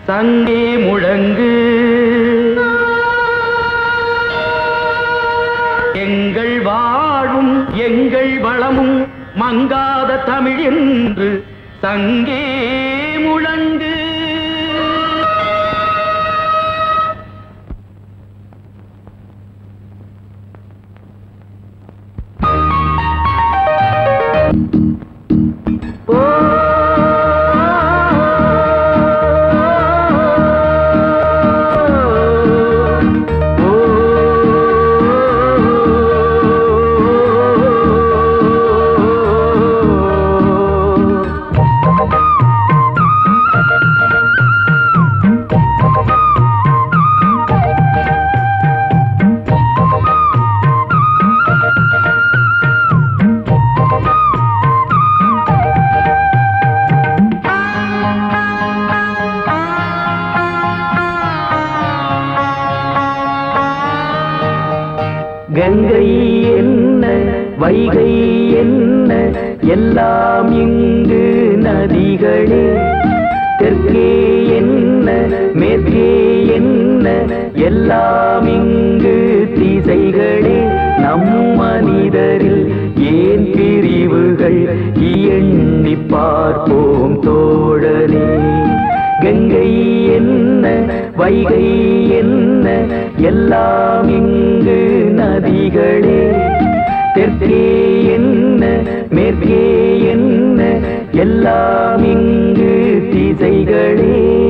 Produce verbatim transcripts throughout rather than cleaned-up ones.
சங்கே முழங்கு எங்கள் வாழும் எங்கள் வளமும் மங்காத தமிழ் என்று சங்கே முழங்கு. கங்கை என்ன வைகை என்ன எல்லாம் இங்கு நதிகளே. தெற்கே என்ன மேற்கே என்ன எல்லாம் இங்கு திசைகளே. நம் மனிதரில் ஏன் பிரிவுகள் எண்ணி பார்ப்போம் தோழரே. கங்கை என்ன வைகை என்ன எல்லாம் இங்கு நதிகளே. தெற்கே என்ன மேற்கே என்ன எல்லாம் இங்கு திசைகளே.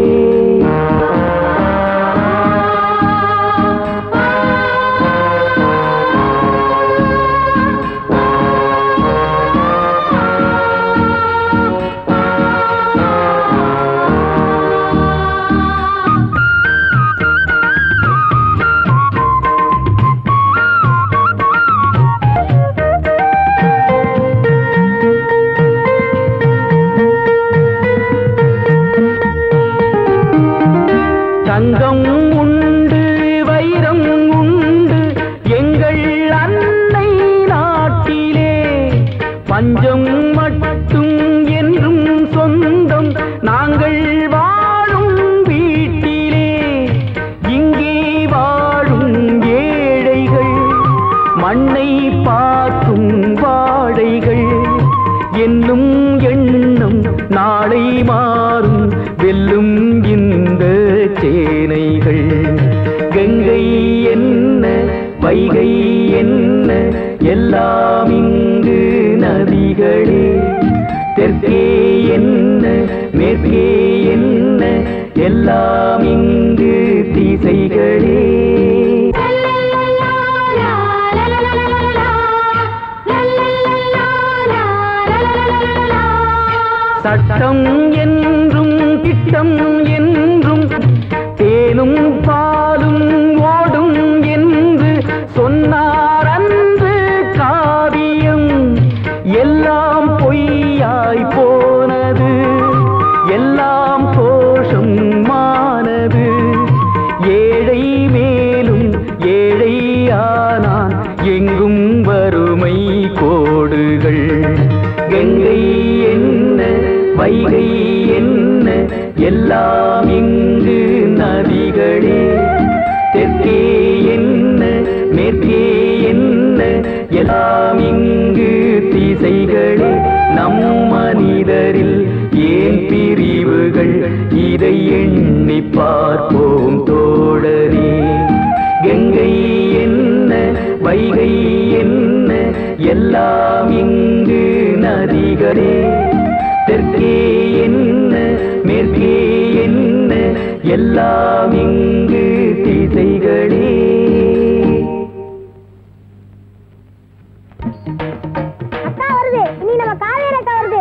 தங்கம் உண்டு வைரம் உண்டு எங்கள் அன்னை நாட்டிலே. பஞ்சம் மட்டும் என்றும் சொந்தம் நாங்கள் வாழும் வீட்டிலே. இங்கே வாழும் ஏழைகள் மண்ணை பார்க்கும் வாழைகள். என்னும் எண்ணம் நாளை மாறும் வெல்லும் இந்த சேனைகள். கங்கை என்ன வைகை என்ன எல்லாம் இங்கு நதிகளே. தெற்கே என்ன மேற்கே என்ன எல்லாம் இங்கு திசைகளே. சட்டம் என்றும் திட்டம் என்றும் தேனும் பாலும் ஓடும் என்று சொன்னார் அன்று காவியம். எல்லாம் பொய்யாய் போனது எல்லாம் கோஷம் மானது. ஏழை மேலும் ஏழையானான் எங்கும் வறுமை கோடுகள். கங்கை என்ன வைகை என்ன எல்லாம் இங்கு நதிகளே. தெற்கே என்ன மேற்கே என்ன எல்லாம் இங்கு திசைகளே. நம் மனிதரில் ஏன் பிரிவுகள் இதை எண்ணி பார்ப்போம் தோழரே. கங்கை என்ன வைகை என்ன எல்லாம் இங்கு நதிகளே. தெற்கே என்ன மேற்கே என்ன எல்லாம் இங்கு திசைகளே. அக்கா வருது, இனி நம்ம காவேரி அக்கா வருது.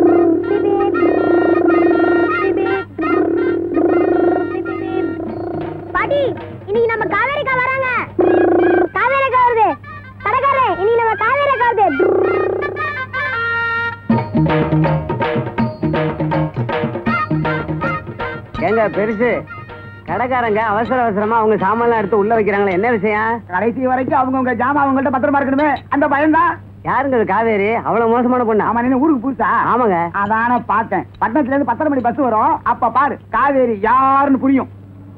பாட்டி, இன்னைக்கு நம்ம காவேரி அக்கா வராங்க. காவேரி அக்கா வருது. கடைக்காரே, இன்னைக்கு நம்ம காவேரி அக்கா வருது. ஏங்க பெருசு, கடைக்காரங்க அவசர அவசரமா அவங்க சாமான் எடுத்து உள்ள வைக்கிறாங்களே, என்ன விஷயம்? கடைசி வரைக்கும் அவங்க உங்க ஜாமா அவங்கள்ட்ட பத்திரமா இருக்கணுமே, அந்த பயம்தான். யாருங்க அது காவேரி? அவ்வளவு மோசமான பொண்ணு? ஆமா, நீ ஊருக்கு புதுசா? ஆமாங்க. அதான பார்த்தேன். பட்டணத்துல இருந்து பத்தரை மணி பஸ் வரும். அப்ப பாரு காவேரி யாருன்னு புரியும்.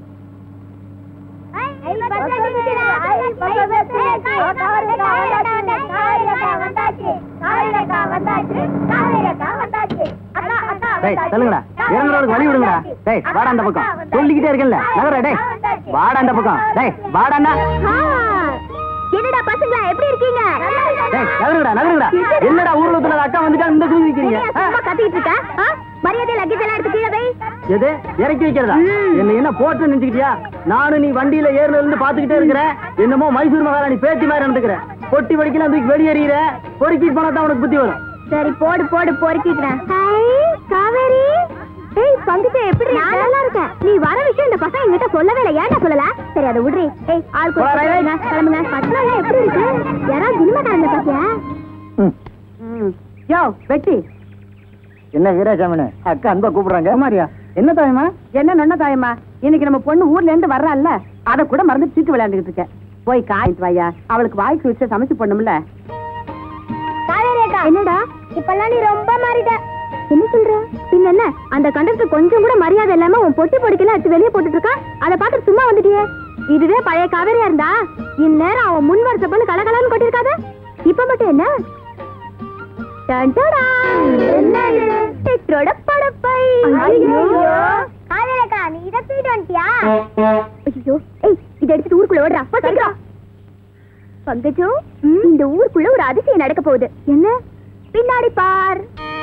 சொல்லுங்கடா, இறங்குறவருக்கு வழி விடுங்கடா. டேய் வாடா அந்த பக்கம், சொல்லிக்கிட்டே இருக்கல நகர. டேய் வாடா அந்த பக்கம். டேய் வாடாண்ணா. என்னடா பசங்களா எப்படி இருக்கீங்க? டேய் நகருங்கடா நகருங்கடா. என்னடா ஊர்ல உள்ள அக்கா வந்துட்டா இந்த தூக்கி வைக்கிறீங்க? சும்மா கத்திட்டு இருக்க? மரியாதை லக்கேஜ் எல்லாம் எடுத்து கீழே வை. எது இறக்கி வைக்கிறதா? என்ன என்ன போட்டு நினைச்சுக்கிட்டியா? நானும் நீ வண்டியில ஏறுல இருந்து பாத்துக்கிட்டே இருக்கிறேன். என்னமோ மைசூர் மகாராணி பேத்தி மாதிரி நடந்துக்கிற. பொட்டி வடிக்கலாம் தூக்கி வெளியேறிற. பொறுக்கிட்டு போனா தான் உனக்கு புத்தி வரும். சரி போடு போடு பொறுக்கிக்கிறேன். காவேரி, ஏய் பங்கிட்டு எப்படி நல்லா இருக்க? நீ வர விஷயம் இந்த பசங்க என்கிட்ட சொல்லவே இல்லை. ஏன்டா சொல்லல? சரி அதை விடுறி. ஏய் ஆள் கிளம்புங்க கிளம்புங்க. பட்டணம் எப்படி இருக்கு? யாராவது சினிமாக்காரங்க பாத்தியா? யோ வெட்டி என்ன வீராசாமி அக்கா அன்பா கூப்பிடுறாங்க. மாரியா என்ன தாயமா? என்ன நொன்ன தாயம்மா, இன்னைக்கு நம்ம பொண்ணு ஊர்ல இருந்து வர்றாள்ல, அத கூட மறந்து சீட்டு விளையாண்டுகிட்டு இருக்க. போய் காயிட்டு வாயா, அவளுக்கு வாய்க்கு வச்சு சமைச்சு பண்ணும்ல. என்னடா இப்பெல்லாம் நீ ரொம்ப மாறிட்ட. என்ன சொல்ற? பின்ன என்ன அந்த கண்டக்டர் கொஞ்சம் கூட மரியாதை இல்லாம உன் பொட்டி பொடிக்கெல்லாம் எடுத்து வெளியே போட்டுட்டு இருக்கா. அதை பார்த்து சும்மா வந்துட்டியே. இதுவே பழைய காவேரியா இருந்தா இந்நேரம் அவன் முன் வருஷ பொண்ணு கலகலன்னு கொட்டிருக்காத. இப்ப மட்டும் என்ன? இந்த ஊருக்குள்ள ஒரு அதிசயம் நடக்க போகுது. என்ன? பின்னாடி பார்.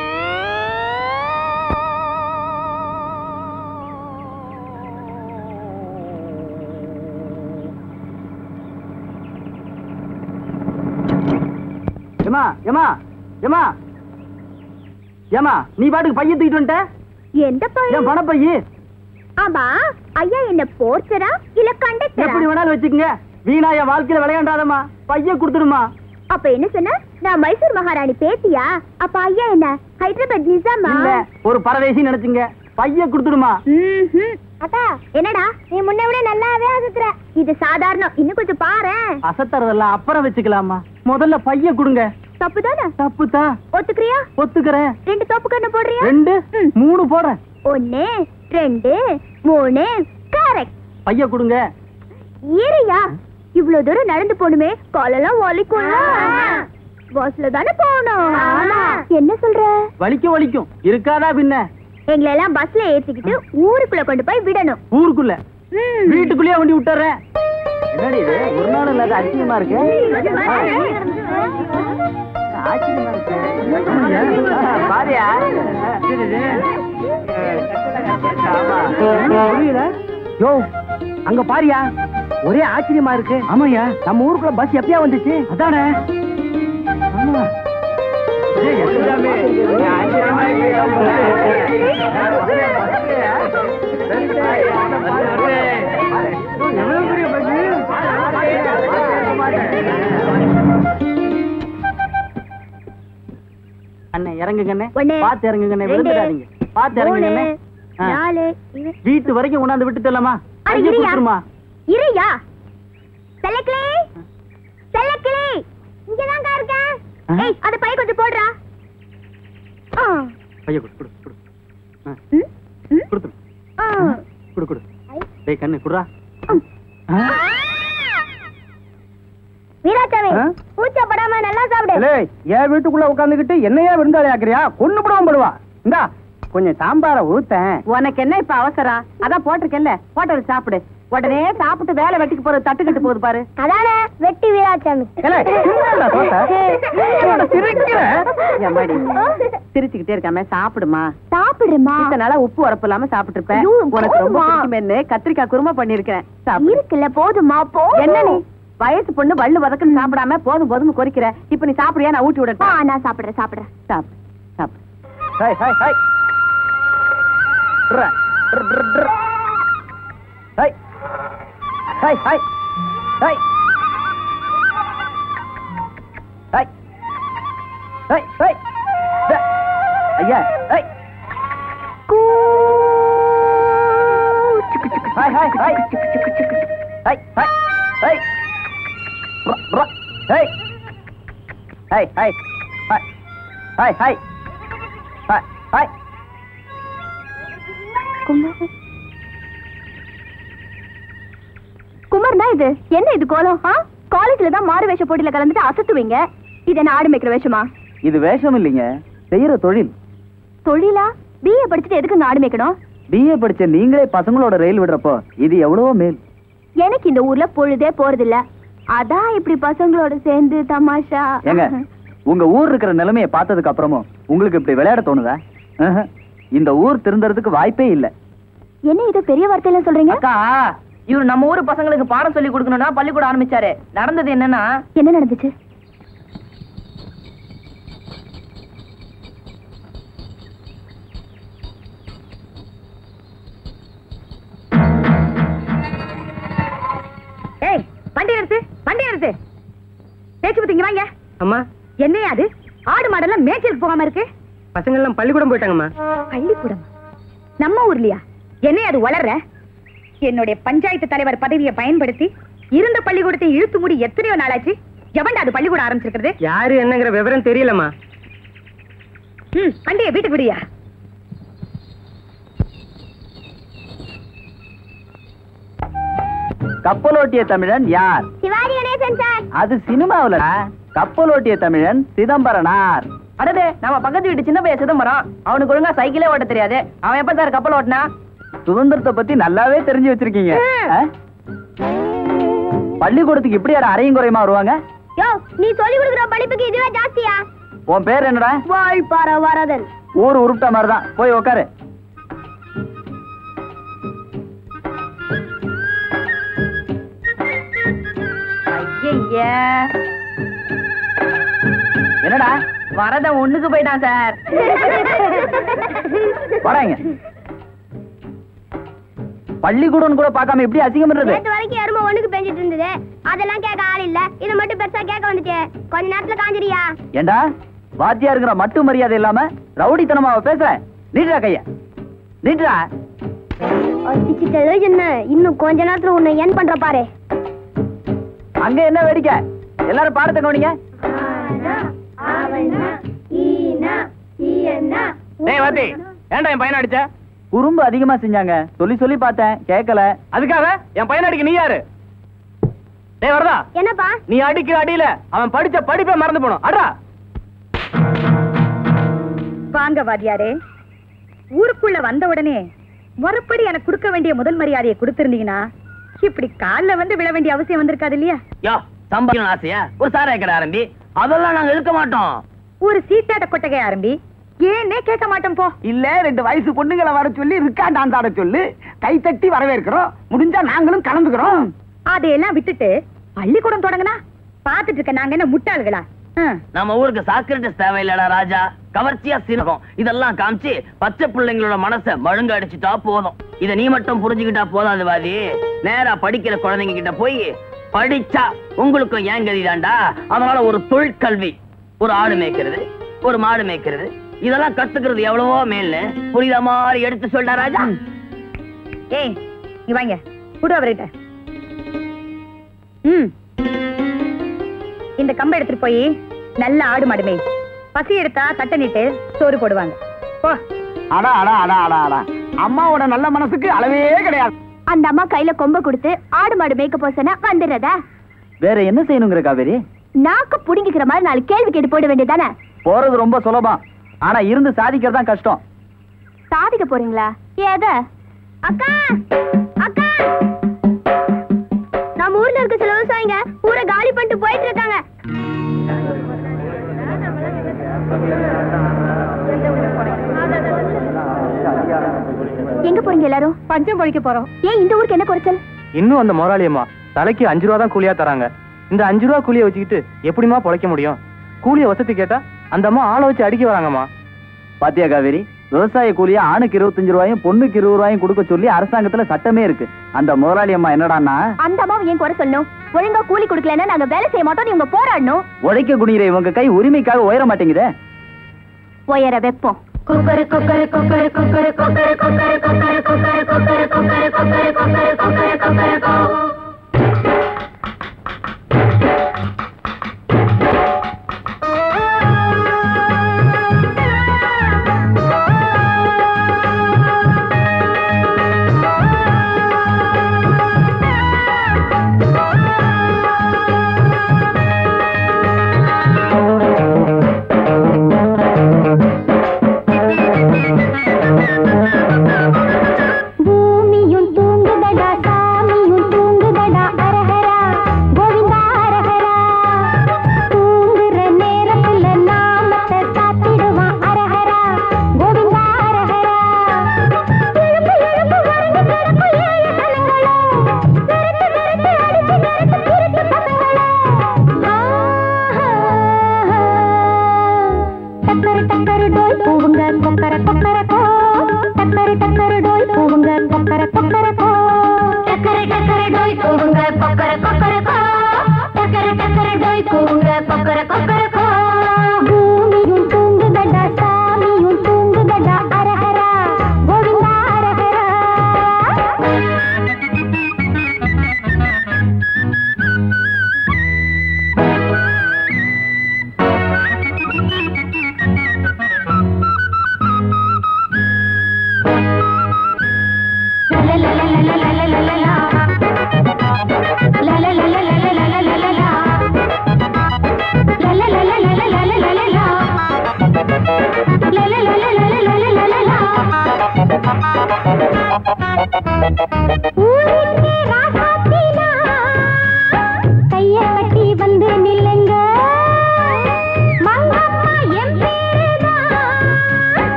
ஏமா ஏமா ஏமா ஏமா நீ பாட்டுக்கு பைய தூக்கிட்டு வந்துட்ட. எந்த பையன்? என் பண பைய. ஆமா ஐயா என்ன போர்ச்சரா இல்ல கண்டக்டரா? எப்படி வேணாலும் வச்சுக்கங்க. வீணா என் வாழ்க்கையில விளையாண்டாதம்மா. பைய கொடுத்துடுமா. அப்ப என்ன சொன்ன? நான் மைசூர் மகாராணி பேத்தியா? அப்ப ஐயா என்ன ஹைதராபாத் நிஜாமா? இல்ல ஒரு பரதேசி நினைச்சுங்க. பைய கொடுத்துடுமா. அக்கா என்னடா நீ முன்ன விட நல்லாவே அசத்துற. இது சாதாரணம், இன்னும் கொஞ்சம் பாரு. அசத்துறதெல்லாம் அப்புறம் வச்சுக்கலாமா. முதல்ல பைய கொடுங்க. தப்புதானே? தப்புதான். ஒத்துக்கிறியா? ஒத்துக்கிறேன். ரெண்டு தப்பு கண்ணு போடுறியா? ரெண்டு மூணு போடுறேன். ஒன்னு ரெண்டு மூணு கரெக்ட். பைய கொடுங்க. ஏறியா இவ்வளவு தூரம் நடந்து போணுமே, காலெல்லாம் வலிக்கும். பஸ்ல தானே போகணும். என்ன சொல்ற? வலிக்கும் வலிக்கும் இருக்காதா பின்ன? எங்களை எல்லாம் பஸ்ல ஏத்திக்கிட்டு ஊருக்குள்ள கொண்டு போய் விடணும். ஊருக்குள்ள? வீட்டுக்குள்ளேயே வண்டி விட்டுறேன். என்னடி இது ஒரு நாள் இல்லாத அதிசயமா இருக்கு. ஆச்சரியமா இருக்கு. பாரியா யோ அங்க பாரியா ஒரே ஆச்சரியமா இருக்கு. ஆமாயா நம்ம ஊருக்குள்ள பஸ் எப்பயா வந்துச்சு? அதானே. ஆமா அண்ணே இறங்குங்கண்ணே. பாத்து இறங்குங்கண்ணே. விழுந்துடாதீங்க. பாத்து இறங்குங்கண்ணே. வீட்டு வரைக்கும் கொண்டாந்து விட்டுட்டலாமா? இறையா செலக்லே செலக்லே இங்கதாங்க இருக்கேன். ஏய் அத பை கொஞ்சம் போடுறா. பைய குடு குடு குடு. குடு குடு குடு. டேய் கண்ணு குடுறா. வீராசாமி பூச்சா படாம நல்லா சாப்பிடு. ஏய் ஏன் வீட்டுக்குள்ள உட்கார்ந்துகிட்டு என்னையா விருந்தாளி ஆக்குறியா? கொன்னு போடுவோம் படுவா. இந்தா கொஞ்சம் சாம்பார ஊத்தேன். உனக்கு என்ன இப்ப அவசரம்? அதான் போட்டிருக்கேன்ல, போட்டது சாப்பிடு. உடனே சாப்பிட்டு வேலை வெட்டிக்கு போறது தட்டுக்கிட்டு போகுது பாரு. அதானே வெட்டி வீராசாமி. சிரிச்சுக்கிட்டே இருக்காம சாப்பிடுமா. சாப்பிடுமா. இதனால உப்பு உரப்பு இல்லாம சாப்பிட்டு இருப்பேன். உனக்கு ரொம்ப பிடிக்குமே கத்திரிக்காய் குருமா பண்ணிருக்கேன். இருக்குல்ல போதுமா? போ. என்ன நீ வயசு பொண்ணு வள்ளு வதக்குன்னு சாப்பிடாம போதும் போதும் கொறிக்கிற. இப்ப நீ சாப்பிடுறியா? நான் ஊட்டி விடட்டா? நான் சாப்பிடுறேன் சாப்பிடுறேன். சாப்பிடு சாப்பிடு. Hi hi hi hi hi hi hi hi hi hi ஐயா hi hi hi hi hi hi hi hi hi hi hi hi hi hi. Kumar Kumar தான் இது. என்ன இது கோலம்? காலேஜ்ல தான் மாறு வேஷ போட்டியில கலந்துட்டு அசத்துவீங்க. இது என்ன ஆடு மேய்க்கிற வேஷமா? இது வேஷம் இல்லைங்க, செய்யற தொழில். தொழிலா? பிஏ படிச்சுட்டு எதுக்கு ஆடு மேய்க்கணும்? பிஏ படிச்ச நீங்களே பசங்களோட ரயில் விடுறப்போ இது எவ்வளவோ மேல். எனக்கு இந்த ஊர்ல பொழுதே போறதில்ல, அதான் இப்படி பசங்களோட சேர்ந்து தமாஷா. ஏங்க, உங்க ஊர் இருக்கிற நிலைமையை பார்த்ததுக்கு அப்புறமும் உங்களுக்கு இப்படி விளையாட தோணுதா? இந்த ஊர் திருந்தறதுக்கு வாய்ப்பே இல்ல. என்ன இது பெரிய வார்த்தையில சொல்றீங்க? அக்கா, இவர் நம்ம ஊர் பசங்களுக்கு பாடம் சொல்லி கொடுக்கணும்னா பள்ளிக்கூடம் ஆரம்பிச்சாரு. நடந்தது என்னன்னா, என்ன நடந்துச்சு? ஏய், வண்டி நிறுத்து, வண்டி நிறுத்து. பேச்சு பத்திங்க வாங்க. அம்மா, என்னையா அது? ஆடு மாடெல்லாம் மேய்ச்சலுக்கு போகாம இருக்கு. பசங்க எல்லாம் பள்ளிக்கூடம் போயிட்டாங்கம்மா. பள்ளிக்கூடம் நம்ம ஊர்லயா? என்னையா அது வளர்ற? என்னுடைய பஞ்சாயத்து தலைவர் பதவியை பயன்படுத்தி இருந்த பள்ளிக்கூடத்தை இழுத்து மூடி எத்தனையோ நாளாச்சு. எவன்டா அது பள்ளிக்கூடம் ஆரம்பிச்சிருக்கிறது? யாரு என்னங்கிற விவரம் தெரியலம்மா. ம், வண்டியை வீட்டுக்கு விடியா. கப்பலோட்டிய தமிழன் யார்? சிவாஜி கணேசன் சார். அது சினிமாவுல. கப்பலோட்டிய தமிழன் சிதம்பரனார். அடடே, நம்ம பக்கத்து வீட்டு சின்ன பையன் சிதம்பரம். அவனுக்கு ஒழுங்கா சைக்கிளே ஓட்ட தெரியாது. அவன் எப்ப சார் கப்பல் ஓட்டினா? சுதந்திரத்தை பத்தி நல்லாவே தெரிஞ்சு வச்சிருக்கீங்க. ஆ? பள்ளிக்கூடத்துக்கு இப்படி யாரும் அரையும் குறையுமா வருவாங்க? யோ, நீ சொல்லி கொடுக்குற படிப்புக்கு இதுவே ஜாஸ்தியா? உன் பேர் என்னடா? வாழ்பார வரதன். ஊர் உருப்பிட்ட மாதிரிதான், போய் உக்காரு. ஐயே, என்னடா? வரதன் ஒண்ணுக்கு போயிட்டான் சார். வராங்க. பள்ளிக்கூடம் கூட பார்க்காம எப்படி அசிங்கம் பண்றது? நேத்து வரைக்கும் யாருமோ ஒண்ணுக்கு பெஞ்சிட்டு இருந்தது, அதெல்லாம் கேட்க ஆள் இல்ல. இத மட்டும் பெருசா கேட்க வந்துட்டே. கொஞ்ச நேரத்துல காஞ்சிரியா? ஏண்டா, வாத்தியா இருக்கிற மட்டு மரியாதை இல்லாம ரவுடித்தனமா பேசுற? நீட்டா கைய, நீட்டா. என்ன இன்னும் கொஞ்ச நேரத்துல உன்னை ஏன் பண்ற பாரு. அங்க என்ன வேடிக்கை? எல்லாரும் பாடத்தை கவனிங்க. டேய் வாத்தி, ஏன்டா என் பையனை அடிச்ச? குறும்பு அதிகமா செஞ்சாங்க, சொல்லி சொல்லி பார்த்தேன், கேட்கல. அதுக்காக என் பையனை அடிக்க நீ யாரு? டேய் வரதா, என்னப்பா? நீ அடிக்கிற அடியில அவன் படிச்ச படிப்பே மறந்து போனோம். அடா வாங்க வாத்தியாரே. ஊருக்குள்ள வந்த உடனே மறுபடி எனக்கு கொடுக்க வேண்டிய முதல் மரியாதையை கொடுத்திருந்தீங்கன்னா இப்படி கால்ல வந்து விழ வேண்டிய அவசியம் வந்திருக்காது இல்லையா? யோ, சம்பாதிக்கணும் ஆசையா? ஒரு சாராய கடை ஆரம்பி. அதெல்லாம் நாங்க இருக்க மாட்டோம். ஒரு சீட்டாட்ட கொட்டகை ஆரம்பி. ஏன்னே கேட்க மாட்டோம் போ. இல்ல, ரெண்டு வயசு பொண்ணுங்களை வர சொல்லி ரிக்கா டான்ஸ் ஆட சொல்லு. கை தட்டி வரவேற்கிறோம். முடிஞ்சா நாங்களும் கலந்துக்கிறோம். அதையெல்லாம் விட்டுட்டு பள்ளிக்கூடம் தொடங்கினா பாத்துட்டு இருக்க நாங்க என்ன முட்டாள்களா? நம்ம ஊருக்கு சாக்ரட்டிஸ் தேவையில்லடா ராஜா. கவர்ச்சியா சினகம் இதெல்லாம் காமிச்சு பச்சை பிள்ளைங்களோட மனசை மழுங்க அடிச்சுட்டா போதும். இத நீ மட்டும் புரிஞ்சுக்கிட்டா போதாது வாதி. நேரா படிக்கிற குழந்தைங்க கிட்ட போய் படிச்சா உங்களுக்கும் ஏன் கதிதாண்டா. அதனால ஒரு தொழிற்கல்வி, ஒரு ஆடு மேய்க்கிறது, ஒரு மாடு மேய்க்கிறது, இதெல்லாம் கத்துக்கிறது எவ்வளவோ மேல்னு புரியுத மாதிரி எடுத்து சொல்றா ராஜா. ஏய், நீ வாங்க குடு அவர்கிட்ட. ம், இந்த கம்பை எடுத்துட்டு போய் நல்ல ஆடு மாடு மேய். பசி எடுத்தா தட்டை நீட்டு சோறு போடுவாங்க. போ. அடா அடா அடா அடா அடா. அம்மாவோட நல்ல மனசுக்கு அளவே கிடையாது. அந்த அம்மா கையில கொம்ப கொடுத்து ஆடு மாடு மேய்க்க போசனா வந்துடுறதா? வேற என்ன செய்யணுங்கிற காவேரி? நாக்கு புடிங்கிக்கிற மாதிரி நாலு கேள்வி கேட்டு போட வேண்டியதானே? போறது ரொம்ப சுலபம், ஆனா இருந்து சாதிக்கிறது தான் கஷ்டம். சாதிக்க போறீங்களா? ஏத அக்கா அக்கா, நம்ம ஊர்ல இருக்க சில விவசாயிங்க ஊரை காலி பண்ணிட்டு போயிட்டு இருக்காங்க. எங்க போறீங்க எல்லாரும்? பஞ்சம் பொழிக்க போறோம். ஏன் இந்த ஊருக்கு என்ன குறைச்சல்? இன்னும் அந்த முதலாளியம்மா தலைக்கு அஞ்சு ரூபா தான் கூலியா தராங்க. இந்த அஞ்சு ரூபா கூலியை வச்சுக்கிட்டு எப்படிமா பொழைக்க முடியும்? கூலிய வசதி கேட்டா அந்த அம்மா ஆளை வச்சு அடிக்க வராங்கம்மா. பாத்தியா காவேரி, விவசாய கூலியா ஆணுக்கு இருபத்தஞ்சு ரூபாயும் பொண்ணுக்கு இருபது ரூபாயும் கொடுக்க சொல்லி அரசாங்கத்துல சட்டமே இருக்கு. அந்த முதலாளி அம்மா என்னடான்னா, அந்த அம்மாவை ஏன் குறை சொல்லணும்? ஒழுங்கா கூலி கொடுக்கலன்னா நாங்க வேலை செய்ய மாட்டோம், இவங்க போராடணும். உழைக்க குனிகிற இவங்க கை உரிமைக்காக உயர மாட்டேங்குதே. உயர வெப்போம். கொக்கரு கொக்கரு கொக்கரு கொக்கரு கொக்கரு கொக்கரு கொக்கரு கொக்கரு கொக்கரு கொக்கரு கொக்கரு கொக்கரு கொக்கரு கொக்கரு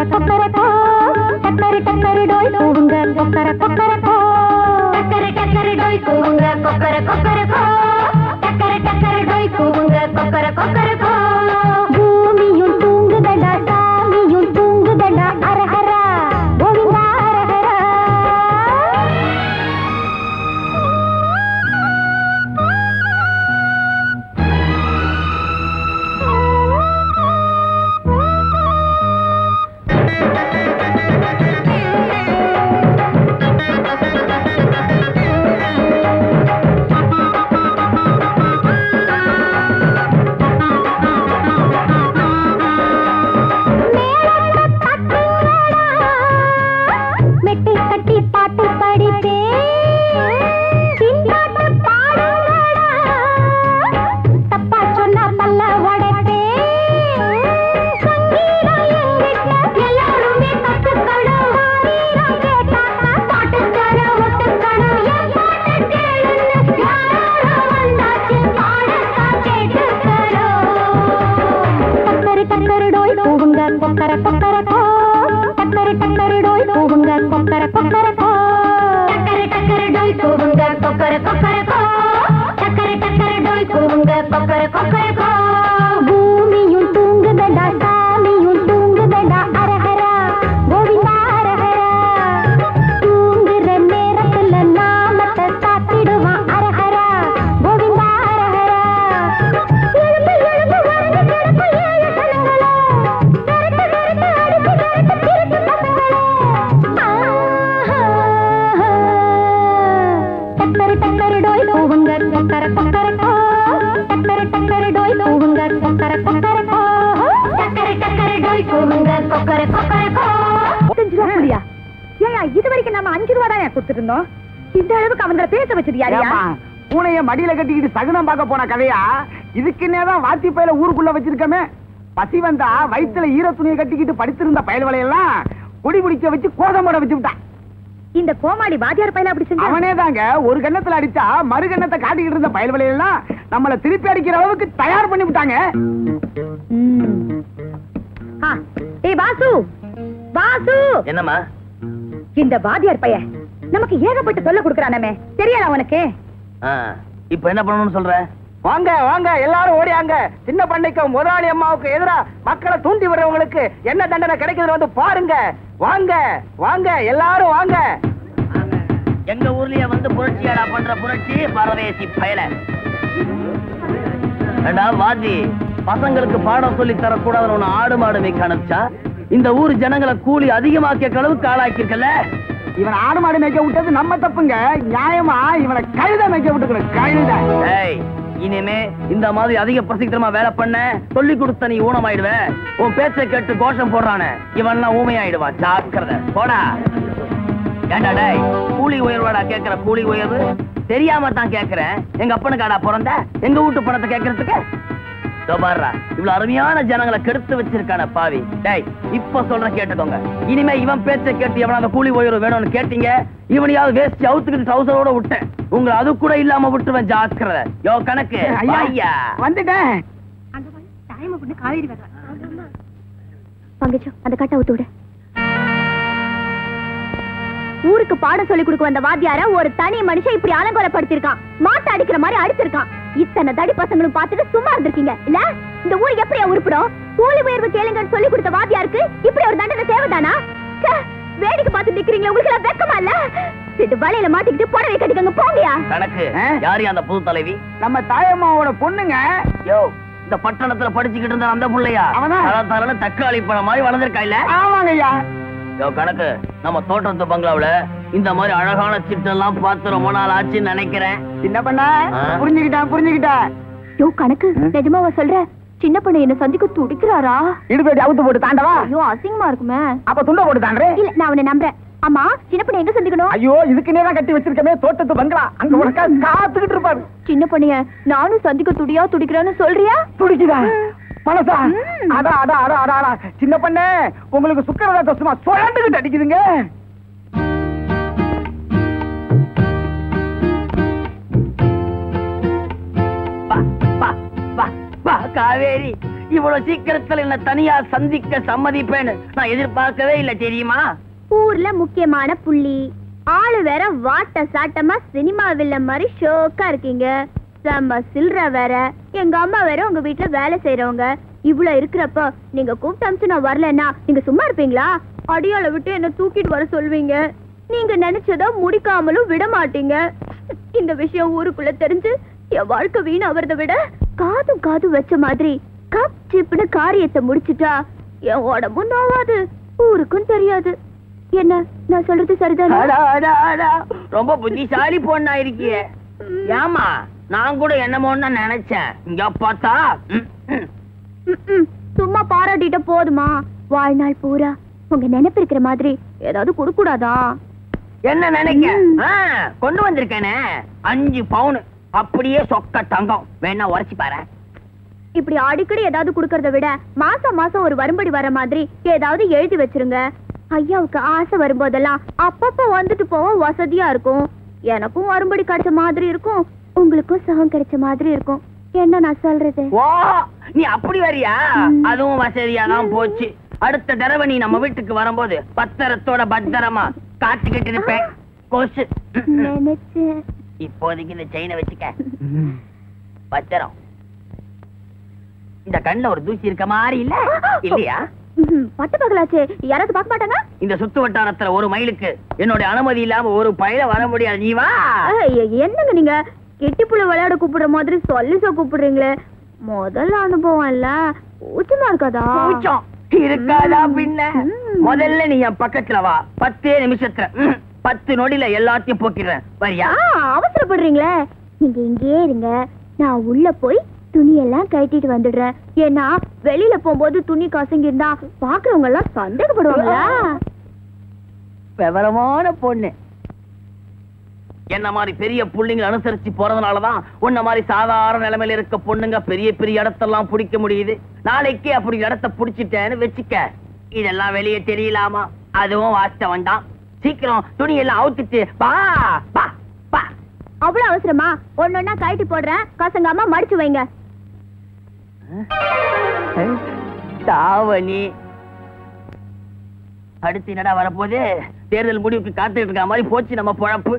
கொக்கர கொக்கரக்கோ டக்கரு டக்கரு டோய் கூவுங்க கொக்கர கொக்கரக்கோ டக்கரு டக்கரு டோய் கூவுங்க கொக்கர கொக்கரக்கோ டக்கரு டக்கரு டோய் கூவுங்க கொக்கர கொக்கரக்கோ பூமியும் தூங்குதடா சாமியும் தூங்குதடா அரஹரா கோவிந்தா அரஹரா பூமியும் தூங்குதடா சாமியும் தூங்குதடா அரஹரா கோவிந்தா அரஹரா தூங்குற நேரத்துல நாமத்தை சாத்திடுவான் அரஹரா கோவிந்தா அரஹரா எழுந்து எழுந்து வரது கிடப்பு ஏழு சனங்களோ விரட்டு விரட்டு அடிச்சு விரட்டு திருட்டு பசங்களோ டக்கரு டக்கரு டோய் கூவுங்க கொக்கர கொக்கரக்கோ டக்கரு டக்கரு டோய் கூவுங்க கொக்கர கொக்கரக்கோ டக்கரு டக்கரு டோய் கூவுங்க கொக்கர கொக்கரக்கோ அஞ்சு ரூபா புரியா ஏயா இது வரைக்கும் நம்ம அஞ்சு ரூபா தான் கொடுத்துட்டு இருந்தோம் இந்த அளவுக்கு அவங்கள பேச வச்சது யாரையா பூனைய மடியில கட்டிக்கிட்டு சகுனம் பார்க்க போன கதையா இதுக்குன்னே தான் வாத்தி பையில ஊருக்குள்ள வச்சிருக்கமே பசி வந்தா வயிற்றுல ஈர துணியை கட்டிக்கிட்டு படித்திருந்த பயல்வலையெல்லாம் குடி பிடிக்க வச்சு கோதமோட வச்சு விட்டான் இந்த கோமாளி வாத்தியார் பையல அப்படி செஞ்சா அவனே தாங்க ஒரு கண்ணத்துல அடிச்சா மறு கண்ணத்தை காட்டிக்கிட்டு இருந்த பயல்வலையெல்லாம் நம்மள திருப்பி அடிக்கிற அளவுக்கு தயார் பண்ணி விட்டாங்க ஏய் வாசு வாசு என்னம்மா இந்த வாத்தியார் பையன் நமக்கு ஏகப்பட்ட தொல்லை கொடுக்கறானே தெரியாதா உனக்கு இப்ப என்ன பண்ணணும்னு சொல்ற வாங்க வாங்க எல்லாரும் ஓடியாங்க சின்ன பண்ணைக்கு முதலாளி அம்மாவுக்கு எதிரா மக்களை தூண்டி விடுறவங்களுக்கு என்ன தண்டனை கிடைக்குதுன்னு வந்து பாருங்க வாங்க வாங்க எல்லாரும் வாங்க எங்க ஊர்லயே வந்து புரட்சியாடா பண்ற புரட்சி பரதேசி பயல ஏண்டா வாதி பசங்களுக்கு பாடம் சொல்லி தரக்கூடாதுன்னு ஒண்ணு ஆடு மாடு மேய்க்க அனுப்பிச்சா இந்த ஊர் ஜனங்களை கூலி அதிகமாக்கிய அளவுக்கு ஆளாக்கிருக்கல இவன் ஆடு மாடு மேய்க்க விட்டது நம்ம தப்புங்க நியாயமா இவனை கழுத மேய்க்க விட்டுக்கணும் கழுத இனிமே இந்த மாதிரி அதிக பிரசித்தமா வேலை பண்ண சொல்லி கொடுத்த நீ ஊனமாயிடுவ உன் பேச்சை கேட்டு கோஷம் போடுறானே இவன்லாம் ஊமையாயிடுவான் ஜாக்கிரதை போடா ஏண்டா டேய் கூலி உயர்வாடா கேக்குற கூலி உயர்வு தெரியாம தான் கேக்குறேன் எங்க அப்பனுக்காடா பிறந்த எங்க வீட்டு பணத்தை கேக்குறதுக்கு பாருடா இவ்வளவு அருமையான ஜனங்களை கெடுத்து வச்சிருக்கான பாவி டேய் இப்ப சொல்ற கேட்டுக்கோங்க இனிமே இவன் பேச்சை கேட்டு எவனாவது கூலி உயர்வு வேணும்னு கேட்டீங்க இவனையாவது வேஸ்ட் அவுத்துக்கிட்டு ட்ரவுசரோட விட்டேன் உங்களை அது கூட இல்லாம விட்டுருவேன் ஜாக்கிரதை யோ கணக்கு ஐயா வந்துட்டேன் பங்கச்சோ அந்த கட்டை ஊத்து விடு ஊருக்கு பாடம் சொல்லி கொடுக்க வந்த வாத்தியார ஒரு தனி மனுஷன் இப்படி அலங்கோலப்படுத்திருக்கான் மாட்டை அடிக்கிற மாதிரி அடிச்சிருக்கான் இத்தனை தடி பசங்களும் பார்த்துட்டு சும்மா இருந்திருக்கீங்க இல்ல இந்த ஊரு எப்படியா உருப்பிடும் கூலி உயர்வு கேளுங்கன்னு சொல்லி கொடுத்த வாத்தியாருக்கு இப்படி ஒரு தண்டனை தேவைதானா வேடிக்கை பார்த்து நிக்கிறீங்களா உங்களுக்கு எல்லாம் வெக்கமா இல்ல சிட்டு வலையில மாட்டிக்கிட்டு புடவை கட்டிக்கங்க போங்கயா கணக்கு யாரு அந்த புது தலைவி நம்ம தாயம்மாவோட பொண்ணுங்க யோ இந்த பட்டணத்துல படிச்சுக்கிட்டு இருந்த அந்த புள்ளையா அவனா தக்காளி பழம் மாதிரி வளர்ந்துருக்கா இல்ல ஆமாங்கய்யா யோ கணக்கு நம்ம தோட்டத்து பங்களாவுல இந்த மாதிரி அழகான சிட்டெல்லாம் பார்த்து ரொம்ப நாள் ஆச்சுன்னு நினைக்கிறேன் சின்ன பண்ண புரிஞ்சுக்கிட்டேன் புரிஞ்சுக்கிட்டேன் யோ கணக்கு நிஜமாவா சொல்ற சின்ன பண்ண என்ன சந்திக்க துடிக்கிறாரா இடுப்பேடி அவுத்து போட்டு தாண்டவா ஐயோ அசிங்கமா இருக்குமே அப்ப துண்ட போட்டு தாண்டே இல்ல நான் அவனை நம்புறேன் அம்மா சின்ன பண்ண எங்க சந்திக்கணும் ஐயோ இதுக்கு நேரம் கட்டி வச்சிருக்கமே தோட்டத்து பங்களா அங்க உனக்கா காத்துக்கிட்டு இருப்பாரு சின்ன பண்ணிய நானும் சந்திக்க துடியா துடிக்கிறேன்னு சொல்றியா துடிக்குதா மனசா அடா அடா அடா அடா அடா சின்ன பண்ணே உங்களுக்கு சுக்கரதா சும்மா சுழண்டுகிட்டு அடிக்குதுங்க காவேரி இவ்வளவு சீக்கிரத்துல என்ன தனியா சந்திக்க சம்மதிப்பேன்னு நான் எதிர்பார்க்கவே இல்ல தெரியுமா? ஊர்ல முக்கியமான புள்ளி, ஆளு வேற வாட்ட சாட்டமா சினிமா வில்ல மாதிரி ஷோக்கா இருக்கீங்க. செம்ம சில்ற வேற. எங்க அம்மா வேற உங்க வீட்டுல வேலை செய்யறவங்க. இவ்வளவு இருக்கிறப்ப நீங்க கூப்பிட்டு அமிச்சு நான் வரலன்னா நீங்க சும்மா இருப்பீங்களா? அடியால விட்டு என்ன தூக்கிட்டு வர சொல்வீங்க. நீங்க நினைச்சதா முடிக்காமலும் விட மாட்டீங்க. இந்த விஷயம் ஊருக்குள்ள தெரிஞ்சு என் வாழ்க்கை வீணாவறத விட காதும் காது வச்ச மாதிரி கப் சிப்னு காரியத்தை முடிச்சுட்டா என் உடம்பும் நோவாது, ஊருக்கும் தெரியாது. என்ன நான் சொல்றது சரிதானே? அடா, அடா, அடா. ரொம்ப புத்திசாலி பொண்ணா இருக்கியே. ஏமா நான் கூட என்னமோன்னு நினைச்சேன். இங்க பார்த்தா ம், ம். ம்ம். சும்மா பாராட்டிட்ட போதுமா? வாழ்நாள் பூரா உங்க நினைப்பு இருக்கிற மாதிரி ஏதாவது கொடுக்கூடாதா? என்ன நினைக்க? ம். ஆ, கொண்டு வந்திருக்கேனே அஞ்சு பவுன் அப்படியே சொக்க தங்கம். வேணா உரைச்சு பாரு. இப்படி அடிக்கடி ஏதாவது குடுக்கறத விட மாசம் மாசம் ஒரு வரும்படி வர மாதிரி ஏதாவது எழுதி வச்சிருங்க. ஐயாவுக்கு ஆசை வரும்போதெல்லாம் அப்பப்ப வந்துட்டு போக வசதியா இருக்கும். எனக்கும் வரும்படி கிடைச்ச மாதிரி இருக்கும், உங்களுக்கும் சுகம் கிடைச்ச மாதிரி இருக்கும். என்ன நான் சொல்றது? ஓ, நீ அப்படி வரியா? ம். அதுவும் வசதியா தான் போச்சு. அடுத்த தடவை நீ நம்ம வீட்டுக்கு வரும்போது பத்திரத்தோட பத்திரமா காத்துக்கிட்டு இருப்பேன். கொசு. நினைச்சேன். இப்போதைக்கு இந்த செயினை வச்சுக்க. பத்திரம். இந்த கண்ணுல ஒரு தூசி இருக்க மாதிரி இல்ல இல்லையா? ம்ஹும். பட்டு பகலாச்சே, யாராவது பார்க்க மாட்டாங்க? இந்த சுத்து வட்டாரத்துல ஒரு மைலுக்கு என்னோட அனுமதி இல்லாம ஒரு பயில வர முடியாது. நீ வா. ஏய், என்னங்க நீங்க கெட்டிப்புள்ள விளையாட கூப்பிடுற மாதிரி சொல்லிச கூப்பிடுறீங்களே? முதல்ல அனுபவம் இல்ல, ஊச்சமா இருக்காதா? கூச்சம் இருக்காதா பின்ன? ம். முதல்ல நீ என் பக்கத்துல வா. பத்தே நிமிஷத்துல ம், பத்து நொடியில எல்லாத்தையும் போக்கிடுறேன். வரியா? ஆ, அவசரப்படுறீங்களே. நீங்க இங்கே இருங்க, நான் உள்ள போய் துணியெல்லாம் கட்டிட்டு வந்துடுறேன். ஏன்னா வெளியில போகும்போது துணி கசங்கி இருந்தா பாக்குறவங்க எல்லாம் சந்தேகப்படுவாங்களா? விவரமான பொண்ணு. என்ன மாதிரி பெரிய புள்ளிங்க அனுசரிச்சு போறதுனாலதான் உன்ன மாதிரி சாதாரண நிலைமையில இருக்க பொண்ணுங்க பெரிய பெரிய இடத்தெல்லாம் பிடிக்க முடியுது. நாளைக்கு அப்படி இடத்த பிடிச்சிட்டேன்னு வச்சுக்க, இதெல்லாம் வெளியே தெரியலாமா? அதுவும் வாஸ்தவம் தான். சீக்கிரம் துணி எல்லாம் அவுத்துட்டு வா வா வா. அவ்வளவு அவசரமா? ஒன்னொன்னா கழட்டி போடுறேன், கசங்காம மடிச்சு வைங்க. தாவணி அடுத்து என்னடா வரப்போது? தேர்தல் முடிவுக்கு காத்துட்டு இருக்க மாதிரி போச்சு நம்ம பொழப்பு.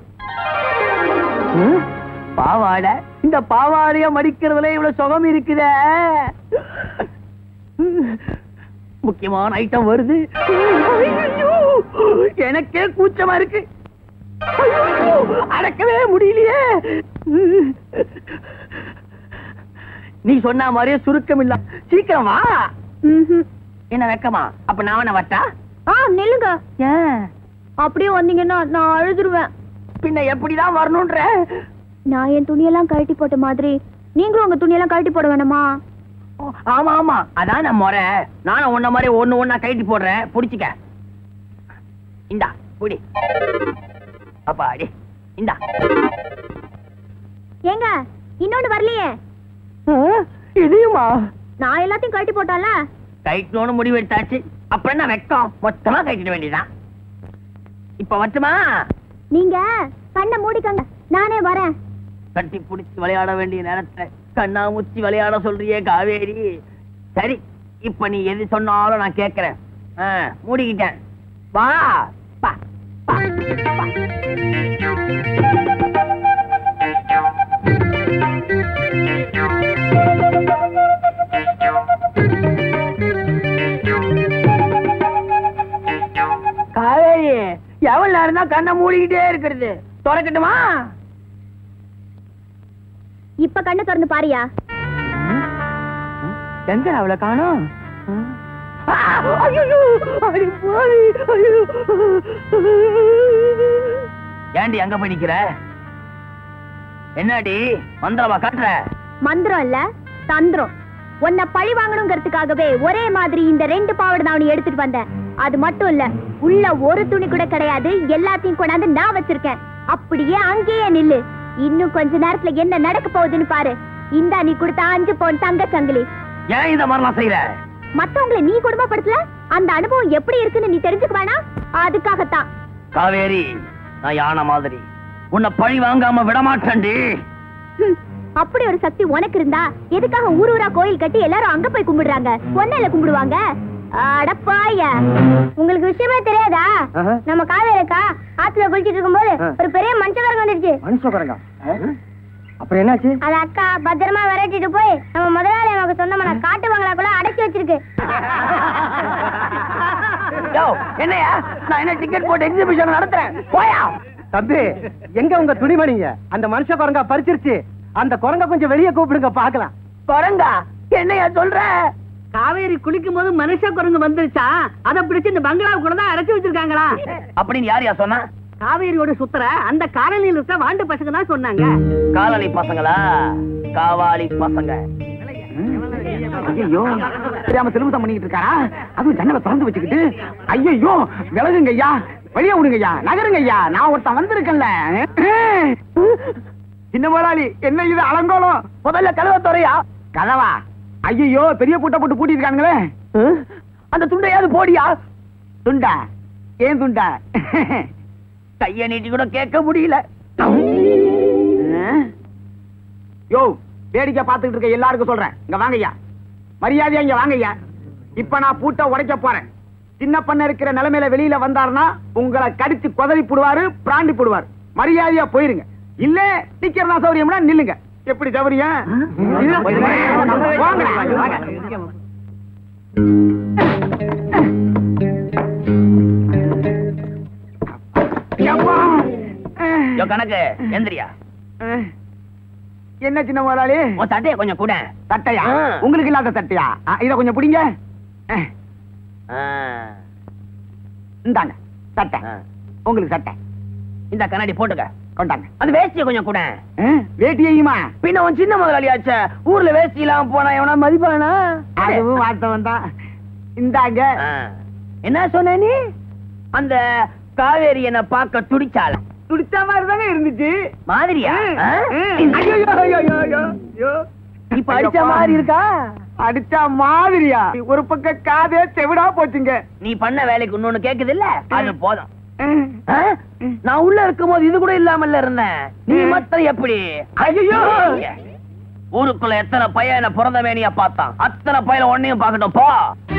பாவாடை. இந்த பாவாடைய மடிக்கிறதுல இவ்வளவு சுகம் இருக்குதே. முக்கியமான ஐட்டம் வருது. ஐயையோ, எனக்கே கூச்சமா இருக்கு. ஐயையோ, அடக்கவே முடியலையே. நீ சொன்ன மாதிரியே சுருக்கம் இல்ல. சீக்கிரம் வா. ம்ஹும். என்ன வெக்கமா? அப்ப நான் வேணா வட்டா? ஆ, நில்லுங்க. ஏன்? அப்படியே வந்தீங்கன்னா நான் அழுதுருவேன். பின்ன எப்படிதான் வரணும்ன்ற? நான் என் துணியெல்லாம் கழட்டி போட்ட மாதிரி நீங்களும் உங்க துணியெல்லாம் கழட்டி போட வேணாமா? ஓ, ஆமா ஆமா, அதான் நான் முறை. நானும் உன்ன மாதிரி ஒண்ணு ஒண்ணா கைட்டி போடுறேன். புடிச்சுக்க. இந்தா புடி. அப்பா அடி. இந்தா. ஏங்க, இன்னொன்னு வரலையே. இதையுமா? நான் எல்லாத்தையும் கழட்டி போட்டால. கைட்டோன்னு முடிவு எடுத்தாச்சு. அப்புறம் என்ன வெக்கம்? மொத்தமா கைட்டிட வேண்டியதான். இப்ப மட்டுமா? நீங்க கண்ணை மூடிக்கங்க, நானே வரேன். கட்டி புடிச்சு விளையாட வேண்டிய நேரத்தை கண்ணா முச்சி விளையாட சொல்றியே காவேரி. சரி, இப்ப நீ எது சொன்னாலும் நான் கேட்கிறேன். ஆ, மூடிக்கிட்டேன். வா பா, பா, பா. காவேரி, எவ்வளவு நேரம் தான் கண்ணை மூடிக்கிட்டே இருக்கிறது? திறக்கட்டுமா? இப்ப கண்ணை திறந்து பாரியா. எங்க அவளை காணோம்? ஏண்டி அங்க படிக்கிற? என்னடி மந்திரமா காட்டுற? மந்திரம் இல்ல, தந்திரம். உன்னை பழி வாங்கணுங்கிறதுக்காகவே ஒரே மாதிரி இந்த ரெண்டு பாவாடை நான் எடுத்துட்டு வந்தேன். அது மட்டும் இல்ல, உள்ள ஒரு துணி கூட கிடையாது. எல்லாத்தையும் கொண்டாந்து நான் வச்சிருக்கேன். அப்படியே அங்கேயே நில்லு. இன்னும் கொஞ்ச நேரத்துல என்ன நடக்க போகுதுன்னு பாரு. இந்தா நீ கொடுத்த அஞ்சு பவுன் தங்க சங்கிலி. ஏன் இந்த மாதிரிலாம் செய்யற? மத்தவங்களை நீ குடும்பப்படுத்தல, அந்த அனுபவம் எப்படி இருக்குன்னு நீ தெரிஞ்சுக்க வேணாம், அதுக்காகத்தான். காவேரி, நான் யானை மாதிரி உன்னை பழி வாங்காம விட மாட்டேன்டி. ஹம், அப்படி ஒரு சக்தி உனக்கு இருந்தா எதுக்காக ஊர் ஊரா கோயில் கட்டி எல்லாரும் அங்க போய் கும்பிடுறாங்க ஒன்னையில கும்பிடுவாங்க அடப்பாயா உங்களுக்கு விஷயமே தெரியாதா நம்ம காவேரிக்கா ஆத்துல குளிச்சிட்டு இருக்கும்போது ஒரு பெரிய மனுஷகரங்க வந்துருச்சு மனுஷகரங்க அப்புறம் என்னாச்சு அது அக்கா பத்திரமா விரட்டிட்டு போய் நம்ம முதலாளி நமக்கு சொந்தமான காட்டு பங்களாக்குள்ள அடைச்சி வச்சிருக்கு என்னையா நான் என்ன டிக்கெட் போட்டு எக்ஸிபிஷன் நடத்துறேன் போயா தம்பி எங்க உங்க துணிமணிங்க அந்த மனுஷ குரங்கா பறிச்சிருச்சு அந்த குரங்க கொஞ்சம் வெளியே கூப்பிடுங்க பாக்கலாம் குரங்கா என்னையா சொல்ற காவேரி குளிக்கும் போது மனுஷ குரங்கு வந்துருச்சா அதை பிடிச்சு இந்த பங்களாவுக்குள்ள தான் அடைச்சு வச்சிருக்காங்களா அப்படின்னு யாரையா சொன்னா காவேரியோட சுத்தர அந்த காலனியில் இருக்க வாண்டு பசங்க தான் சொன்னாங்க காலனி பசங்களா காவாலி பசங்க ஐயோ தெரியாம சிலுமத்தம் பண்ணிட்டு இருக்காரா அதுவும் ஜன்னலை திறந்து வச்சுக்கிட்டு ஐயோ விலகுங்க ஐயா வெளியே விடுங்க ஐயா நகருங்க ஐயா நான் ஒருத்தன் வந்திருக்கேன்ல சின்ன முதலாளி என்ன இது அலங்கோலம் முதல்ல கதவை துறையா கதவா ஐயோ பெரிய பூட்டை போட்டு பூட்டி இருக்கானுங்களே அந்த துண்டையாவது போடியா துண்டா ஏன் துண்டா கைய நீட்டி கூட கேட்க முடியல யோ வேடிக்கை பார்த்துட்டு இருக்க எல்லாருக்கும் சொல்றேன் இங்க வாங்கய்யா மரியாதையா இங்க வாங்கய்யா இப்ப நான் பூட்டை உடைக்க போறேன் சின்ன பண்ண இருக்கிற நிலைமையில வெளியில வந்தாருன்னா உங்களை கடிச்சு கொதறி போடுவாரு பிராண்டி போடுவாரு மரியாதையா போயிருங்க இல்ல நிக்கிறதா சௌரியம்னா நில்லுங்க எப்படி சௌரியம் கணக்கு எந்திரியா என்ன சின்ன முதலாளி உன் தட்டைய கொஞ்சம் கூட தட்டையா உங்களுக்கு இல்லாத தட்டையா இத கொஞ்சம் பிடிங்க இந்தாங்க சட்டை உங்களுக்கு சட்டை இந்த கண்ணாடி போட்டுக்க கொண்டாங்க அது வேஷ்டிய கொஞ்சம் கூட வேட்டியுமா பின்ன உன் சின்ன முதலாளியாச்ச ஊர்ல வேஷ்டி இல்லாம போனா எவனா மதிப்பானா அதுவும் வார்த்தை தான் இந்தாங்க என்ன சொன்ன நீ அந்த காவேரி என்ன பார்க்க துடிச்சால துடிச்ச மாதிரி தானே இருந்துச்சு மாதிரியா இப்ப அடிச்ச மாதிரி இருக்கா அடிச்ச மாதிரியா ஒரு பக்கம் காதே செவிடா போச்சுங்க நீ பண்ண வேலைக்கு இன்னொன்னு கேக்குது இல்ல அது போதும் நான் உள்ள இருக்கும் போது இது கூட இல்லாமல்ல இருந்தேன் நீ மட்டும் எப்படி ஐயோ ஊருக்குள்ள எத்தனை பையன் என்ன பிறந்த வேணியா பார்த்தான் அத்தனை பையன் ஒன்னையும் பாக்கட்டும் போ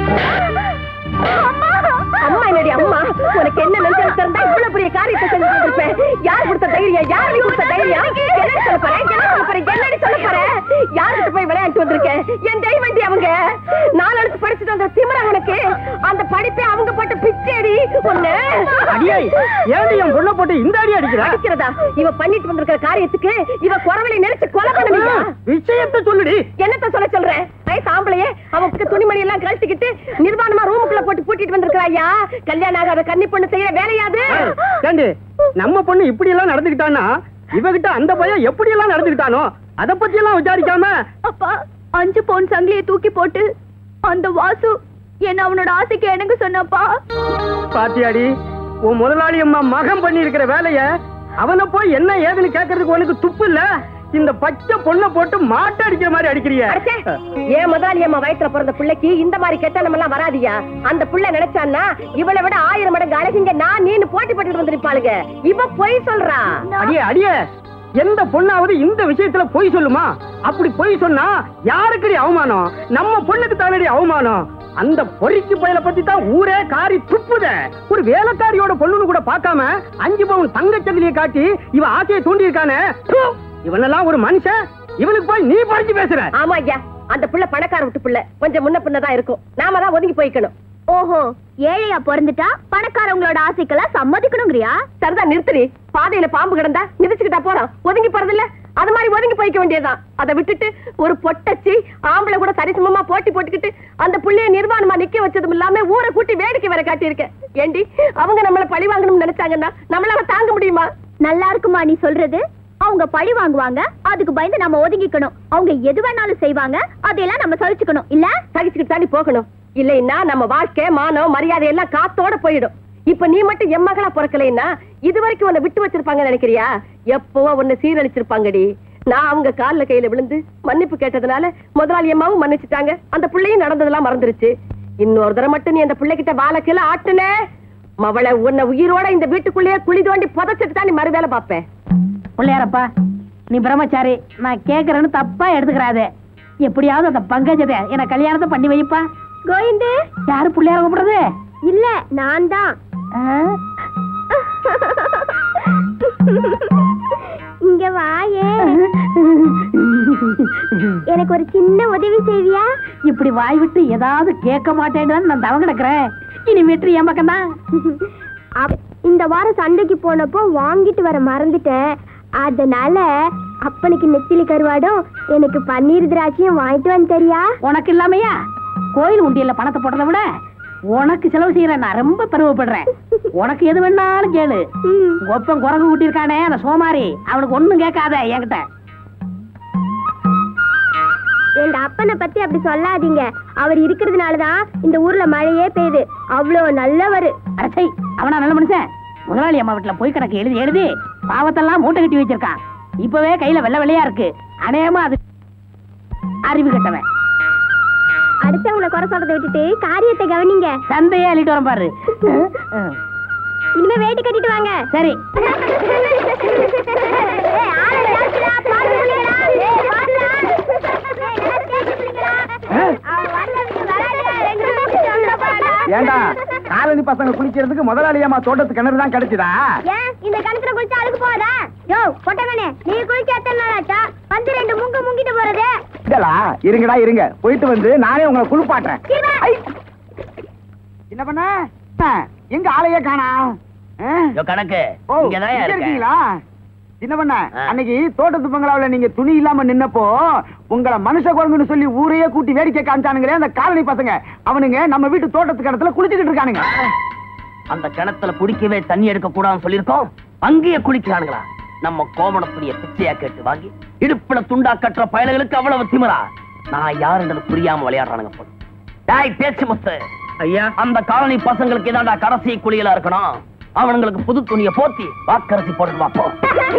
அம்மா என்னடி அம்மா உனக்கு என்ன நினைச்சு இருந்தா இவ்வளவு பெரிய காரியத்தை செஞ்சு கொடுப்பேன் யார் கொடுத்த தைரியம் யார் கொடுத்த தைரியம் என்னடி சொல்ல போறேன் என்ன சொல்ல போறேன் என்னடி சொல்ல போறேன் யார்கிட்ட போய் விளையாட்டு வந்திருக்கேன் என் தெய்வண்டி அவங்க நாலு எழுத்து படிச்சுட்டு வந்த திமிரா உனக்கு அந்த படிப்பை அவங்க போட்ட பிச்சேடி ஒண்ணு அடியே ஏன் என் பொண்ணை போட்டு இந்த அடி அடிக்கிற அடிக்கிறதா இவ பண்ணிட்டு வந்திருக்கிற காரியத்துக்கு இவ குறவலை நினைச்சு கொலை பண்ணுவீங்க விஷயத்தை சொல்லுடி என்னத்த சொல்ல சொல்றேன் சாம்பளையே அவனுக்கு துணிமணி எல்லாம் கழட்டிக்கிட்டு நிர்வாணமா ரூமுக்குள்ள போட்டு பூட்டிட்டு வந்திருக்காயா கல்யாணம் ஆகாத கன்னி பொண்ணு செய்யற வேலையாது நம்ம பொண்ணு இப்படி எல்லாம் நடந்துக்கிட்டான்னா இவகிட்ட அந்த பையன் எப்படி எல்லாம் நடந்துக்கிட்டானோ அத பத்தி எல்லாம் விசாரிக்காம அப்பா அஞ்சு பவுன் சங்கிலியை தூக்கி போட்டு அந்த வாசு என்ன அவனோட ஆசைக்கு எனக்கு சொன்னப்பா பாத்தியாடி உன் முதலாளி அம்மா மகன் பண்ணி இருக்கிற வேலைய அவனை போய் என்ன ஏதுன்னு கேட்கறதுக்கு உனக்கு துப்பு இல்ல இந்த பச்சை பொண்ணை போட்டு மாட்ட அடிக்கிற மாதிரி அடிக்கிறிய ஏன் முதலாளி அம்மா வயிற்றுல பிறந்த பிள்ளைக்கு இந்த மாதிரி கெட்டனம் எல்லாம் வராதியா அந்த புள்ள நினைச்சான்னா இவளை விட ஆயிரம் மடங்கு அழகிங்க நான் நீனு போட்டி போட்டு வந்திருப்பாளுங்க இவ பொய் சொல்றா அடியே அடியே எந்த பொண்ணாவது இந்த விஷயத்துல பொய் சொல்லுமா அப்படி பொய் சொன்னா யாருக்கடி அவமானம் நம்ம பொண்ணுக்கு தானடி அவமானம் அந்த பொறிக்கு பயல பத்தி தான் ஊரே காரி துப்புத ஒரு வேலைக்காரியோட பொண்ணுன்னு கூட பார்க்காம அஞ்சு பவுன் தங்கச்சங்கிலியை காட்டி இவ ஆசையை தூண்டி இருக்கானே இவனெல்லாம் ஒரு மனுஷன் இவனுக்கு போய் நீ படிச்சு பேசுற ஆமா ஐயா அந்த புள்ள பணக்கார விட்டு புள்ள கொஞ்சம் முன்ன பின்னதான் இருக்கும் நாம தான் ஒதுங்கி போய்க்கணும் ஓஹோ ஏழையா பிறந்துட்டா பணக்காரவங்களோட ஆசைக்கெல்லாம் சம்மதிக்கணுங்கிறியா சரிதான் நிறுத்துறி பாதையில பாம்பு கிடந்தா மிதிச்சுக்கிட்டா போறோம் ஒதுங்கி போறது இல்ல அது மாதிரி ஒதுங்கி போய்க்க வேண்டியதுதான் அதை விட்டுட்டு ஒரு பொட்டச்சி ஆம்பளை கூட சரிசமமா போட்டி போட்டுக்கிட்டு அந்த புள்ளைய நிர்வாணமா நிக்க வச்சதும் இல்லாம ஊரை கூட்டி வேடிக்கை வர காட்டி இருக்க ஏண்டி அவங்க நம்மள பழி வாங்கணும்னு நினைச்சாங்கன்னா நம்மளால தாங்க முடியுமா நல்லா இருக்குமா நீ சொல்றது அவங்க பழி வாங்குவாங்க அதுக்கு பயந்து நம்ம ஒதுங்கிக்கணும் அவங்க எது வேணாலும் செய்வாங்க அதையெல்லாம் நம்ம சகிச்சுக்கணும் இல்ல சகிச்சுக்கிட்டு தாண்டி போகணும் இல்லைன்னா நம்ம வாழ்க்கை மானம் மரியாதை எல்லாம் காத்தோட போயிடும் இப்ப நீ மட்டும் என் மகளா பிறக்கலைன்னா இது வரைக்கும் உன்னை விட்டு வச்சிருப்பாங்க நினைக்கிறியா எப்பவோ உன்னை சீரழிச்சிருப்பாங்கடி நான் அவங்க கால்ல கையில விழுந்து மன்னிப்பு கேட்டதுனால முதலாளி அம்மாவும் மன்னிச்சுட்டாங்க அந்த பிள்ளையும் நடந்ததெல்லாம் மறந்துருச்சு இன்னொரு தடவை மட்டும் நீ அந்த பிள்ளைகிட்ட வாழக்கையில ஆட்டுன மவளை உன்னை உயிரோட இந்த வீட்டுக்குள்ளேயே குழி தோண்டி புதைச்சிட்டு தான் நீ மறு வேலை பாப்பேன் பிள்ளையாரப்பா நீ பிரம்மச்சாரி, நான் கேக்குறேன்னு தப்பா எடுத்துக்கிறாதே. எப்படியாவது அந்த பங்கஜத்தை என்ன கல்யாணத்தை பண்ணி வைப்பா. கோவிந்து, யாரு புள்ளையார கூப்பிடுறது? இல்ல நான் தான். இங்க வாயே. எனக்கு ஒரு சின்ன உதவி செய்வியா? இப்படி வாய் விட்டு ஏதாவது கேட்க மாட்டேன்னு நான் தவம் கிடக்குறேன். இனி வெற்றி என் பக்கம் தான். இந்த வாரம் சண்டைக்கு போனப்போ வாங்கிட்டு வர மறந்துட்டேன். அதனால அப்பனுக்கு நெத்திலி கருவாடும் எனக்கு பன்னீர் திராட்சையும் வாங்கிட்டு வந்து தெரியா? உனக்கு இல்லாமையா? கோயில் உண்டியல்ல பணத்தை போட்டதை விட உனக்கு செலவு செய்யறேன். நான் ரொம்ப பெருமைப்படுறேன். உனக்கு எது வேணாலும் கேளு. ஒப்பம் குரங்கு கூட்டியிருக்கானே அந்த சோமாரி, அவனுக்கு ஒண்ணும் கேட்காத என்கிட்ட. எங்க அப்பனை பத்தி அப்படி சொல்லாதீங்க. அவர் இருக்கிறதுனாலதான் இந்த ஊர்ல மழையே பெய்யுது. அவ்வளவு நல்லவரு. அரசை அவனா நல்ல மனுஷன். முதலாளி அம்மா வீட்டுல போய் கணக்கு எழுதி எழுதி பாவத்தெல்லாம் மூட்டை கட்டி வச்சிருக்கான். இப்பவே கையில வெள்ளை வெள்ளையா இருக்கு. அநேகமா அது அறிவு கட்டவன். அடுத்தவங்களை குறை சொல்றதை விட்டுட்டு காரியத்தை கவனிங்க. சந்தையே அள்ளிட்டு வர பாரு. இனிமே வேட்டி கட்டிட்டு வாங்க. சரி. ஏண்டா காலனி பசங்க குளிக்கிறதுக்கு முதலாளியம்மா தோட்டத்து கிணறு தான் கிடைச்சதா? ஏன் இந்த கிணத்துல குளிச்சா அழுக்கு போதா? யோ பொட்டகனே, நீ குளிச்ச எத்தனை நாள் ஆச்சா? வந்து ரெண்டு முங்க முங்கிட்டு போறது. இதலா இருங்கடா இருங்க, போயிட்டு வந்து நானே உங்களை குளிப்பாட்டுறேன். என்ன பண்ண? எங்க ஆளையே காணா? கணக்கு இருக்கீங்களா? என்ன பண்ண? அன்னைக்கு தோட்டத்து பங்களாவில நீங்க துணி இல்லாம நின்னப்போ உங்களை மனுஷ குரங்குன்னு சொல்லி ஊரையே கூட்டி வேடிக்கை காமிச்சானுங்களே அந்த காலனி பசங்க. அவனுங்க நம்ம வீட்டு தோட்டத்து கிணத்துல குளிச்சுக்கிட்டு இருக்கானுங்க. அந்த கிணத்துல குடிக்கவே தண்ணி எடுக்க கூடாதுன்னு சொல்லிருக்கோம். அங்கேயே குளிக்கிறானுங்களா? நம்ம கோமணத்துடைய பிச்சையா கேட்டு வாங்கி இடுப்புல துண்டா கட்டுற பயல்களுக்கு அவ்வளவு திமிரா? நான் யாருன்றது புரியாம விளையாடுறானுங்க போல. டாய் பேச்சு முத்து ஐயா, அந்த காலனி பசங்களுக்கு ஏதாண்டா கடைசி குளியலா இருக்கணும். அவனுங்களுக்கு புது துணியை போத்தி வாக்கரசி போட்டு பார்ப்போம்.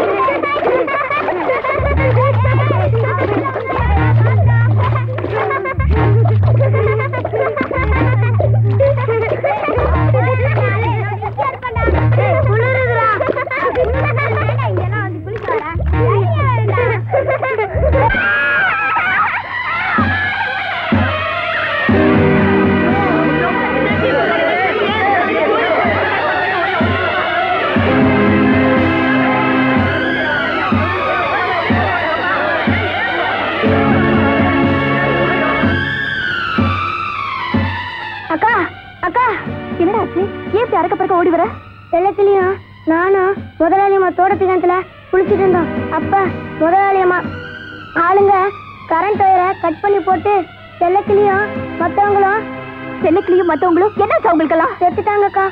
அறக்க பறக்க ஓடி வர எல்லாத்துலயும் நானும் முதலாளியம்மா தோட்டத்து கிணத்துல குளிச்சுட்டு இருந்தோம். அப்ப முதலாளியம்மா ஆளுங்க கரண்ட் ஒயரை கட் பண்ணி போட்டு செல்லக்கிளியும் மத்தவங்களும் செல்லக்கிளியும் மத்தவங்களும் என்ன அவங்களுக்கெல்லாம் செத்துட்டாங்கக்கா.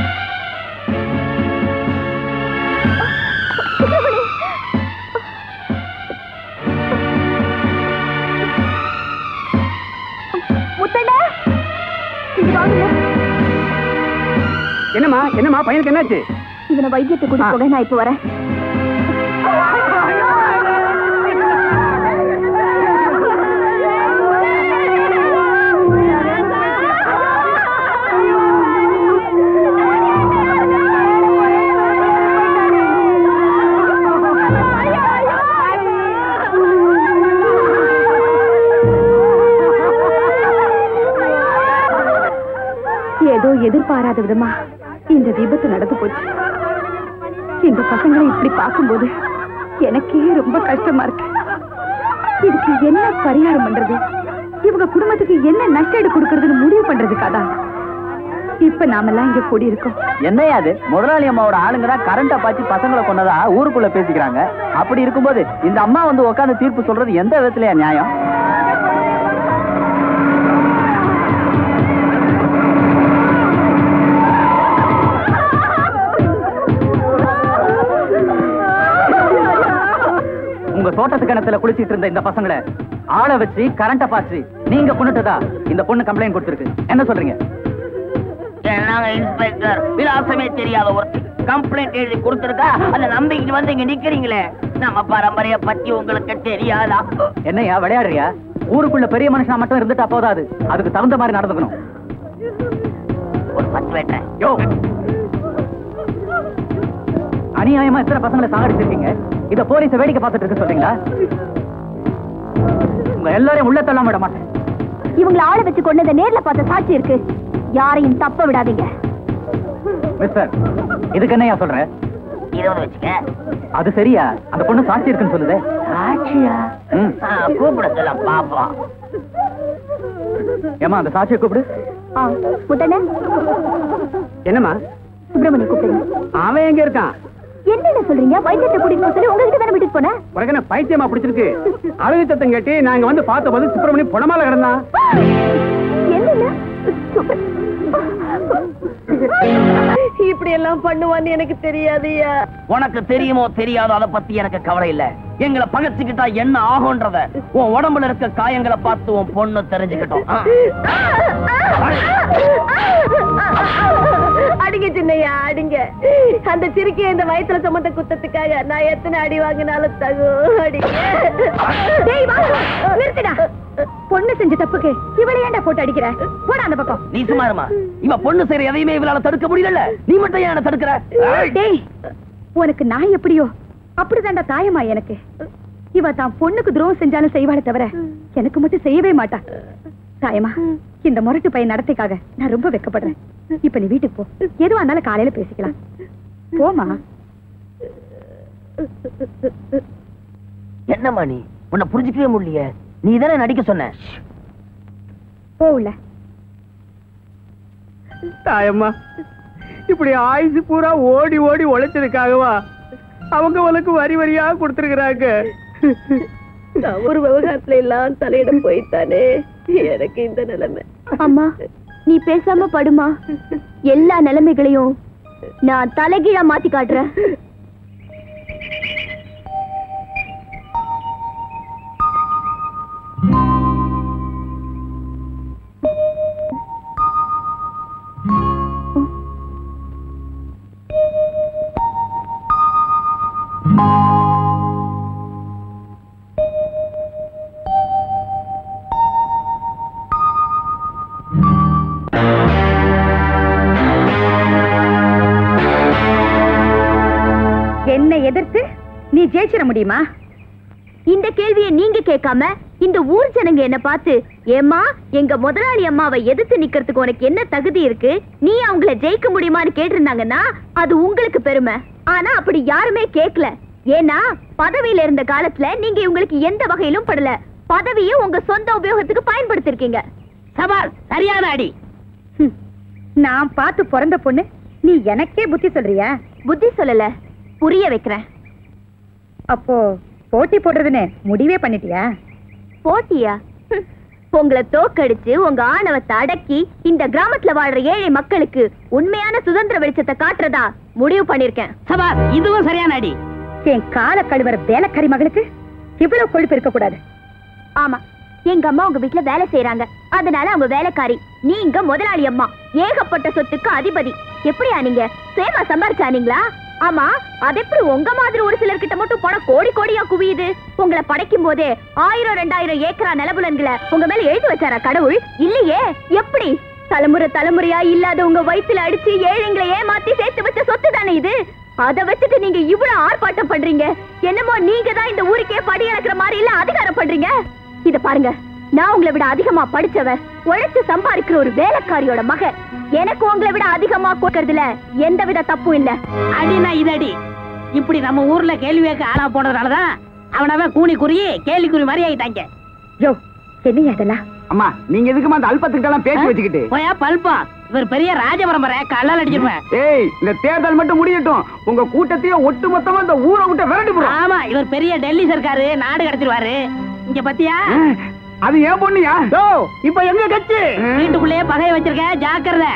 முத்தடா என்னமா என்னமா பையனுக்கு என்னாச்சு? இவனை வைத்தியத்தை கூட்டிட்டு போக நான் இப்ப வரேன். ஏதோ எதிர்பாராத விதமா இந்த விபத்து நடந்து போச்சு. இந்த பசங்களை இப்படி பார்க்கும்போது எனக்கே ரொம்ப கஷ்டமா இருக்கு. இதுக்கு என்ன பரிகாரம் பண்றது, இவங்க குடும்பத்துக்கு என்ன நஷ்டம் கொடுக்கறதுன்னு முடிவு பண்றதுக்காக இப்ப நாமெல்லாம் இங்க கூடி இருக்கோம். என்னையாது முதலாளி அம்மாவோட ஆளுங்க தான் கரண்ட பாய்ச்சி பசங்களை கொண்டதா ஊருக்குள்ள பேசிக்கிறாங்க. அப்படி இருக்கும்போது இந்த அம்மா வந்து உட்காந்து தீர்ப்பு சொல்றது எந்த விதத்திலயா நியாயம்? உங்க தோட்டத்து கிணத்துல குளிச்சிட்டு இருந்த இந்த பசங்களை ஆளை வச்சு கரண்ட பாய்ச்சி நீங்க கொண்டுட்டதா இந்த பொண்ணு கம்ப்ளைண்ட் கொடுத்திருக்கு. என்ன சொல்றீங்க? இன்ஸ்பெக்டர், விலாசமே தெரியாத ஒரு கம்ப்ளைண்ட் எழுதி கொடுத்திருக்கா. அந்த நம்பிக்கை வந்து இங்க நிக்கிறீங்களே, நம்ம பரம்பரைய பத்தி உங்களுக்கு தெரியாதா? என்னையா விளையாடுறியா? ஊருக்குள்ள பெரிய மனுஷனா மட்டும் இருந்துட்டா போதாது, அதுக்கு தகுந்த மாதிரி நடந்துக்கணும். ஒரு பத்து வேட்டை யோ, அநியாயமா எத்தனை பசங்களை சாகடிச்சிருக்கீங்க? இத போலீஸ் வேடிக்கை பார்த்துட்டு இருக்க சொல்றீங்களா? உங்க எல்லாரையும் உள்ள தள்ளாம விட மாட்டேன். இவங்களை ஆளை வச்சு கொண்டத நேர்ல பார்த்த சாட்சி இருக்கு. யாரையும் தப்ப விடாதீங்க. மிஸ்டர், இதுக்கு என்னையா சொல்ற? இருபது வச்சுக்க. அது சரியா? அந்த பொண்ணு சாட்சி இருக்குன்னு சொல்லுது. சாட்சியா? கூப்பிட சொல்ல பாப்பா. ஏமா அந்த சாட்சியை கூப்பிடு. முத்தண்ணே, என்னம்மா? சுப்பிரமணிய கூப்பிடுங்க. அவன் எங்க இருக்கான்? என்ன சொல்றீங்க? வைத்தியத்தை கூட்டிட்டு சொல்லி உங்ககிட்ட தானே விட்டுட்டு போனேன். உனக்கு என்ன பைத்தியமா பிடிச்சிருக்கு? அழுகு சத்தம் கேட்டு நாங்க வந்து பார்த்த போது சுப்பிரமணியம் புடமால கிடந்தான். என்ன இப்படி எல்லாம் பண்ணுவான்னு எனக்கு தெரியாதுயா. உனக்கு தெரியுமோ தெரியாதோ அதை பத்தி எனக்கு கவலை இல்ல. எங்களை பகச்சுக்கிட்டா என்ன ஆகும்ன்றத உன் உடம்புல இருக்க காயங்களை பார்த்து உன் பொண்ணு தெரிஞ்சுக்கிட்டோம். அடிங்க சின்னையா, அடிங்க. அந்த சிறுக்கிய இந்த வயிற்றுல சுமந்த குத்தத்துக்காக நான் எத்தனை அடி வாங்கினாலும் தகும். அடிங்க. நிறுத்திடா. பொண்ணு செஞ்ச தப்புக்கு இவளை ஏன்டா போட்டு அடிக்கிற? போடா அந்த பக்கம். நீ சும்மாருமா. இவ பொண்ணு செய்யற எதையுமே இவளால தடுக்க முடியல. நீ மட்டும் ஏன் தடுக்கிற? டேய், உனக்கு நான் எப்படியோ அப்படிதான்டா தாயமா எனக்கு. இவ தான் பொண்ணுக்கு துரோகம் செஞ்சாலும் செய்வாளே தவிர எனக்கு மட்டும் செய்யவே மாட்டா. தாயமா, இந்த முரட்டு பையன் நடத்தைக்காக நான் ரொம்ப வெக்கப்படுறேன். இப்ப நீ வீட்டுக்கு போ. எதுவா இருந்தாலும் காலையில பேசிக்கலாம். போமா. என்னம்மா நீ? உன்னை புரிஞ்சுக்கவே முடியல. நீ தானே நடிக்க சொன்ன. போல தாயம்மா, இப்படி ஆயுசு பூரா ஓடி ஓடி உழைச்சதுக்காகவா அவங்க உனக்கு வரி வரியா கொடுத்துருக்குறாங்க. நான் ஒரு விவகாரத்துல எல்லாம் தலையிட போய்த்தானே எனக்கு இந்த நிலைமை. அம்மா, நீ பேசாம படுமா. எல்லா நிலைமைகளையும் நான் தலைகீழா மாத்தி காட்டுறேன். என்னை எதிர்த்து நீ ஜெயிச்சிட முடியுமா? இந்த கேள்வியை நீங்க கேட்காம இந்த ஊர் ஜனங்க என்ன பார்த்து, ஏம்மா எங்க முதலாளி அம்மாவை எதிர்த்து நிக்கிறதுக்கு உனக்கு என்ன தகுதி இருக்கு, நீ அவங்கள ஜெயிக்க முடியுமான்னு கேட்டிருந்தாங்கன்னா அது உங்களுக்கு பெருமை. ஆனா அப்படி யாருமே கேட்கல. ஏன்னா பதவியில இருந்த காலத்துல நீங்க இவங்களுக்கு எந்த வகையிலும் படல. பதவியை உங்க சொந்த உபயோகத்துக்கு பயன்படுத்திருக்கீங்க. சவால் சரியான அடி. நான் பார்த்து பிறந்த பொண்ணு, நீ எனக்கே புத்தி சொல்றியா? புத்தி சொல்லல, புரிய வைக்கிறேன். அப்போ போட்டி போடுறதுன்னு முடிவே பண்ணிட்டியா? போட்டியா? உங்களை தோக்கடிச்சு உங்க ஆணவத்தை அடக்கி இந்த கிராமத்துல வாழ்ற ஏழை மக்களுக்கு உண்மையான சுதந்திர வெளிச்சத்தை காட்டுறதா முடிவு பண்ணிருக்கேன். சவால் இதுவும் சரியான அடி. என் கால கழுவற வேலைக்காரி மகளுக்கு இவ்வளவு கொழுப்பு இருக்க கூடாது. ஆமா, எங்க அம்மா உங்க வீட்டுல வேலை செய்யறாங்க, அதனால அவங்க வேலைக்காரி. நீங்க முதலாளி அம்மா, ஏகப்பட்ட சொத்துக்கு அதிபதி. எப்படியா நீங்க சேமா சம்பாரிச்சானீங்களா? ஆமா, அது எப்படி உங்க மாதிரி ஒரு சிலர்கிட்ட மட்டும் பணம் கோடி கோடியா குவியுது? உங்களை படைக்கும் போதே ஆயிரம் ரெண்டாயிரம் ஏக்கரா நிலபுலன்களை உங்க மேல எழுதி வச்சாரா கடவுள்? இல்லையே. எப்படி? தலைமுறை தலைமுறையா இல்லாத உங்க வயித்துல அடிச்சு ஏழைங்களை ஏமாத்தி சேர்த்து வச்ச சொத்து தானே இது. அதை வச்சுட்டு நீங்க இவ்வளவு ஆர்ப்பாட்டம் பண்றீங்க. என்னமோ நீங்க தான் இந்த ஊருக்கே படி இழக்கிற மாதிரி இல்ல அதிகாரம் பண்றீங்க. இத பாருங்க, நான் உங்களை விட அதிகமா படிச்சவ, உழைச்சு சம்பாதிக்கிற ஒரு வேலைக்காரியோட மக. எனக்கு உங்களை விட அதிகமா கொடுக்கறதுல எந்தவித தப்பும் இல்ல. அடினா இது அடி. இப்படி நம்ம ஊர்ல கேள்வி கேட்க ஆளா போனதுனாலதான் அவனவன் கூனி குறி கேள்வி குறி மாதிரி ஆயிட்டாங்க. யோ, என்னையா இதெல்லாம்? அம்மா, நீங்க எதுக்குமா அந்த அல்பத்துக்கெல்லாம் பேசி வச்சுக்கிட்டு? போயா பல்பா, இவர் பெரிய ராஜ பரம்பரை, கல்லால் அடிச்சிருப்பேன். ஏய், இந்த தேர்தல் மட்டும் முடியட்டும், உங்க கூட்டத்தையே ஒட்டு மொத்தமா இந்த ஊரை விட்டு விரட்டி போடும். ஆமா, இவர் பெரிய டெல்லி சர்க்காரு, நாடு கடத்திடுவாரு. இங்க பத்தியா? அது ஏன் பொண்ணுயா? இப்ப எங்க கட்சி? வீட்டுக்குள்ளேயே பகைய வச்சிருக்க, ஜாக்கிரதை.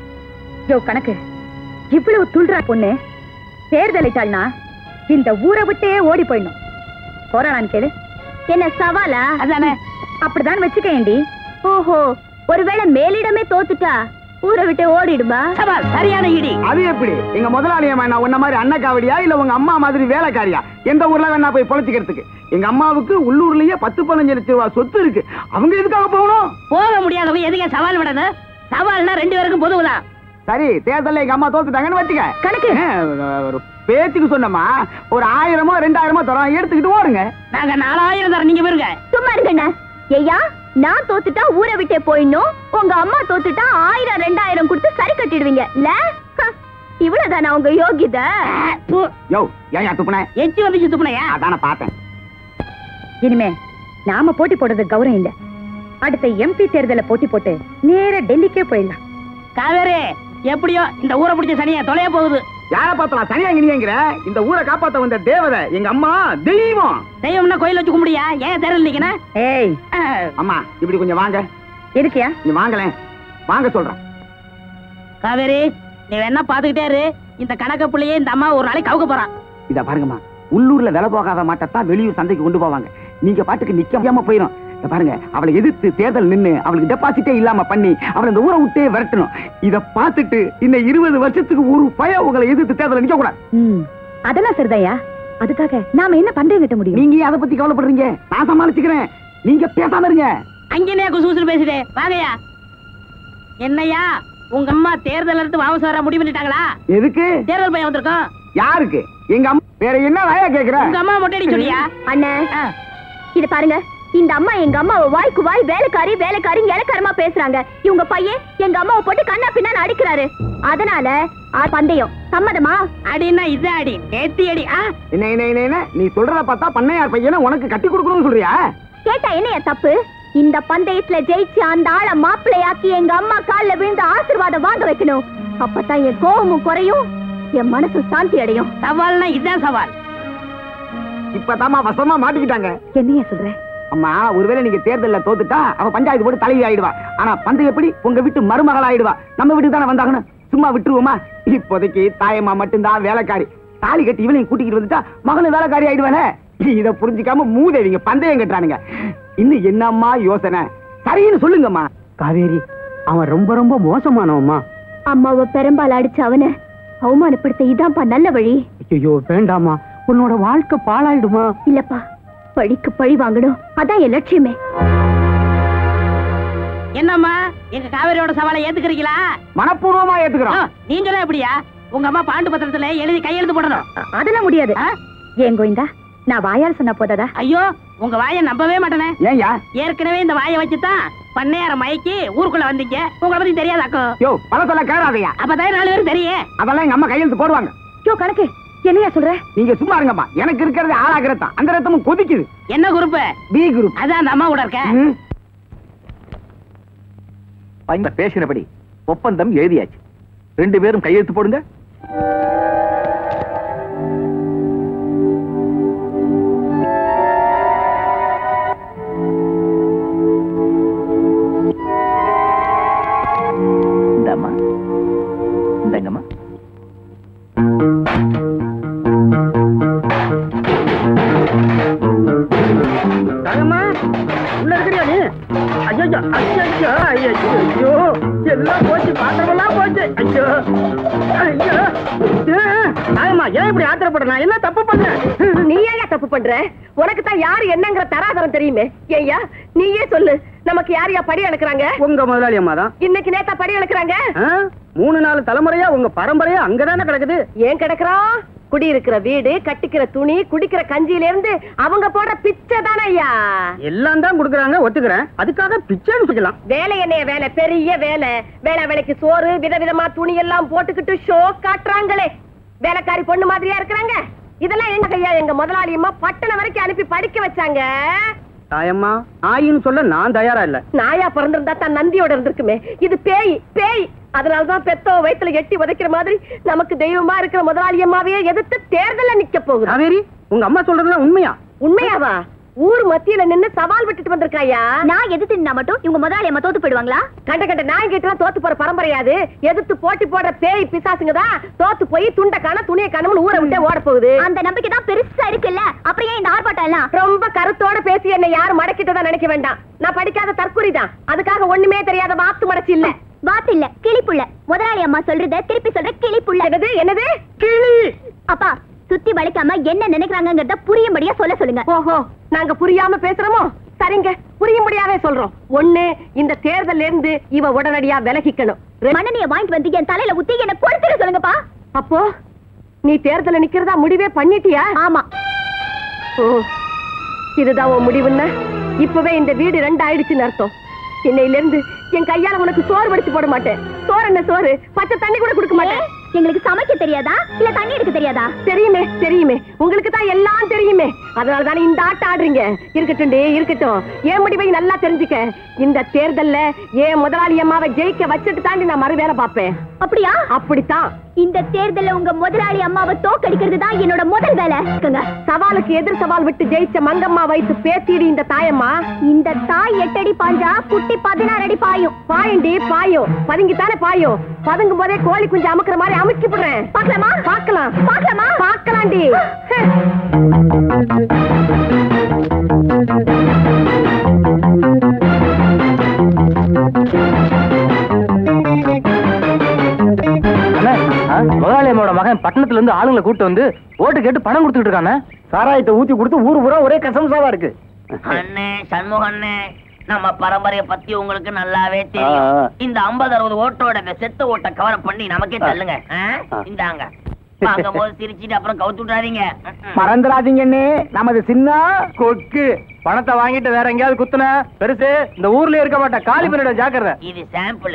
யோ கணக்கு, இவ்வளவு துள்றா பொண்ணு தேர்தலிட்டாள்னா இந்த ஊரை விட்டே ஓடி போயிடணும். போறானான்னு கேளு. என்ன சவாலா? அதானே. அப்படிதான் வச்சுக்கேண்டி. ஓஹோ, ஒருவேளை மேலிடமே தோத்துட்டா ஊரை விட்டு ஓடிடுமா? சவால் சரியான இடி. அது எப்படி? எங்க முதலாளியம்மா நான் உன்ன மாதிரி அண்ணக்காவடியா இல்ல உங்க அம்மா மாதிரி வேலைக்காரியா? எந்த ஊர்ல வேணா போய் பொழைச்சிக்கிறதுக்கு. எங்க அம்மாவுக்கு உள்ளூர்லயே பத்து பதினஞ்சு லட்சம் ரூபாய் சொத்து இருக்கு. அவங்க எதுக்காக போகணும்? போக முடியாதவங்க எதுக்கு சவால் விடணும்? சவால்னா ரெண்டு பேருக்கும் பொதுவுதான். சரி, தேர்தல்ல எங்க அம்மா தோத்துட்டாங்கன்னு வச்சுக்க. கணக்கு, ஒரு பேச்சுக்கு சொன்னமா ஒரு ஆயிரமோ ரெண்டாயிரமோ தரோம், எடுத்துக்கிட்டு ஓடுங்க. நாங்க நாலாயிரம் தரோம், நீங்க போயிருங்க. சும்மா இருங்கண்ணா. ஐயா, நான் தோத்துட்டா ஊரை விட்டே போயிடணும், உங்க அம்மா தோத்துட்டா ஆயிரம் ரெண்டாயிரம் கொடுத்து சரி கட்டிடுவீங்க இல்ல? இவ்வளவுதானா உங்க யோகிதை? யோ ஏன் துப்புன? எச்சி வந்துச்சு துப்புனையா? அதான பார்த்தேன். இனிமே நாம போட்டி போடுறது கௌரவம் இல்ல. அடுத்த எம்பி தேர்தல போட்டி போட்டு நேர டெல்லிக்கே போயிடலாம். காவேரி, எப்படியோ இந்த ஊரை பிடிச்ச சனியா தொலைய போகுது. யார பார்த்தா சனியா நீங்கிற? இந்த ஊரை காப்பாத்த வந்த தேவதை எங்க அம்மா தெய்வம். தெய்வம்னா கோயில் வச்சு கும்பிடியா? ஏன் தேர்தல் நிக்கணும்? ஏய் அம்மா இப்படி கொஞ்சம் வாங்க. இருக்கியா? நீ வாங்கலேன், வாங்க சொல்றேன். காவேரி, நீ வேணா பாத்துக்கிட்டே இரு. இந்த கணக்க புள்ளையே இந்த அம்மா ஒரு நாளைக்கு கவுக்க போறான். இத பாருங்கம்மா, உள்ளூர்ல வேலை போகாத மாட்டத்தான் வெளியூர் சந்தைக்கு கொண்டு போவாங்க. நீங்க பாட்டுக்கு நிக்காம போயிடும். பாருங்க, அவளை எதிர்த்து தேர்தல் நின்னு அவளுக்கு டெபாசிட்டே இல்லாம பண்ணி அவளை இந்த ஊரை விட்டே விரட்டணும். இத பாத்துட்டு இன்னும் இருபது வருஷத்துக்கு ஒரு பய உங்களை எதிர்த்து தேர்தல் நிக்க கூடாது. அதெல்லாம் சரிதாயா. அதுக்காக நாம என்ன பந்தயம் கட்ட முடியும்? நீங்க அதை பத்தி கவலைப்படுறீங்க, நான் சமாளிச்சுக்கிறேன். நீங்க பேசாம இருங்க. அங்கனே குசூசு பேசிட்டே வாங்கயா. என்னையா உங்க அம்மா தேர்தல் எடுத்து வாபஸ் வர முடிவு பண்ணிட்டாங்களா? எதுக்கு? தேர்தல் பையன் வந்திருக்கோம். யாருக்கு? எங்க அம்மா. வேற என்ன வாயா கேக்குற? உங்க அம்மா மொட்டை சொல்லியா? அண்ணே, இது பாருங்க, இந்த அம்மா எங்க அம்மாவை வாய்க்கு வாய் வேலைக்காரி வேலைக்காரி இலக்காரமா பேசுறாங்க. இவங்க பையன் எங்க அம்மாவை போட்டு கண்ணா பின்னான்னு அடிக்கிறாரு. அதனால பந்தயம் சம்மதமா? அடினா இது அடி, நேத்தி அடி. என்ன என்ன என்ன நீ சொல்றத பார்த்தா பண்ணையார் பையனை உனக்கு கட்டி கொடுக்கணும்னு சொல்றியா? கேட்டா என்னைய தப்பு? இந்த பந்தயத்துல ஜெயிச்சு அந்த ஆளை மாப்பிள்ளையாக்கி எங்க அம்மா கால்ல விழுந்து ஆசீர்வாதம் வாங்க வைக்கணும். அப்பதான் என் கோபமும் குறையும், என் மனசு சாந்தி அடையும். சவால்னா இதுதான் சவால். இப்பதாமா வசமா மாட்டிக்கிட்டாங்க. என்னையா சொல்ற? அம்மா, ஒருவேளை நீங்க தேர்தல்ல தோத்துட்டா அவ பஞ்சாயத்து போட்டு தலைவி ஆயிடுவா. ஆனா பந்தயம் எப்படி? உங்க வீட்டு மருமகள் ஆயிடுவா. நம்ம வீட்டுக்கு தானே வந்தாகணும். சும்மா விட்டுருவோமா? இப்போதைக்கு தாயம்மா மட்டும்தான் வேலைக்காரி. தாலி கட்டி இவளையும் கூட்டிக்கிட்டு வந்துட்டா மகனும் வேலைக்காரி ஆயிடுவானே. இத புரிஞ்சுக்காம மூதேவிங்க பந்தயம் கட்டுறானுங்க. இன்னும் என்னம்மா யோசனை? சரின்னு சொல்லுங்கம்மா. காவேரி, அவன் ரொம்ப ரொம்ப மோசமானவம்மா. அம்மாவை பெரும்பால் அடிச்சு அவனை அவமானப்படுத்த இதான்ப்பா நல்ல வழி. ஐயோ வேண்டாமா, உன்னோட வாழ்க்கை பாழாயிடுமா? இல்லப்பா, பழிக்கு பழி வாங்கணும், அதான் என் லட்சியமே. என்னம்மா, எங்க காவேரியோட சவாலை ஏத்துக்கிறீங்களா? மனப்பூர்வமா ஏத்துக்கிறோம். நீங்களே எப்படியா? உங்க அம்மா பாண்டு பத்திரத்துல எழுதி கையெழுத்து போடணும். அதெல்லாம் முடியாது. ஏன் கோவிந்தா, நான் வாயால் சொன்ன போதாதா? ஐயோ, உங்க வாயை நம்பவே மாட்டேனே. ஏன்யா? ஏற்கனவே இந்த வாயை வச்சுதான் பண்ணையார மயக்கி ஊருக்குள்ள வந்தீங்க. உங்களை பத்தி தெரியாதாக்கோ? யோ பல சொல்ல கேடாதையா. அப்பதான் நாலு பேரும் தெரியும். அதெல்லாம் எங்க அம்மா கையெழுத்து போடுவாங்க. யோ கணக்கு, என்னையா சொல்ற? நீங்க சும்மா இருங்கம்மா. எனக்கு இருக்கிறது ஆளாக ரத்தம், அந்த ரத்தமும் கொதிக்குது. என்ன குரூப்? B group. அதான் அந்த அம்மா கூட இருக்க. பேசினபடி ஒப்பந்தம் எழுதியாச்சு. ரெண்டு பேரும் கையெழுத்து போடுங்க. இந்தம்மா, இந்தங்கம்மா. உள்ள இருக்கிறியா நீ? ஐயோ ஐயோ ஐயோ ஐயோ, எல்லாம் போச்சு, பாத்திரமெல்லாம் போச்சு. ஐயோ ஐயோ, தாயம்மா ஏன் இப்படி ஆத்திரப்படுற? நான் என்ன தப்பு பண்ணேன்? நீ ஏன் தப்பு பண்ற? உனக்கு தான் யாரு என்னங்கிற தராதரம் தெரியுமே. ஏய்யா நீயே சொல்லு, நமக்கு யார் யா படி அளக்குறாங்க? உங்க முதலாளி அம்மா தான். இன்னைக்கு நேத்தா படி அளக்குறாங்க? மூணு நாலு தலைமுறையா உங்க பரம்பரையா அங்கதானே கிடக்குது. ஏன் கிடக்குறோம்? குடியிருக்கிற வீடு, கட்டிக்கிற துணி, குடிக்கிற கஞ்சியில இருந்து அவங்க போடுற பிச்சை தானே ஐயா. எல்லாம் தான் குடுக்கறாங்க, ஒத்துக்கிறேன். அதுக்காக பிச்சைன்னு சொல்லலாம். வேலை என்னைய வேலை, பெரிய வேலை. வேலை வேலைக்கு சோறு, விதவிதமா துணி எல்லாம் போட்டுக்கிட்டு ஷோ காட்டுறாங்களே, வேலைக்காரி பொண்ணு மாதிரியா இருக்கிறாங்க. இதெல்லாம் எங்க கையா எங்க முதலாளி அம்மா பட்டணம் வரைக்கும் அனுப்பி படிக்க வச்சாங்க. தாயம்மா, நாயின்னு சொல்ல நான் தயாரா இல்ல. நாயா பிறந்திருந்தா தான் நந்தியோட இருந்திருக்குமே. இது பேய் பேய். அதனாலதான் பெத்தோ வயித்துல எட்டி உதைக்கிற மாதிரி நமக்கு தெய்வமா இருக்கிற முதலாளி அம்மாவையே எதிர்த்து தேர்தல்ல நிக்க போகுது. காவேரி, உங்க அம்மா சொல்றதுலாம் உண்மையா? உண்மையாவா? ஊர் மத்தியில நின்னு சவால் விட்டுட்டு வந்திருக்காயா. நான் எதிர்த்து நின்னா மட்டும் இவங்க முதலாளி அம்மா தோத்து போயிடுவாங்களா? கண்ட கண்ட நாய் கிட்ட தோத்து போற பரம்பரையாது. எதிர்த்து போட்டி போடுற பேய் பிசாசுங்க தான் தோத்து போய் துண்ட காண துணியை காணம்னு ஊரை விட்டே ஓட போகுது. அந்த நம்பிக்கை தான் பெருசா இருக்குல்ல, அப்புறம் ஏன் இந்த ஆர்ப்பாட்டம் எல்லாம்? ரொம்ப கருத்தோட பேசி என்ன யாரும் மடக்கிட்டதா நினைக்க வேண்டாம். நான் படிக்காத தற்குறி தான், அதுக்காக ஒண்ணுமே தெரியாத வாத்து மடச்சி இல்ல. வாத்து இல்ல, கிளிப்புள்ள. முதலாளி அம்மா சொல்றத திருப்பி சொல்ற கிளிப்புள்ள. என்னது என்னது? கிளி. அப்பா, சுத்தி வளைக்காம என்ன நினைக்கிறாங்கங்கறத புரியும்படியா சொல்ல சொல்லுங்க. ஓஹோ, நாங்க புரியாம பேசுறோமோ? சரிங்க, புரியும்படியாவே சொல்றோம். ஒண்ணு, இந்த தேர்தல்ல இருந்து இவ உடனடியா விலகிக்கணும். மண்ணெண்ணைய வாங்கிட்டு வந்து என் தலையில ஊத்தி என்ன கொடுத்துட சொல்லுங்கப்பா. அப்போ நீ தேர்தல நிக்கிறதா முடிவே பண்ணிட்டியா? ஆமா. ஓ, இதுதான் உன் முடிவுன்னா இப்பவே இந்த வீடு ரெண்டு ஆயிடுச்சுன்னு அர்த்தம். இன்னையில இருந்து என் கையால உனக்கு சோறு வடிச்சு போட மாட்டேன். சோறு என்ன சோறு, பச்சை தண்ணி கூட கொடுக்க மாட்டேன். எங்களுக்கு சமைக்க தெரியாதா இல்ல தண்ணி எடுக்க தெரியாதா? தெரியுமே தெரியுமே, உங்களுக்கு தான் எல்லாம் தெரியுமே. அதனால தானே இந்த ஆட்டம் ஆடுறீங்க. இருக்கட்டும் இருக்கட்டும், ஏன் முடிவை நல்லா தெரிஞ்சுக்க. இந்த தேர்தல்ல ஏன் முதலாளி அம்மாவை ஜெயிக்க வச்சுட்டு தாண்டி நான் மறு வேலை பார்ப்பேன். அப்படியா? அப்படித்தான். இந்த தேர்தல்ல உங்க முதலாளி அம்மாவை தோக்கடிக்கிறது தான் என்னோட முதல் வேலை. சவாலுக்கு எதிர் சவால் விட்டு ஜெயிச்ச மங்கம்மா வைத்து பேசிடு இந்த தாயம்மா. இந்த தாய் எட்டடி பாஞ்சா குட்டி பதினாறு அடி பாயும். பாயண்டி பாயும், பதுங்கித்தானே பாயும். பதுங்கும் போதே கோழி குஞ்சு அமுக்குற மாதிரி அமுக்கி விடுறேன். பாக்கலாமா? பாக்கலாம் பாக்கலாமா? பாக்கலாண்டி. முதலாளி அம்மாவோட மகன் பட்டணத்துல இருந்து ஆளுங்களை கூட்டு வந்து ஓட்டு கேட்டு பணம் கொடுத்துட்டு இருக்கானே. சாராயத்தை ஊத்தி கொடுத்து ஊரு பூரா ஒரே கசம்சாவா இருக்கு. அண்ணே சண்முக அண்ணே, நம்ம பரம்பரைய பத்தி உங்களுக்கு நல்லாவே தெரியும். இந்த ஐம்பது அறுபது ஓட்டோட இந்த செத்த ஓட்ட கவர் பண்ணி நமக்கே தள்ளுங்க. இந்தாங்க, வாங்கும் போது சிரிச்சிட்டு அப்புறம் கவுத்து விட்டாதீங்க. மறந்துடாதீங்கன்னு நமது சின்ன கொக்கு பணத்தை வாங்கிட்டு வேற எங்கேயாவது குத்துன பெருசு இந்த ஊர்லயே இருக்க மாட்டேன். காலி பண்ணிட ஜாக்கிரதை. இது சாம்பிள்.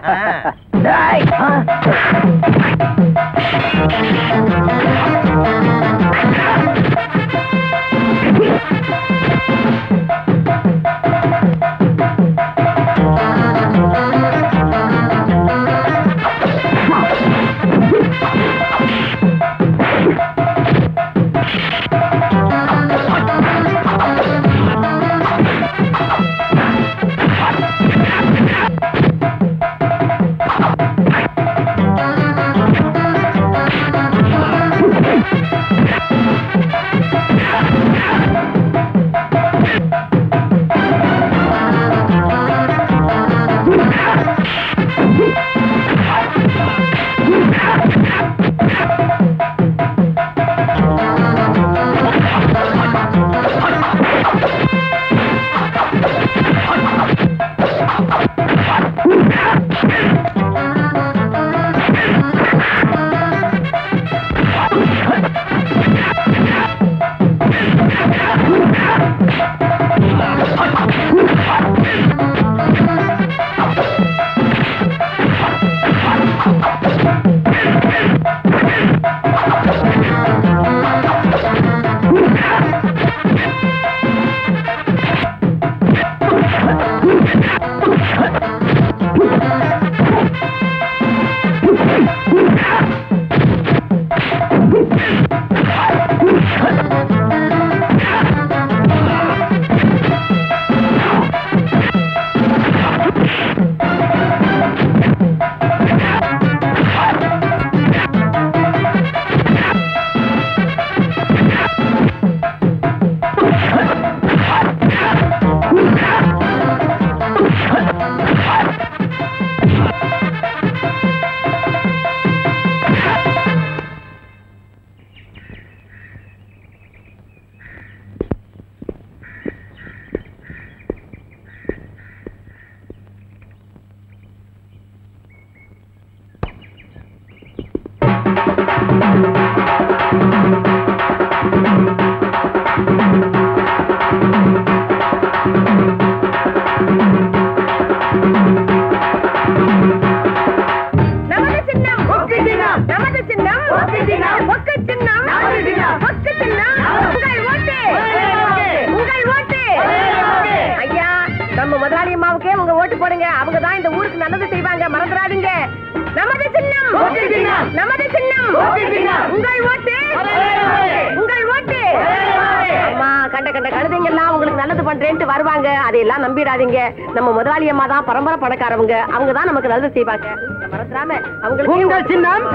நம்பிடாதீங்க. நம்ம முதலாளி அம்மா தான் பரம்பரை பணக்காரவங்க. அவங்க தான் நமக்கு நல்லது செய்வாங்க. மறந்துடாம அவங்களுக்கு உங்கள் சின்னம்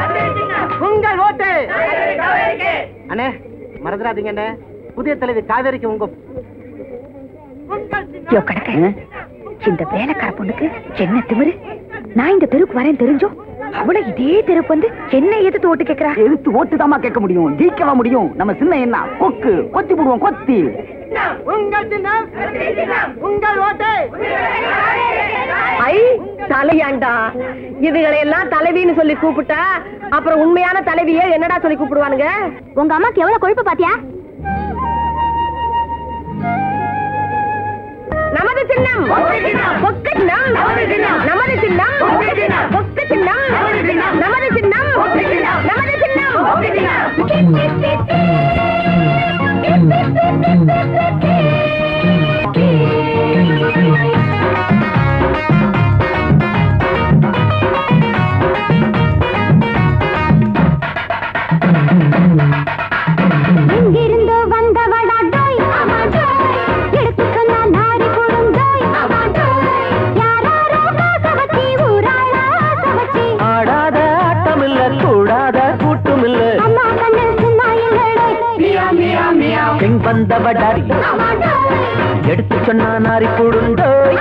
உங்கள் ஓட்டு. அண்ணே மறந்துடாதீங்க அண்ணே. புதிய தலைவி காவேரிக்கு உங்க இந்த வேலைக்கார பொண்ணுக்கு என்ன திமிரு. நான் இந்த தெருவுக்கு வரேன் தெரிஞ்சோ அவளை இதே தெருவுக்கு வந்து என்ன எதிர்த்து ஓட்டு கேட்கிறா. எதிர்த்து ஓட்டு தாமா கேட்க முடியும், ஜெயிக்கவா முடியும். நம்ம சின்ன என்ன கொக்கு கொத்தி போடுவோம். கொத்தி உங்கள் சின்னம் உங்கள் ஓட்டு. ஐ தலையாண்டா இதுகளை எல்லாம் தலைவின்னு சொல்லி கூப்பிட்டா அப்புறம் உண்மையான தலைவியே என்னடா சொல்லி கூப்பிடுவானுங்க? உங்க அம்மாக்கு எவ்வளவு கொழுப்பு பாத்தியா? நமது சின்னம் பொக்கு சின்னம், நமது சின்னம் பொக்கு சின்னம், நமது சின்னம் நமது சின்னம். எங்கிருந்தோ வந்தவடா டோய், எடுத்து சொன்னா நாரி கொடுந்தோய், யாராரோ காசவச்சி ஊராளா சவச்சி, ஆடாத ஆட்டமில்ல கூடாத கூட்டுமில்ல, அம்மா கண்ணு சும்மா இல்லடோய், பெண் வந்தவடாரி எடுத்து சொன்னா நாரி கொடுந்தோய்.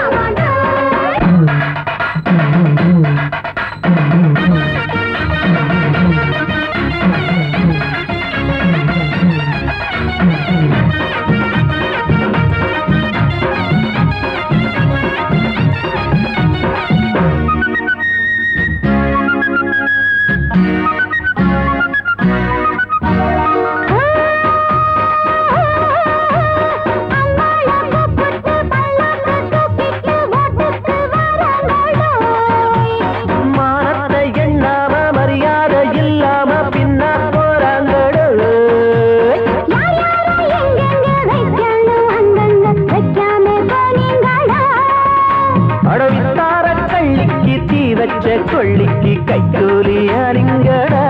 கொள்ளிக்கு கைக்கூலியாரிங்கடா,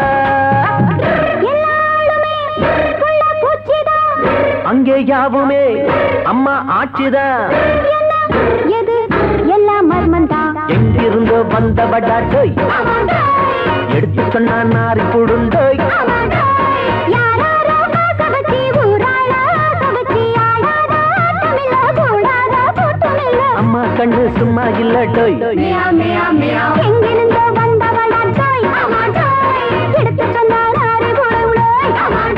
அங்கே யாவுமே அம்மா ஆட்சிதான், எது எல்லாம் மர்மந்தா, எங்கிருந்தோ வந்தவடா டோய், எடுத்து சொன்னா நாரி கொடுந்தோய், யாராரோ காசவச்சி ஊராளா சவச்சி, ஆடாதா ஆட்டமில்ல கூடாதா கூட்டமில்ல, அம்மா கண்ணு சும்மா இல்ல டோய், எங்கிருந்தோ வந்தவளா டோய், எடுத்து சொன்னா நாரி கொடுந்தோய்.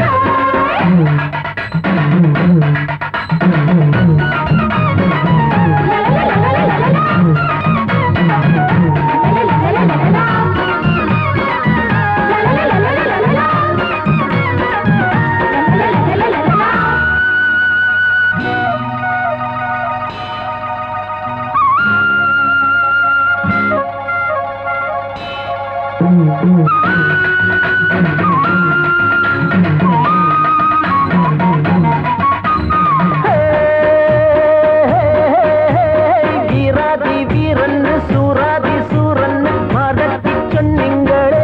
வீராதி வீரன் சூராதி சூரன் மறத்தி சொன்னீங்களே,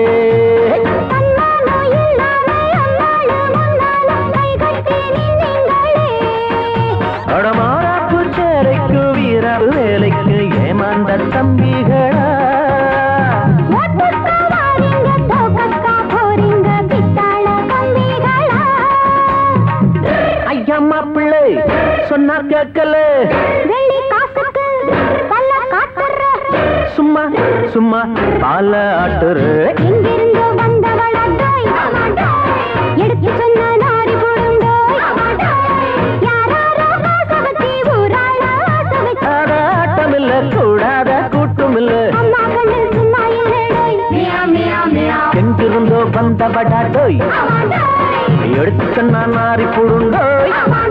அடமாராப்பு சேரைக்கு வீர வேலைக்கு ஏமாந்த தம்பிகளா, ஐயம்மா பிள்ளை சொன்னா கேட்கல, சும்மா சும்மா பால ஆட்டுற, எங்கிருந்தோ வந்தவளா டோய், எடுத்து சொன்னா நாரி கொடுந்தோய், யாராரோ காசவச்சி ஊராளா சவச்சி, ஆட்டமில்ல கூடாத கூட்டுமில்ல, அம்மா கண்ணு சும்மா இல்லடோய், எங்கிருந்தோ வந்தவடா டோய், எடுத்து சொன்னா நாரி கொடுந்தோய்.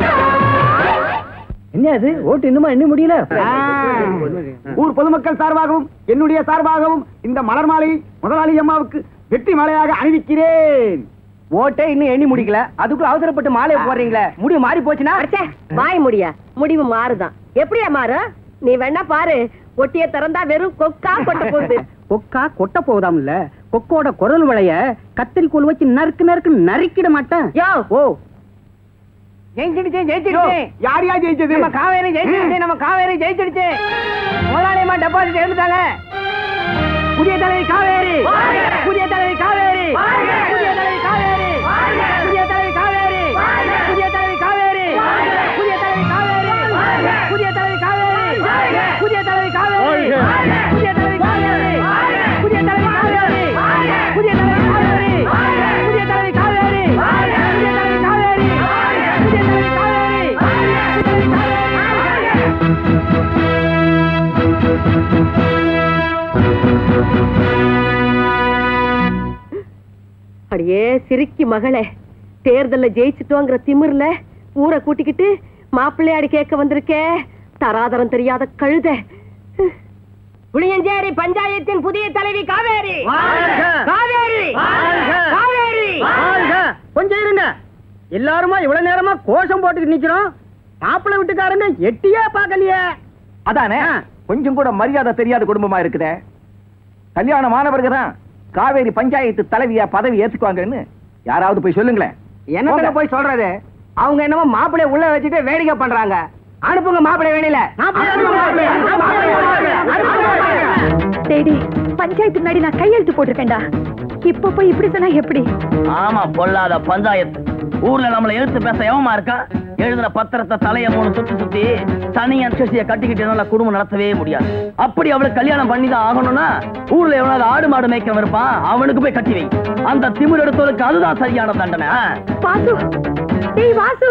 என்ன அது ஓட்டு இன்னுமா என்ன முடியல? ஊர் பொதுமக்கள் சார்பாகவும் என்னுடைய சார்பாகவும் இந்த மலர் மாலை முதலாளி அம்மாவுக்கு வெற்றி மாலையாக அணிவிக்கிறேன். ஓட்டே இன்னும் எண்ணி முடிக்கல, அதுக்குள்ள அவசரப்பட்டு மாலையை போடுறீங்களே, முடிவு மாறி போச்சுன்னா? வாய் முடியா முடிவு மாறுதான். எப்படியா மாறு? நீ வேணா பாரு, ஒட்டிய திறந்தா வெறும் கொக்கா கொட்ட போகுது. கொக்கா கொட்ட போதாம் இல்ல, கொக்கோட குரல் வளைய கத்திரி கோல் வச்சு நறுக்கு நறுக்கு நறுக்கிட மாட்டேன். யோ ஓ ஜெயிச்சிடுச்சு ஜெயிச்சிடுச்சு. யார் யார் ஜெயிச்சது? நம்ம காவேரி ஜெயிச்சிடுச்சு, நம்ம காவேரி ஜெயிச்சிடுச்சு. முதலாளியம்மா டெபாசிட் எழுந்துட்டாங்க. புதிய தலைவி காவேரி, புதிய தலைவி காவேரி, புதிய தலைவி காவேரி, புதிய தலைவி காவேரி, புதிய தலைவி காவேரி, புதிய தலைவி காவேரி, புதிய தலைவி காவேரி, புதிய தலைவி காவேரி, புதிய தலைவி காவேரி, புதிய தலைவி காவேரி, புதிய தலைவி காவேரி, புதிய தலைவி காவேரி, புதிய தலைவி காவேரி, புதிய தலைவி காவேரி. அடியே சிரிக்கி மகளே, தேர்தல்ல ஜெயிச்சுட்டோங்கிற திமிர்ல ஊரை கூட்டிக்கிட்டு மாப்பிள்ளையாடி கேட்க வந்திருக்கே, தராதரம் தெரியாத கழுத. புளியஞ்சேரி பஞ்சாயத்தின் புதிய தலைவி காவேரி. காவேரி காவேரி. கொஞ்சம் இருங்க, எல்லாருமா இவ்வளவு நேரமா கோஷம் போட்டுட்டு நிக்கிறோம், மாப்பிள்ளை வீட்டுக்காரங்க எட்டியே பாக்கலையே. அதானே, கொஞ்சம் கூட மரியாதை தெரியாத குடும்பமா இருக்குதே. கல்யாணமான பிறகுதான் காவேரி பஞ்சாயத்து தலைவியா பதவி ஏத்துக்குவாங்கன்னு யாராவது போய் சொல்லுங்களேன். என்ன போய் சொல்றது? அவங்க என்னமோ மாப்பிள்ளைய உள்ள வச்சுட்டு வேடிக்கை பண்றாங்க. அனுப்புங்க மாப்பிள்ளை வேணில. டேடி, பஞ்சாயத்து முன்னாடி நான் கையெழுத்து போட்டிருக்கேன்டா. இப்ப போய் இப்படி சொன்னா எப்படி? ஆமா, பொல்லாத பஞ்சாயத்து. ஊர்ல நம்மள எழுத்து பேச எவமா இருக்கா? எழுதுன பத்திரத்தை தலைய மூணு சுத்தி சுத்தி தனியான் சேசிய கட்டிக்கிட்டு குடும்பம் நடத்தவே முடியாது. அப்படி அவளுக்கு கல்யாணம் பண்ணிதான் ஆகணும்னா ஊர்ல எவனாவது ஆடு மாடு மேய்க்க இருப்பான், அவனுக்கு போய் கட்டி வை. அந்த திமிர் எடுத்தவளுக்கு அதுதான் சரியான தண்டனை. வாசு, டேய் வாசு,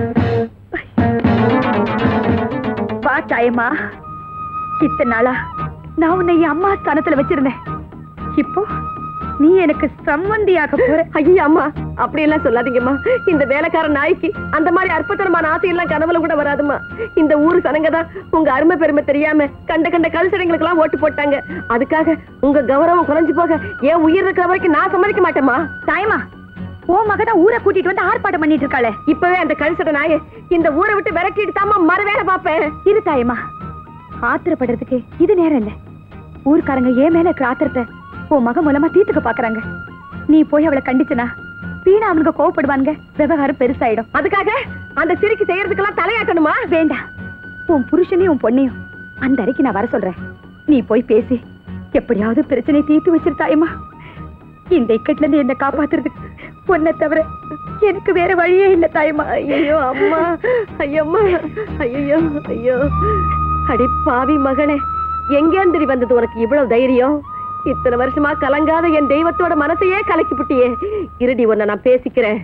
வா தாயம்மா. இத்தனை நாளா நான் உன்னை என் அம்மா ஸ்தானத்துல வச்சிருந்தேன். இப்போ நீ எனக்கு சம்மந்தியாக போற. ஐயா அம்மா, அப்படி எல்லாம் சொல்லாதீங்கம்மா. இந்த வேலைக்கார நாய்க்கு அந்த மாதிரி அற்புதமான ஆசை எல்லாம் கனவுல கூட வராதுமா. இந்த ஊரு சனங்கதான் உங்க அருமை பெருமை தெரியாம கண்ட கண்ட கல்சடைங்களுக்கு எல்லாம் ஓட்டு போட்டாங்க. அதுக்காக உங்க கௌரவம் குறைஞ்சு போக ஏன் உயிர் இருக்கிற வரைக்கும் நான் சம்மதிக்க மாட்டேமா. தாயம்மா, ஓ மகதான் ஊரை கூட்டிட்டு வந்து ஆர்ப்பாட்டம் பண்ணிட்டு இருக்காளே. இப்பவே அந்த கல்சடை நாய இந்த ஊரை விட்டு விரட்டிட்டு தாமா மறு வேலை பாப்பேன். இரு தாயம்மா, ஆத்திரப்படுறதுக்கு இது நேரம் இல்ல. ஊர்க்காரங்க ஏன் மேல இருக்கிற ஆத்திரத்தை உன் மகன் மூலமா தீர்த்துக்க பாக்குறாங்க. நீ போய் அவளை கண்டிச்சுனா வீணா அவனுக்கு கோவப்படுவாங்க, விவகாரம் பெருசாயிடும். அதுக்காக அந்த சிரிக்கு செய்யறதுக்கெல்லாம் தலையாட்டணுமா? வேண்டாம், உன் புருஷனையும் உன் பொண்ணையும் அந்த அறைக்கு நான் வர சொல்றேன். நீ போய் பேசி எப்படியாவது பிரச்சனை தீர்த்து வச்சிருத்தாயம்மா. இந்த இக்கட்ல இருந்து என்ன காப்பாத்துறதுக்கு பொண்ணை தவிர எனக்கு வேற வழியே இல்ல தாயம்மா. ஐயோ அம்மா, ஐயம்மா, ஐயோ ஐயோ. அடி பாவி மகனே, எங்கேந்திரி வந்தது உனக்கு இவ்வளவு தைரியம்? இத்தனை வருஷமா கலங்காத என் தெய்வத்தோட மனசையே கலக்கி புட்டியே. இருடி, உன்னை நான் பேசிக்கிறேன்.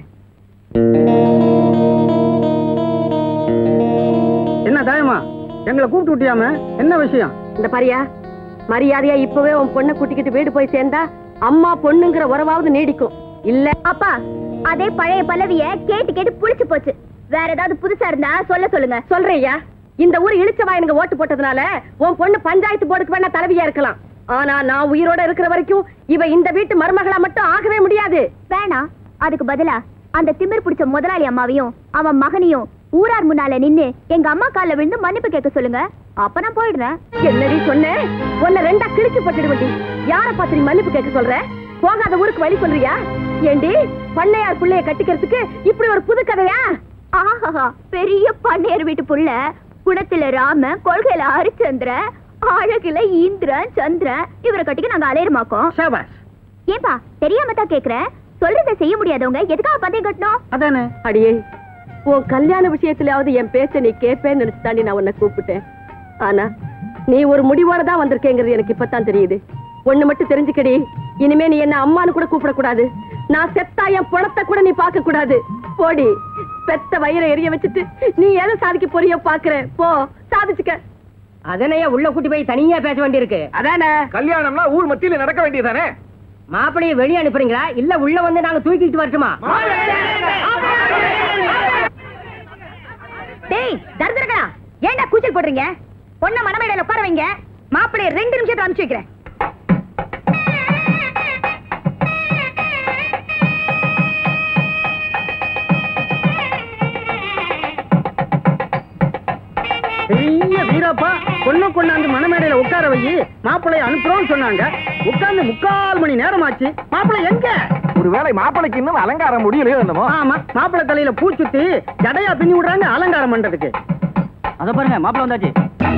என்ன தாயம்மா, எங்களை கூப்பிட்டு விட்டியாம? என்ன விஷயம்? இந்த பாரியா, மரியாதையா இப்பவே உன் பொண்ணை கூட்டிக்கிட்டு வீடு போய் சேர்ந்தா அம்மா பொண்ணுங்கிற உறவாவது நீடிக்கும். இல்ல அப்பா, அதே பழைய பல்லவிய கேட்டு கேட்டு புளிச்சு போச்சு. வேற ஏதாவது புதுசா இருந்தா சொல்ல சொல்லுங்க. சொல்றேயா, இந்த ஊர் இழிச்சவா எனக்கு ஓட்டு போட்டதுனால உன் பொண்ணு பஞ்சாயத்து போர்டுக்கு வேணா தலைவியா இருக்கலாம். ஆனா நான் உயிரோட இருக்கிற வரைக்கும் இவ இந்த வீட்டு மருமகளா மட்டும் ஆகவே முடியாது. வேணாம், அதுக்கு பதிலா அந்த திமிர் பிடிச்ச முதலாளி அம்மாவையும் அவன் மகனையும் ஊரார் முன்னால நின்னு எங்க அம்மா கால விழுந்து மன்னிப்பு கேட்க சொல்லுங்க. அப்ப நான் போயிடுறேன். என்னடி சொன்ன? உன்னை ரெண்டா கிழிச்சு போட்டுடுவண்டி. யார பார்த்து நீ மன்னிப்பு கேட்க சொல்ற? போகாத ஊருக்கு வழி சொல்றியா? ஏண்டி, பண்ணையார் புள்ளைய கட்டிக்கிறதுக்கு இப்படி ஒரு புது கதையா? ஆஹா, பெரிய பண்ணையார் வீட்டு புள்ள, குணத்துல ராம, கொள்கையில ஹரிச்சந்திர, அழகுல இந்திரன் சந்திரன், இவரை கட்டிக்க நாங்க அலையருமாக்கோம். ஏன்பா தெரியாம தான் கேக்குறேன், சொல்றதை செய்ய முடியாதவங்க எதுக்காக பந்தயம் கட்டணும்? அதானே. அடியே, உன் கல்யாண விஷயத்திலாவது என் பேச்ச நீ கேட்பேன்னு நினைச்சு தாண்டி நான் உன்னை கூப்பிட்டேன். ஆனா நீ ஒரு முடிவோட தான் வந்திருக்கேங்கிறது எனக்கு இப்பதான் தெரியுது. ஒண்ணு மட்டும் தெரிஞ்சுக்கடி, இனிமே நீ என்ன அம்மானு கூட கூப்பிடக்கூடாது. நான் செத்தா என் பணத்தை கூட நீ பார்க்க கூடாது. போடி, பெத்த வயிறை எரிய வச்சுட்டு நீ எதை சாதிக்க போறியோ பாக்குறேன். போ, சாதிச்சுக்க. அதனையே உள்ள கூட்டி போய் தனியா பேச வேண்டியிருக்கு. அதானே, கல்யாணம்னா ஊர் மத்தியில நடக்க வேண்டியதானே. மாப்பிளைய வெளியே அனுப்புறீங்களா இல்ல உள்ள வந்து நாங்க தூக்கிட்டு வரட்டுமா? டேய் தர்தரங்களா, ஏன்டா கூச்சல் போடுறீங்க? பொண்ண மணமேடையில உட்கார வைங்க. மாப்பிளைய ரெண்டு நிமிஷத்துல அனுப்பிச்சு வைக்கிறேன். பெரிய வீரப்பா, பொண்ணு கொண்டாந்து மணமேடையில உட்கார வை, மாப்பிள்ளைய அனுப்புறோம்னு சொன்னாங்க. உட்கார்ந்து முக்கால் மணி நேரம் ஆச்சு, மாப்பிள்ளை எங்க? ஒருவேளை மாப்பிளைக்கு இன்னும் அலங்காரம் முடியலையோ என்னமோ. ஆமா, மாப்பிள்ளை தலையில பூ சுத்தி ஜடையா பின்னி விடுறாங்க அலங்காரம் பண்றதுக்கு. அத பாருங்க, மாப்பிள்ளை வந்தாச்சு.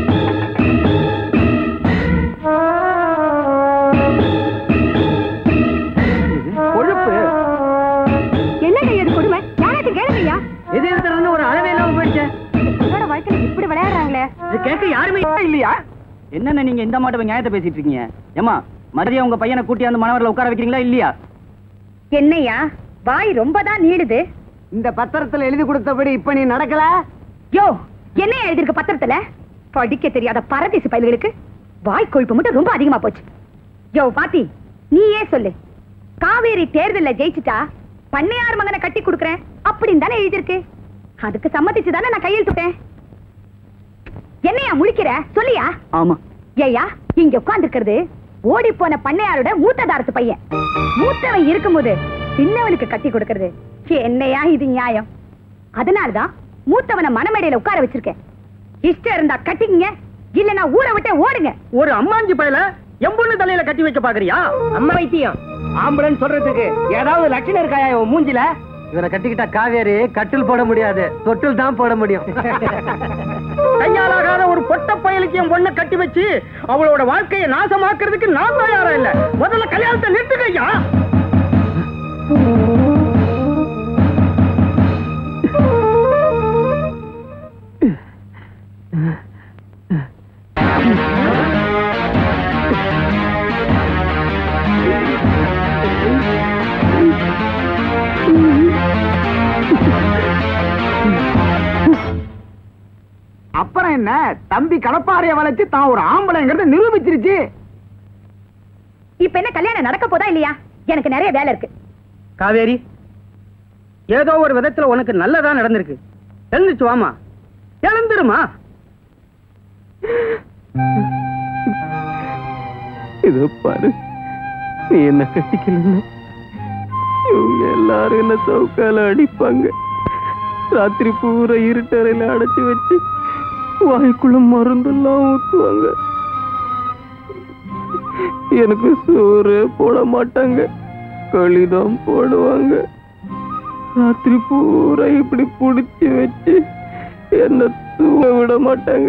கொழுப்பு என்னங்க இது கொடுமை? யாராச்சும் கேளுங்கய்யா. எது இருக்கிறதுன்னு ஒரு அளவே இல்லாம போயிடுச்சு. பொண்ணோட வாழ்க்கையில இப்படி விளையாடுறாங்களே. இது கேட்க யாருமே இல்லையா? என்னென்ன நீங்க இந்த மாட்டை நியாயத்தை பேசிட்டு இருக்கீங்க? ஏமா, மரியாதை உங்க பையனை கூட்டி அந்த மணவரில் உட்கார வைக்கிறீங்களா இல்லையா? என்னையா வாய் ரொம்ப தான் நீடுது. இந்த பத்திரத்துல எழுதி கொடுத்தபடி இப்ப நீ நடக்கல. யோ, என்ன எழுதிருக்கு பத்திரத்துல? படிக்க தெரியாத பரதேசி பயல்களுக்கு வாய் கொழுப்பு மட்டும் ரொம்ப அதிகமா போச்சு. யோ பாத்தி, நீ ஏன் சொல்லு. காவேரி தேர்தல்ல ஜெயிச்சுட்டா பண்ணையார் மகனை கட்டி கொடுக்கறேன் அப்படின்னு தானே எழுதிருக்கு. அதுக்கு சம்மதிச்சு தானே நான் கையெழுத்துட்டேன். என்னையா முழிக்கிற சொல்லியா? ஆமா. ஏயா இங்க உட்கார்ந்துருக்கிறது ஓடி போன பண்ணையாரோட மூத்ததாரத்து பையன். மூத்தவன் இருக்கும்போது சின்னவனுக்கு கட்டி கொடுக்கறது என்னையா இது நியாயம்? அதனாலதான் மூத்தவனை மனமேடையில உட்கார வச்சிருக்கேன். இஷ்டம் இருந்தா கட்டிங்க, இல்லன்னா ஊரை விட்டு ஓடுங்க. ஒரு அம்மாஞ்சி பையில எம்பொண்ணு தலையில கட்டி வைக்க பாக்குறியா? அம்மா வைத்தியம் ஆம்பளன்னு சொல்றதுக்கு ஏதாவது லட்சணம் இருக்காயா உன் மூஞ்சில? இவனை கட்டிக்கிட்டா காவேரி கட்டில் போட முடியாது, தொட்டில் தான் போட முடியும். கையாலாகாத ஒரு பொட்ட பயலுக்கு என் பொண்ணை கட்டி வச்சு அவளோட வாழ்க்கையை நாசமாக்குறதுக்கு நான் தயாரா இல்ல. முதல்ல கல்யாணத்தை நிறுத்துக்கையா. அப்புறம் என்ன, தம்பி கடப்பாறைய வளைச்சு தான் ஒரு ஆம்பளைங்கிறத நிரூபிச்சிருச்சு. இப்ப என்ன கல்யாணம் நடக்க போதா இல்லையா? எனக்கு நிறைய வேலை இருக்கு. காவேரி, ஏதோ ஒரு விதத்துல உனக்கு நல்லதா நடந்திருக்கு. எழுந்துச்சு வாமா, எழுந்துருமா. இதோ பாரு, நீ என்ன கட்டிக்கலன்னு இவங்க எல்லாரும் என்ன சவுக்கால அடிப்பாங்க. ராத்திரி பூரா இருட்டறையில அடைச்சு வச்சு வாய்க்குள்ள மருந்தெல்லாம் ஊத்துவாங்க. எனக்கு சோறு போட மாட்டாங்க, களிதான் போடுவாங்க. ராத்திரி பூரா இப்படி புடிச்சு வச்சு என்ன தூங்க விட மாட்டாங்க.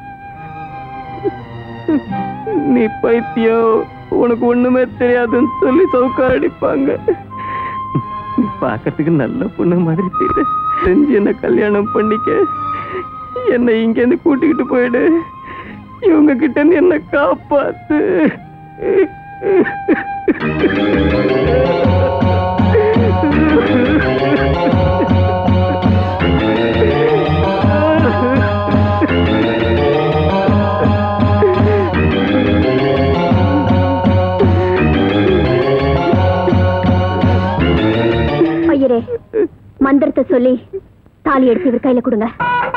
நீ பைத்தியம், உனக்கு ஒண்ணுமே தெரியாதுன்னு சொல்லி சவுக்கார அடிப்பாங்க. நீ பாக்கிறதுக்கு நல்ல பொண்ணு மாதிரி தெரியல. செஞ்சு என்ன கல்யாணம் பண்ணிக்க, என்னை இங்க இருந்து கூட்டிக்கிட்டு போயிடு. இவங்க கிட்ட இருந்து என்ன காப்பாத்து. ஐயரே, மந்திரத்தை சொல்லி தாலி எடுத்து இவர் கையில கொடுங்க.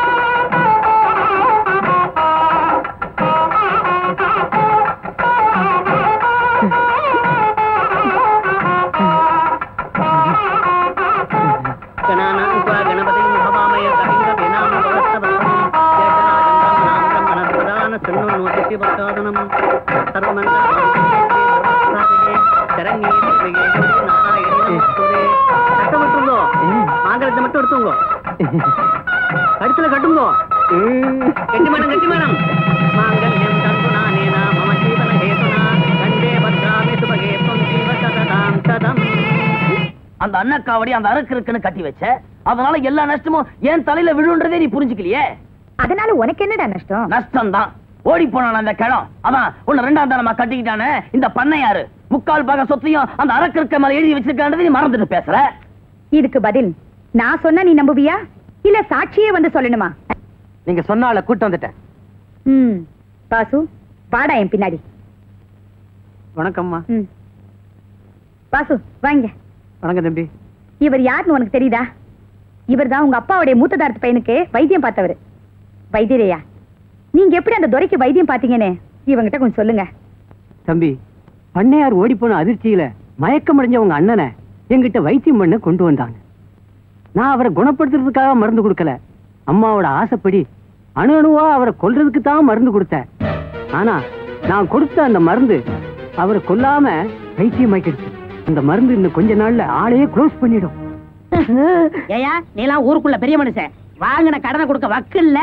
மாங்கலத்தை மட்டும் எடுத்துங்க, கழுத்துல கட்டுங்க. கட்டி மேடம், கட்டி மேடம். மாங்கல்யம் தந்து நானேனா மம ஜீவன ஹேதுனா கண்டே பத்ராமி சுபகே பங்கீவ சததாம் சதம். அந்த அன்னக்காவடி அந்த அரக்கு இருக்குன்னு கட்டி வச்ச, அதனால எல்லா நஷ்டமும் என் தலையில விழுன்றதே நீ புரிஞ்சுக்கலையே. அதனால உனக்கு என்னடா நஷ்டம்? நஷ்டம் தான். ஓடி போனான அந்த கிழம், அதான் உன்னை ரெண்டாம் தானமா கட்டிக்கிட்டானே இந்த பண்ணையாரு. முக்கால் பாக சொத்தையும் அந்த அரக்கு இருக்க மேல எழுதி வச்சிருக்கான்றதை நீ மறந்துட்டு பேசுற. இதுக்கு பதில் நான் சொன்னா நீ நம்புவியா, இல்ல சாட்சியே வந்து சொல்லணுமா? நீங்க சொன்னால கூட்டு வந்துட்டேன். ம், பாசு பாடா என் பின்னாடி. வணக்கம்மா. ம், பாசு வாங்க. வணக்கம் தம்பி. இவர் யாருன்னு உனக்கு தெரியுதா? இவர் தான் உங்க அப்பாவுடைய மூத்ததாரத்து பையனுக்கு வைத்தியம் பார்த்தவர். வைத்தியரையா, நீங்க எப்படி அந்த துரைக்கு வைத்தியம் பாத்தீங்கன்னு இவங்கிட்ட கொஞ்சம் சொல்லுங்க. தம்பி, பண்ணையார் ஓடி போன அதிர்ச்சியில மயக்கம் அடைஞ்ச உங்க அண்ணனை என்கிட்ட வைத்தியம் பண்ண கொண்டு வந்தாங்க. நான் அவரை குணப்படுத்துறதுக்காக மருந்து கொடுக்கல, அம்மாவோட ஆசைப்படி அணு அணுவா அவரை கொல்றதுக்கு தான் மருந்து கொடுத்தேன். ஆனா நான் கொடுத்த அந்த மருந்து அவரை கொல்லாம வைத்தியம் ஆக்கிடுச்சு. அந்த மருந்து இன்னும் கொஞ்ச நாள்ல ஆளையே க்ளோஸ் பண்ணிடும். ஏயா நீலாம் ஊருக்குள்ள பெரிய மனுஷன், வாங்கின கடனை கொடுக்க வக்கில்ல.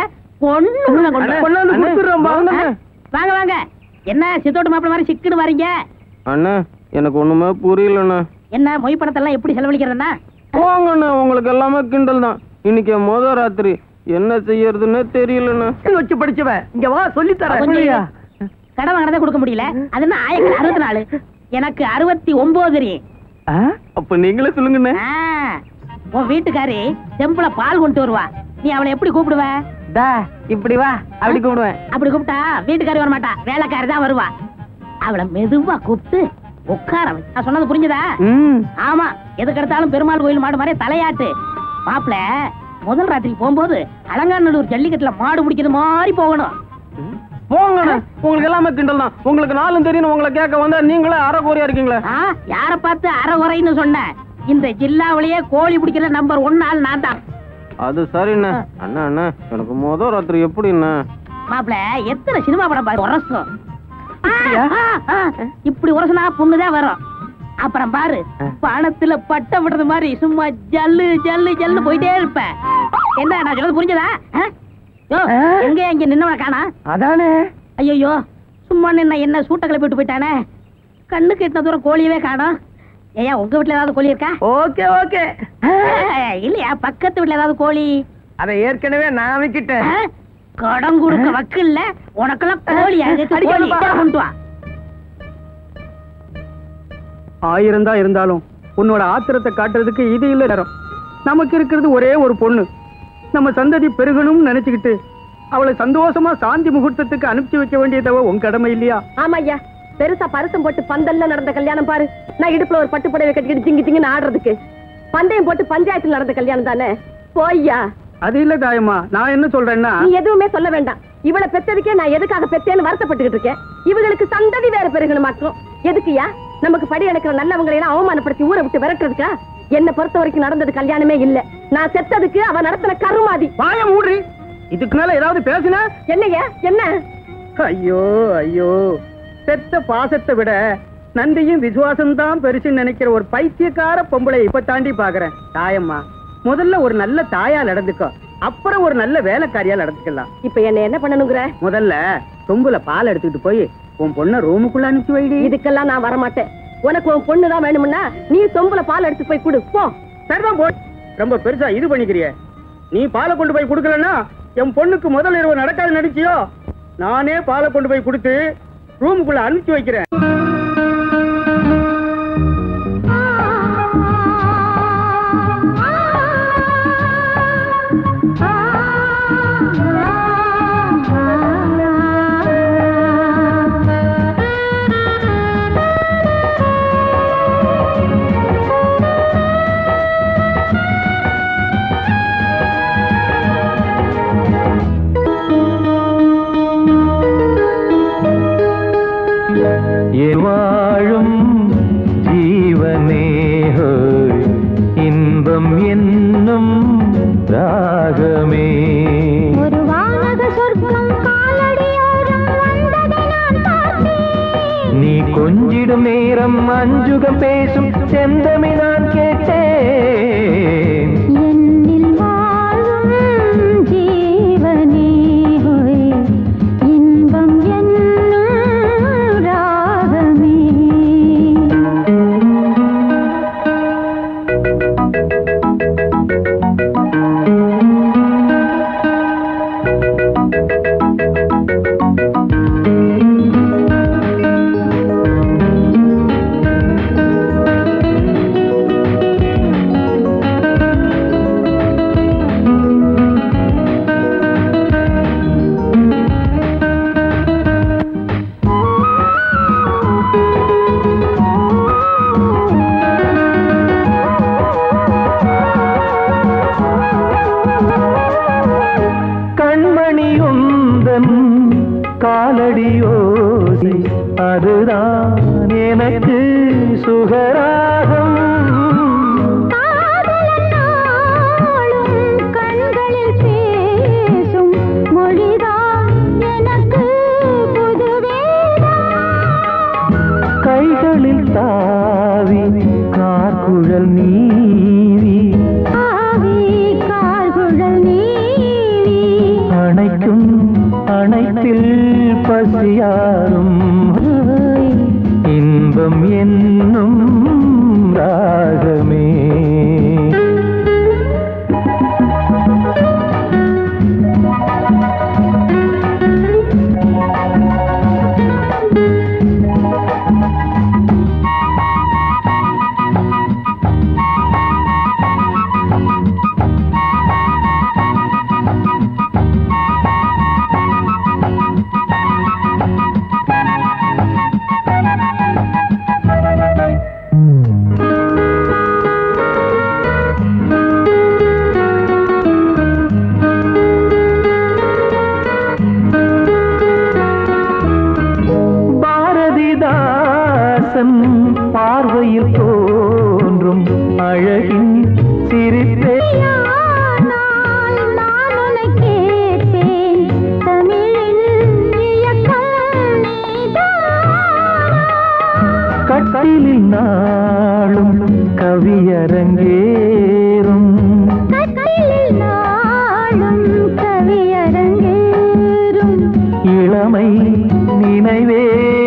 வாங்க வாங்க. என்ன சித்தோட்டு மாப்பிள்ள மாதிரி சிக்குன்னு வரீங்க? அண்ணா எனக்கு ஒண்ணுமே புரியலண்ணா. என்ன மொய் பணத்தெல்லாம் எப்படி செலவழிக்கிறதுன்னா? போங்கண்ணா, உங்களுக்கு எல்லாமே கிண்டல் தான். இன்னைக்கு முத ராத்திரி என்ன செய்யறதுன்னு தெரியலண்ணா. வச்சு படிச்சவ இங்க வா சொல்லி தரேன். கடன் வாங்கினதை கொடுக்க முடியல, அது என்ன ஆயிரத்தி அறுபத்தி நாலு, எனக்கு அறுபத்தி ஒன்பது. அப்ப நீங்களே சொல்லுங்கண்ணே. உன் வீட்டுக்காரி செம்புல பால் கொண்டு வருவா, நீ அவளை எப்படி கூப்பிடுவ? இப்படி வா அப்படி கூப்பிடுவேன். அப்படி கூப்பிட்டா வீட்டுக்காரி வர மாட்டா, வேலைக்காரி தான் வருவா. அவளை மெதுவா கூப்பிட்டு உட்கார வை. நான் சொன்னது புரிஞ்சுதா? ஆமா, எதுக்கு எடுத்தாலும் பெருமாள் கோயில் மாடு மாதிரி தலையாட்டு. மாப்பிள முதல் ராத்திரி போகும்போது அலங்காநல்லூர் ஜல்லிக்கட்டுல மாடு பிடிக்கிறது மாதிரி போகணும். போங்கண்ணே, உங்களுக்கு எல்லாமே கிண்டல் தான். உங்களுக்கு நாளும் தெரியும், உங்களை கேட்க வந்தா நீங்களே அரைகுறையா இருக்கீங்களே. யார பார்த்து அரைகுறைன்னு சொன்ன? இந்த ஜில்லாவிலேயே கோழி பிடிக்கிற நம்பர் ஒன்னு ஆள் நான் தான். அது சரிண்ணே. அண்ணா அண்ணா எனக்கு முதல் ராத்திரி எப்படிண்ணே? மாப்பிள எத்தனை சினிமா படம் பாரு உரசும். இப்படி உரசனா பொண்ணுதான் வரும். அப்புறம் பாரு, பணத்துல பட்ட விடுறது மாதிரி சும்மா ஜல்லு ஜல்லு ஜல்லு போயிட்டே இருப்பேன். என்ன நான் சொல்றது புரிஞ்சதா? எங்க இங்க நின்னவன காணா? அதானே. ஐயோ, சும்மா நின்ன என்ன சூட்ட கிளப்பி விட்டு போயிட்டானே. கண்ணுக்கு எத்தனை தூரம் கோழியவே காணோம். ஏயா உங்க வீட்டுல ஏதாவது கோழி இருக்கா? Okay okay. இல்லையா பக்கத்து வீட்டுல ஏதாவது கோழி? அதை ஏற்கனவே நான் விக்கிட்டேன். கடன் கொடுக்க வக்கு இல்ல உனக்கெல்லாம் கோழி. கொண்டு வா. ஆயிரம் தான் இருந்தாலும் உன்னோட ஆத்திரத்தை காட்டுறதுக்கு இது இல்ல நேரம். நமக்கு இருக்கிறது ஒரே ஒரு பொண்ணு. நம்ம சந்ததி பெருகணும்னு நினைச்சுக்கிட்டு அவளை சந்தோஷமா சாந்தி முகூர்த்தத்துக்கு அனுப்பிச்சு வைக்க வேண்டியதவ உன் கடமை இல்லையா? ஆமா ஐயா, பெருசா பரிசம் போட்டு பந்தல்ல நடந்த கல்யாணம் பாரு. நான் இடுப்புல ஒரு பட்டு புடவை கட்டிக்கிட்டு ஜிங்கி ஜிங்கின்னு ஆடுறதுக்கு பந்தயம் போட்டு பஞ்சாயத்துல நடந்த கல்யாணம் தானே. போய்யா. அது இல்ல தாயம்மா, நான் என்ன சொல்றேன்னா, நீ எதுவுமே சொல்ல வேண்டாம். இவளை பெத்ததுக்கே நான் எதுக்காக பெத்தேன்னு வருத்தப்பட்டுக்கிட்டு இருக்கேன். இவங்களுக்கு சந்ததி வேற பெருகணுமாக்கும். எதுக்குயா? நமக்கு படி எடுக்கிற நல்லவங்களை எல்லாம் அவமானப்படுத்தி ஊரை விட்டு விரட்டுறதுக்கா? என்ன பொறுத்த வரைக்கும் நடந்தது கல்யாணமே இல்ல. நான் செத்ததுக்கு அவ நடத்தின கருமாதி. வாய மூடி. இதுக்கு மேல ஏதாவது பேசுனா என்னையா? என்ன? ஐயோ ஐயோ, பெத்த பாசத்தை விட நன்றியும் விசுவாசம் தான் பெருசுன்னு நினைக்கிற ஒரு பைத்தியக்கார பொம்பளை இப்ப தாண்டி பாக்குறேன். தாயம்மா, முதல்ல ஒரு நல்ல தாயா நடந்துக்கோ, அப்புறம் ஒரு நல்ல வேலைக்காரியா நடந்துக்கலாம். இப்ப என்ன என்ன பண்ணணுங்கிற? முதல்ல சொம்புல பால் எடுத்துக்கிட்டு போய் உன் பொண்ண ரூமுக்குள்ள அனுப்பிச்சு வைடி. இதுக்கெல்லாம் நான் வரமாட்டேன். உனக்கு உன் பொண்ணுதான் வேணும்னா நீ சொம்புல பால் எடுத்து போய் கொடு. போ. சரிதான் போ. ரொம்ப பெருசா இது பண்ணிக்கிறிய. நீ பாலை கொண்டு போய் கொடுக்கலன்னா என் பொண்ணுக்கு முதல் இரவு நடக்காது நடிச்சியோ. நானே பாலை கொண்டு போய் கொடுத்து ரூமுக்குள்ள அனுப்பிச்சு வைக்கிறேன். வாழும் ஜீவனே இன்பம் என்னும் ராகமே. ஒரு வானக சொர்க்கம் காலடியோரம் வந்ததை நான் பார்த்தேன். நீ கொஞ்சிடும் நேரம் அஞ்சுகம் பேசும் செந்தமி நான் கேட்டேன். என்னில் வாழும் ஜீவனே இன்பம் என்னும் ராகமே. காலடியோசி அதுதான் எனக்கு சுகராகம். கண்களில் பேசும் மொழிதான் எனக்கு புதுவேதம். கைகளில் தாவி கார்குழல் நீவி ஆவி கார்குழல் நீவி அணைக்கும் அணைத்தில் பசியாரும் இன்பம் என்னும் ராகமே. பார்வையில் தோன்றும் அழகின் சிரிப்பே கட்டிலில் நாளும் கவியரங்கேறும் இளமை நினைவே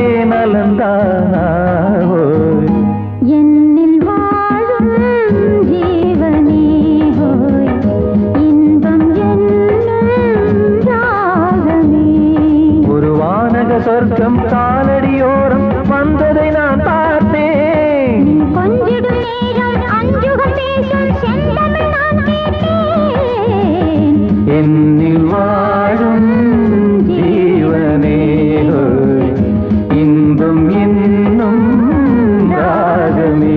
நலந்தானாவோ என்னில் வாழும் ஜீவனே ஹோய் இன்பம் என்னும் ராகமே. ஒரு வானக சொர்க்கம் காலடியோரம் வந்ததை நான் பார்த்தேன். கொஞ்சிடும் நேரம் அஞ்சுகம் பேசும் செந்தமிழ் நான் கேட்டேன். என்னில் வாழும் ஜீவனே ஹோய் இன்பம் என்னும் ராகமே.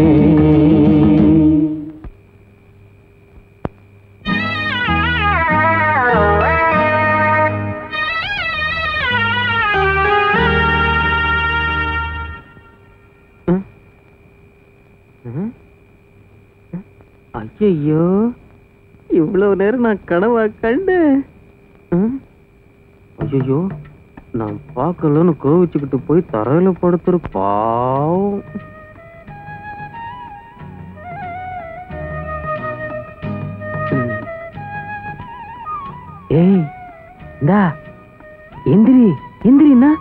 ஐயோ, இவ்வளவு நேரம் நான் கனவா கண்டேன். ஐயோ, நான் பார்க்கலன்னு கோவிச்சுக்கிட்டு போய் தரையில படுத்துரு பாவம். ஏய், இந்தா எந்திரி எந்திரின்னா.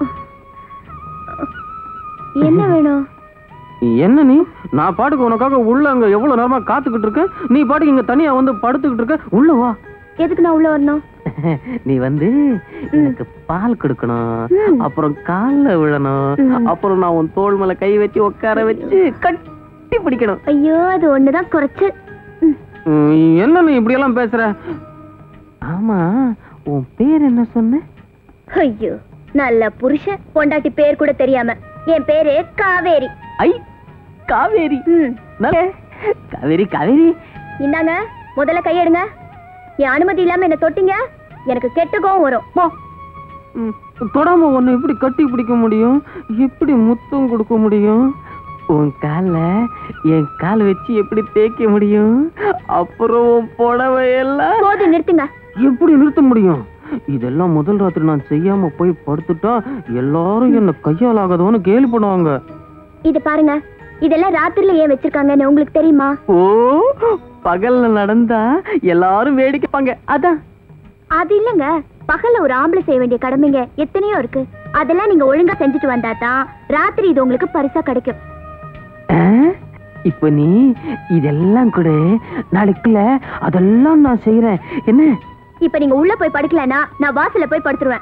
என்ன வேணும்? என்ன நீ? நான் பாட்டுக்கு உனக்காக உள்ள அங்க எவ்வளவு நேரமா காத்துக்கிட்டு இருக்க, நீ பாட்டுக்கு இங்க தனியா வந்து படுத்துக்கிட்டு இருக்க. உள்ள வா. எதுக்கு நான் உள்ள வரணும்? நீ வந்து எனக்கு பால் கொடுக்கணும், அப்புறம் கால்ல விழணும், அப்புறம் நான் உன் தோள் மேல கை வச்சு உட்கார வச்சு கட்டி பிடிக்கணும். ஐயோ, அது ஒண்ணுதான் குறைச்சு. என்ன நீ இப்படி எல்லாம் பேசுற? ஆமா, உன் பேர் என்ன சொன்ன? ஐயோ, நல்ல புருஷன். பொண்டாட்டி பேர் கூட தெரியாம. என் பேரு காவேரி. ஐ, காவேரி. காவேரி காவேரி. இந்தாங்க, முதல்ல கையெடுங்க. என் அனுமதி இல்லாம என்ன தொட்டீங்க, எனக்கு கெட்ட கோவம் வரும். தொடாம ஒண்ணு எப்படி கட்டி பிடிக்க முடியும்? எப்படி முத்தம் கொடுக்க முடியும்? உன் கால என் கால் வச்சு எப்படி தேய்க்க முடியும்? அப்புறம் உன் புடவை எல்லாம் போது, நிறுத்துங்க. எப்படி நிறுத்த முடியும்? இதெல்லாம் முதல் ராத்திரி நான் செய்யாம போய் படுத்துட்டா எல்லாரும் என்ன கையால் ஆகாதவன்னு கேலி பண்ணுவாங்க. இது பாருங்க, இதெல்லாம் ராத்திரில ஏன் வச்சிருக்காங்கன்னு உங்களுக்கு தெரியுமா? ஓ, பகல்ல நடந்தா எல்லாரும் வேடிக்கைப்பாங்க, அதான். அது இல்லங்க, பகல்ல ஒரு ஆம்பளை செய்ய வேண்டிய கடமைங்க எத்தனையோ இருக்கு. அதெல்லாம் நீங்க ஒழுங்கா செஞ்சுட்டு வந்தா தான் ராத்திரி இது உங்களுக்கு பரிசா கிடைக்கும். இப்ப நீ இதெல்லாம் கூட நாளைக்குள்ள அதெல்லாம் நான் செய்யறேன். என்ன? இப்ப நீங்க உள்ள போய் படுக்கலன்னா நான் வாசல்ல போய் படுத்துருவேன்.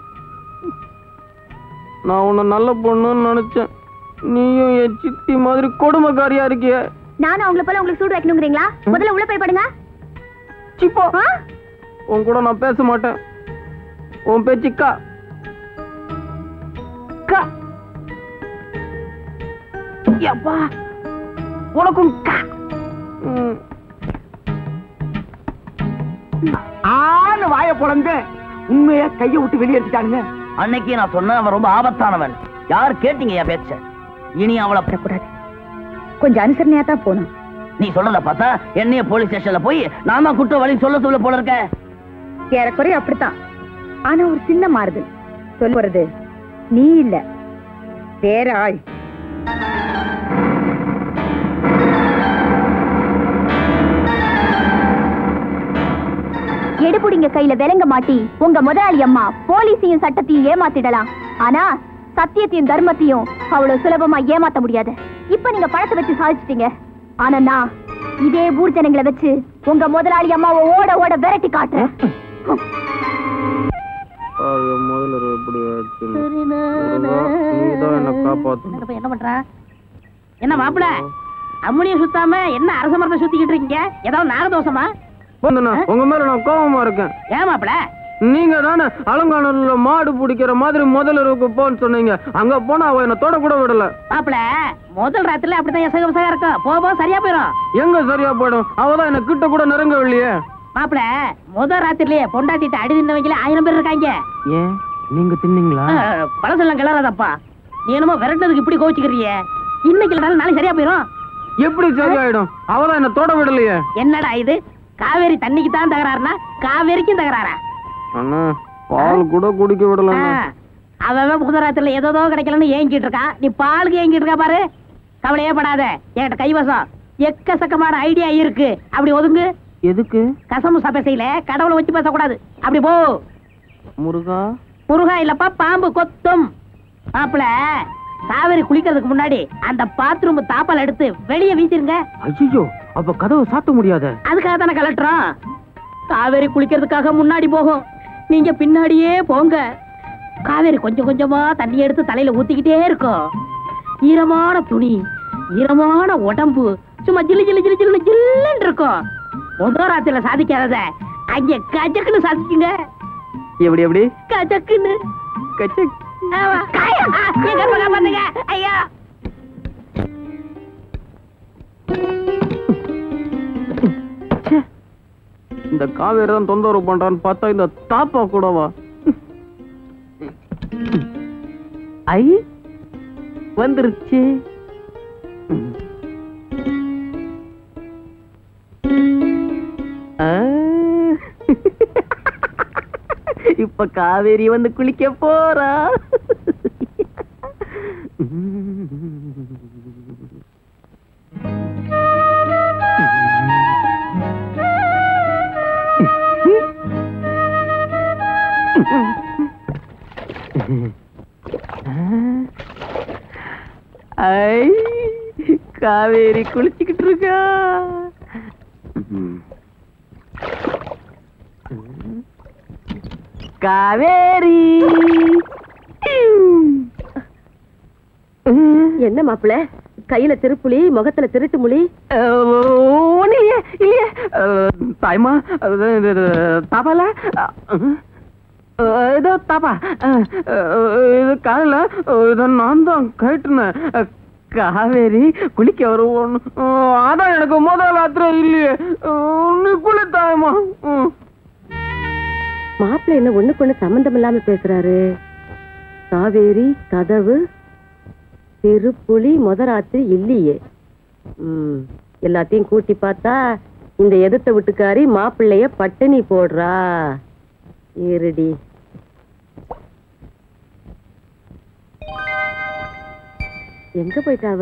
நான் உன்னை நல்ல பொண்ணுன்னு நினைச்சேன். நீயும் என் சித்தி மாதிரி கொடுமைக்காரியா இருக்கிய. நானும் அவங்கள போல உங்களுக்கு சூடு வைக்கணுங்கிறீங்களா? முதல்ல உள்ள போய் படுங்க. சிப்போ, உன் கூட நான் பேச மாட்டேன். உன் பேச்சிக்கா கா. யப்பா, உனக்கும் கா. ஆளு வாய பொழந்து உண்மையா கைய விட்டு வெளியேற்றிட்டானுங்க. அன்னைக்கு நான் சொன்ன அவன் ரொம்ப ஆபத்தானவன். யார் கேட்டீங்க என் பேச்ச? இனி அவளை கூடாது, கொஞ்சம் அனுசரணையா தான் போகணும். நீ சொல்றத பார்த்தா என்னைய போலீஸ் ஸ்டேஷன்ல போய் நான் தான் குற்ற வழி சொல்ல சொல்ல போல இருக்க. ஏறக்குறைய அப்படித்தான். ஆனா ஒரு சின்ன மாறுதல். சொல்லுறது நீ இல்ல, வேற ஆள். எடுபுடிங்க கையில விலங்க மாட்டி உங்க முதலாளி அம்மா போலீஸையும் சட்டத்தையும் ஏமாத்திடலாம். ஆனா சத்தியத்தையும் தர்மத்தையும் அவ்வளவு சுலபமா ஏமாத்த முடியாது. இப்ப நீங்க பணத்தை வச்சு சாதிச்சிட்டீங்க. ஆனா நான் இதே ஊர் ஜனங்களை வச்சு உங்க முதலாளி அம்மாவை ஓட ஓட விரட்டி காட்டுறேன். என்ன பண்ற? என்ன மாப்பிள, அம்முனிய சுத்தாம என்ன அரச மரத்தை சுத்திக்கிட்டு இருக்கீங்க? ஏதாவது நாகதோஷமா? உங்க மேல நான் கோபமா இருக்கேன். ஏன் மாப்பிள? நீங்க தானே அலங்காநல்லூர்ல மாடு பிடிக்கிற மாதிரி முதல் இரவுக்கு போன்னு சொன்னீங்க. அங்க போனா அவ என்ன தொட கூட விடல. மாப்பிள, முதல் ராத்திரில அப்படித்தான் எசக விசகா இருக்கும். போ போ சரியா போயிடும். எங்க சரியா போயிடும்? அவதான் என்ன கிட்ட கூட நெருங்கவில்லையே. மாப்பிள, முதல் ராத்திரிலேயே பொண்டாட்டிட்டு அடி தின்னவங்கள ஆயிரம் பேர் இருக்காங்க. ஏன் நீங்க தின்னீங்களா? பழசெல்லாம் கிளறாதப்பா. நீ என்னமோ விரட்டினதுக்கு இப்படி கோவிச்சுக்கிறிய. இன்னைக்கு இல்லைனாலும் நாளைக்கு சரியா போயிடும். எப்படி சரியாயிடும்? அவதான் என்ன தோட விடலையே. என்னடா இது? காவேரி தண்ணிக்கு தான் தகராறுனா காவேரிக்கும் தகராறா? அண்ணா பால் கூட குடிக்க விடல. அவன் புதராத்துல ஏதோ கிடைக்கலன்னு ஏங்கிட்டு இருக்கான். நீ பாலுக்கு ஏங்கிட்டு இருக்கா பாரு. கவலையே படாத, என்கிட்ட கைவசம் எக்கச்சக்கமான ஐடியா இருக்கு. அப்படி ஒதுங்கு. எதுக்கு? கசமு சபையில கடவுளை வச்சு பேசக்கூடாது. அப்படி போ. முருகா முருகா இல்லப்பா, பாம்பு கொத்தும். மாப்பிள, காவேரி குளிக்கிறதுக்கு முன்னாடி அந்த பாத்ரூம் தாப்பால் எடுத்து வெளியே வீசிருங்க. ஐயோ, அப்ப கதவை சாத்த முடியாத. அதுக்காக தானே கலட்டுறோம். காவேரி குளிக்கிறதுக்காக முன்னாடி போகும், நீங்க பின்னாடியே போங்க. காவேரி கொஞ்சம் கொஞ்சமா தண்ணி எடுத்து தலையில ஊத்திக்கிட்டே இருக்கும். ஈரமான துணி, ஈரமான உடம்பு, சும்மா ஜில்லு ஜில்லு ஜில்லு ஜில்லு ஜில்லுன்னு இருக்கும். ஒதோராத்தில சாதிக்காதத அங்க கஜக்குன்னு சாதிக்குங்க. எப்படி எப்படி? கஜக்குன்னு. கச்சக். பண்ணுங்க. ஐயா, இந்த காவேரி தான் தொந்தரவு பண்றான்னு பார்த்தா இந்த தாப்பா கூடவா? ஐ வந்துருச்சு. இப்ப காவேரி வந்து குளிக்க போறா. ஐ காவேரி குளிச்சுக்கிட்டு இருக்கா. காவேரி என்ன மாப்பிள, கையில திருப்புலி, முகத்துல திருட்டு முழி? இல்லையே இல்லையே தாய்மா, தாப்பால ஏதோ தாப்பா இது காலையில இத நான் தான் கேட்டுனேன். காவேரி குளிக்க வருவோம், அதான் எனக்கு முதல் ராத்திரி இல்லையே. நீ குளித்தாயமா? மாப்பிள்ள என்ன ஒண்ணுக்கு ஒண்ணு சம்பந்தம் இல்லாம பேசுறாரு. காவேரி, கதவு, திருப்புலி, முதராத்திரி இல்லையே. உம் எல்லாத்தையும் கூட்டி பார்த்தா இந்த எதிர்த்த வீட்டுக்காரி மாப்பிள்ளைய பட்டினி போடுறா. இருடி. எங்க போயிட்டாவ?